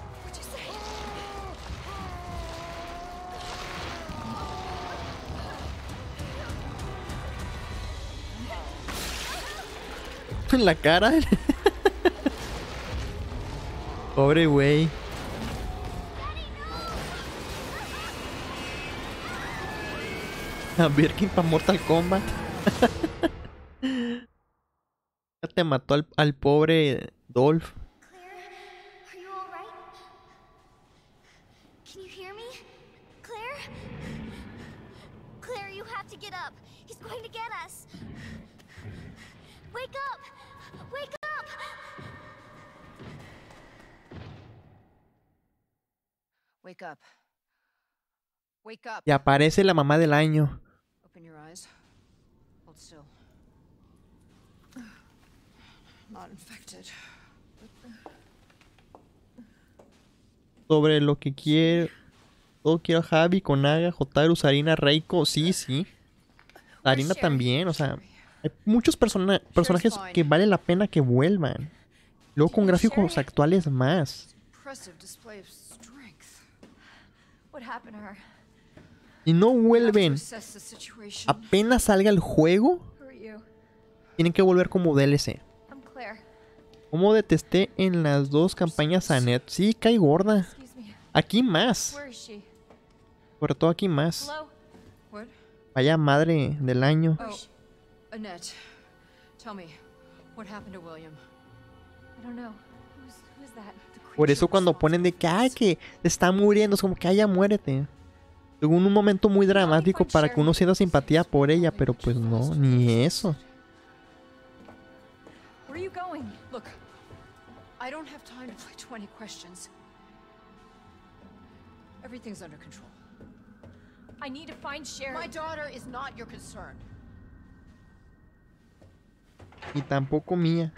En la cara. Pobre güey. A ver quién para Mortal Kombat. Ya te mató al pobre Dolph. Wake up. Wake up. Y aparece la mamá del año. Open your eyes. Hold still. Not infected. Sobre lo que quiero. Todo quiero Javi, Konaga, Hotaru, Sarina, Reiko. Sí, sí. Sarina también, o sea. Hay muchos personajes que vale la pena que vuelvan. Luego con gráficos actuales más. Si no vuelven apenas salga el juego, tienen que volver como DLC. Como detesté en las dos campañas a Annette. Sí, cae gorda. Aquí más. Sobre todo aquí más. Vaya madre del año. Annette, tell me, what happened to William? I don't know. Who's that? Por eso cuando ponen de que, ay, que te está muriendo, es como que, ay, ya muérete. Según un momento muy dramático para que uno sienta simpatía por ella, pero pues no, ni eso. Where are you going? Look, I don't have time to play 20 questions. Everything's under control. I need to find Sherry. My daughter is not your concern. Y tampoco mía.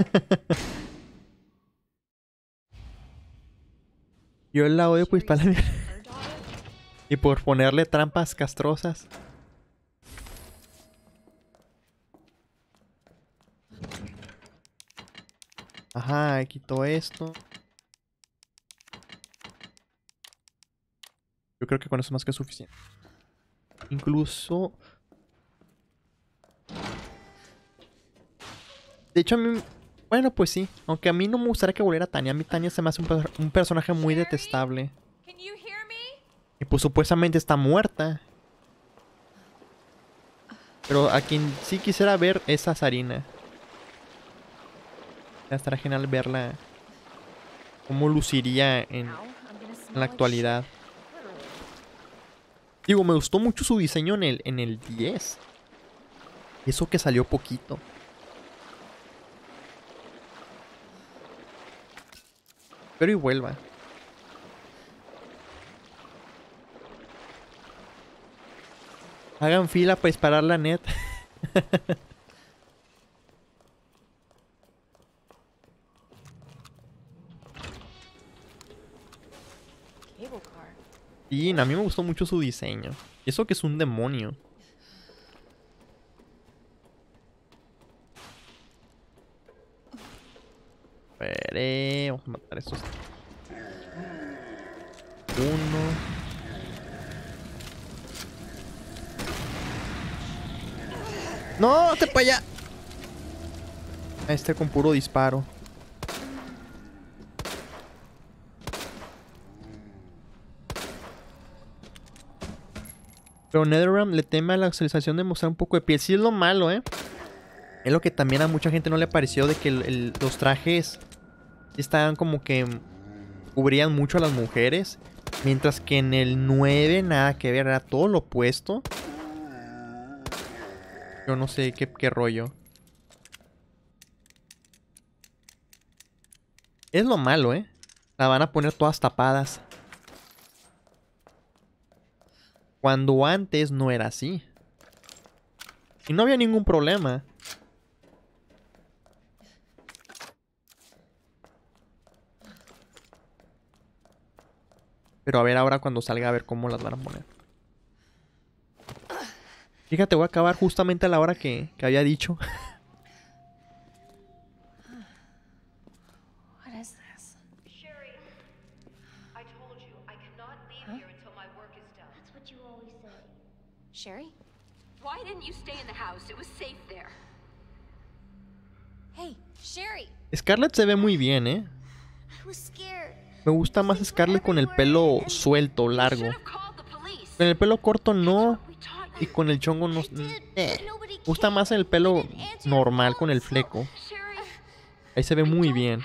Yo la odio pues para la... Y por ponerle trampas castrosas. Ajá, quitó esto. Yo creo que con eso es más que suficiente. Incluso... De hecho a mí... Bueno, pues sí. Aunque a mí no me gustaría que volviera Tanya. A mí Tanya se me hace un personaje muy detestable. Y pues supuestamente está muerta. Pero a quien sí quisiera ver es a Sarina. Ya estará genial verla cómo luciría en la actualidad. Digo, me gustó mucho su diseño en el 10. Eso que salió poquito. Pero y vuelva. Hagan fila para disparar la net. Y a mí me gustó mucho su diseño. Y eso que es un demonio. Vamos a matar a estos. Uno. ¡No! ¡Te para allá! A este con puro disparo. Pero NetherRealm le teme a la actualización de mostrar un poco de piel. Sí es lo malo, ¿eh? Es lo que también a mucha gente no le pareció, de que los trajes estaban como que cubrían mucho a las mujeres. Mientras que en el 9 nada que ver, era todo lo opuesto. Yo no sé qué rollo. Es lo malo, ¿eh? La van a poner todas tapadas. Cuando antes no era así. Y no había ningún problema. Pero a ver ahora cuando salga, a ver cómo las van a poner. Fíjate, voy a acabar justamente a la hora que había dicho. What is this? Sherry, I told you I cannot leave here until my work is done. That's what you always say. Sherry? Why didn't you stay in the house? It was safe there. Hey, Sherry! Scarlett se ve muy bien, ¿eh? I was scared. Me gusta más Scarlett con el pelo suelto, largo. Con el pelo corto no. Y con el chongo no. Me gusta más el pelo normal con el fleco. Ahí se ve muy bien.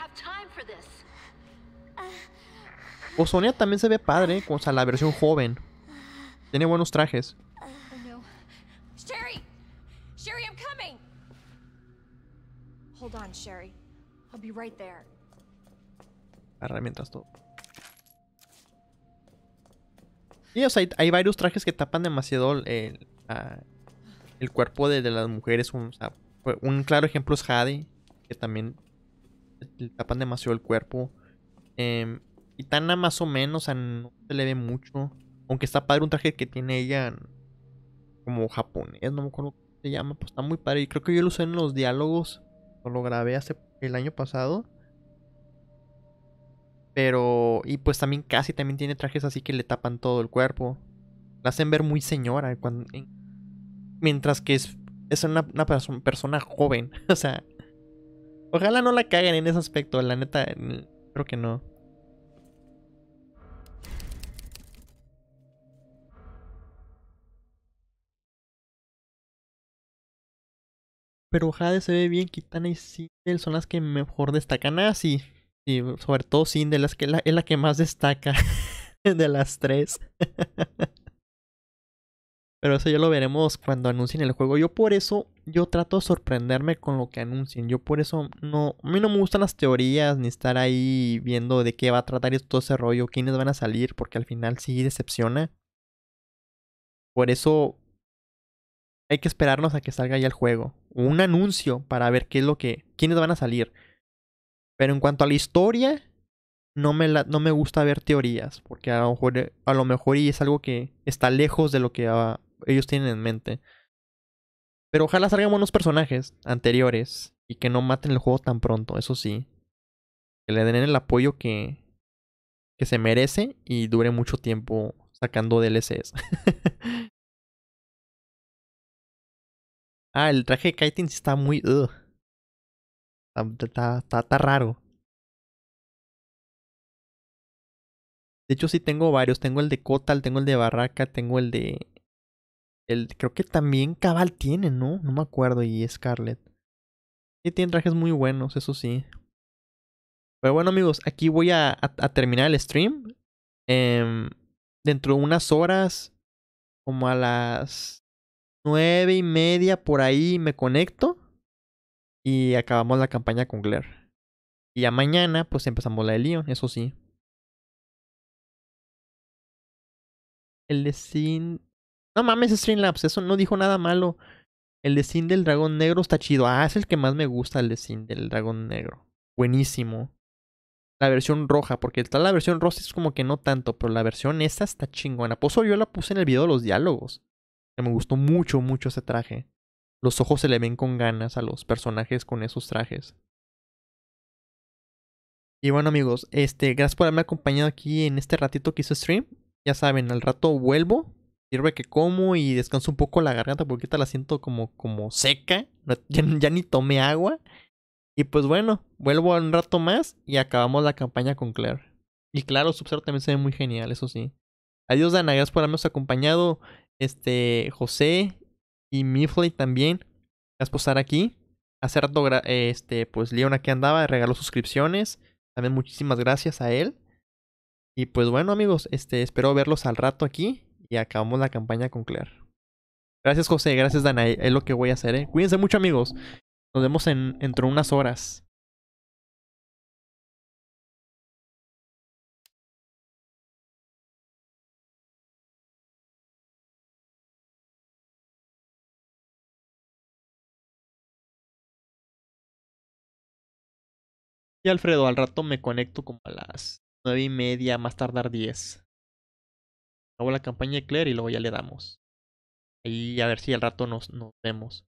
O Sonia también se ve padre, o sea, la versión joven. Tiene buenos trajes. Oh no. Sherry! Sherry, I'm coming! Hold on, Sherry. I'll be right there. Agarra mientras todo. Y o sea, hay varios trajes que tapan demasiado el cuerpo de las mujeres. O sea, un claro ejemplo es Jade, que también le tapan demasiado el cuerpo. Y Tana más o menos, o sea, no se le ve mucho. Aunque está padre un traje que tiene ella como japonés, no me acuerdo cómo se llama. Pues está muy padre. Y creo que yo lo usé en los diálogos. Lo grabé el año pasado. Pero, y pues también casi también tiene trajes así que le tapan todo el cuerpo. La hacen ver muy señora. Mientras que es una persona joven. O sea, ojalá no la caguen en ese aspecto. La neta, creo que no. Pero Jade se ve bien. Kitana y Sindel son las que mejor destacan. Ah, sí. Y sobre todo Sindel es la que más destaca de las tres. Pero eso ya lo veremos cuando anuncien el juego. Yo trato de sorprenderme con lo que anuncien. Yo por eso no... A mí no me gustan las teorías ni estar ahí viendo de qué va a tratar todo ese rollo, quiénes van a salir, porque al final sí decepciona. Por eso hay que esperarnos a que salga ya el juego. O un anuncio para ver quiénes van a salir. Pero en cuanto a la historia, no me gusta ver teorías. Porque a lo mejor y es algo que está lejos de lo que ellos tienen en mente. Pero ojalá salgan buenos personajes anteriores. Y que no maten el juego tan pronto, eso sí. Que le den el apoyo que se merece. Y dure mucho tiempo sacando DLCs. El traje de Kaiten está muy... Está raro. De hecho sí tengo varios. Tengo el de Kotal, tengo el de Baraka, tengo el de... creo que también Cabal tiene, ¿no? No me acuerdo. Y Scarlett. Sí, tienen trajes muy buenos, eso sí. Pero bueno, amigos, aquí voy a terminar el stream. Dentro de unas horas, como a las 9:30 por ahí, me conecto. Y acabamos la campaña con Claire. Y ya mañana, pues empezamos la de Leon, eso sí. El de Sin... No mames, Streamlabs, eso no dijo nada malo. El de Sin del Dragón Negro está chido. Ah, es el que más me gusta, el de Sin del Dragón Negro. Buenísimo. La versión roja, porque está la versión rosa es como que no tanto, pero la versión esta está chingona. Por eso yo la puse en el video de los diálogos. Que me gustó mucho, mucho ese traje. Los ojos se le ven con ganas a los personajes con esos trajes. Y bueno, amigos, gracias por haberme acompañado aquí en este ratito que hice stream. Ya saben, al rato vuelvo. Sirve que como y descanso un poco la garganta porque ahorita la siento como seca. Ya ni tomé agua. Y pues bueno, vuelvo un rato más y acabamos la campaña con Claire. Y claro, Sub-Zero también se ve muy genial, eso sí. Adiós, Dana, gracias por habernos acompañado. José y Mifley también. Gracias por estar aquí. Hace rato, pues Leon aquí andaba, regaló suscripciones. También muchísimas gracias a él. Y pues bueno, amigos, espero verlos al rato aquí. Y acabamos la campaña con Claire. Gracias, José, gracias, Dana. Es lo que voy a hacer, Cuídense mucho, amigos. Nos vemos dentro de unas horas. Y Alfredo, al rato me conecto como a las 9:30, más tardar 10. Hago la campaña de Claire y luego ya le damos. Ahí a ver si al rato nos vemos.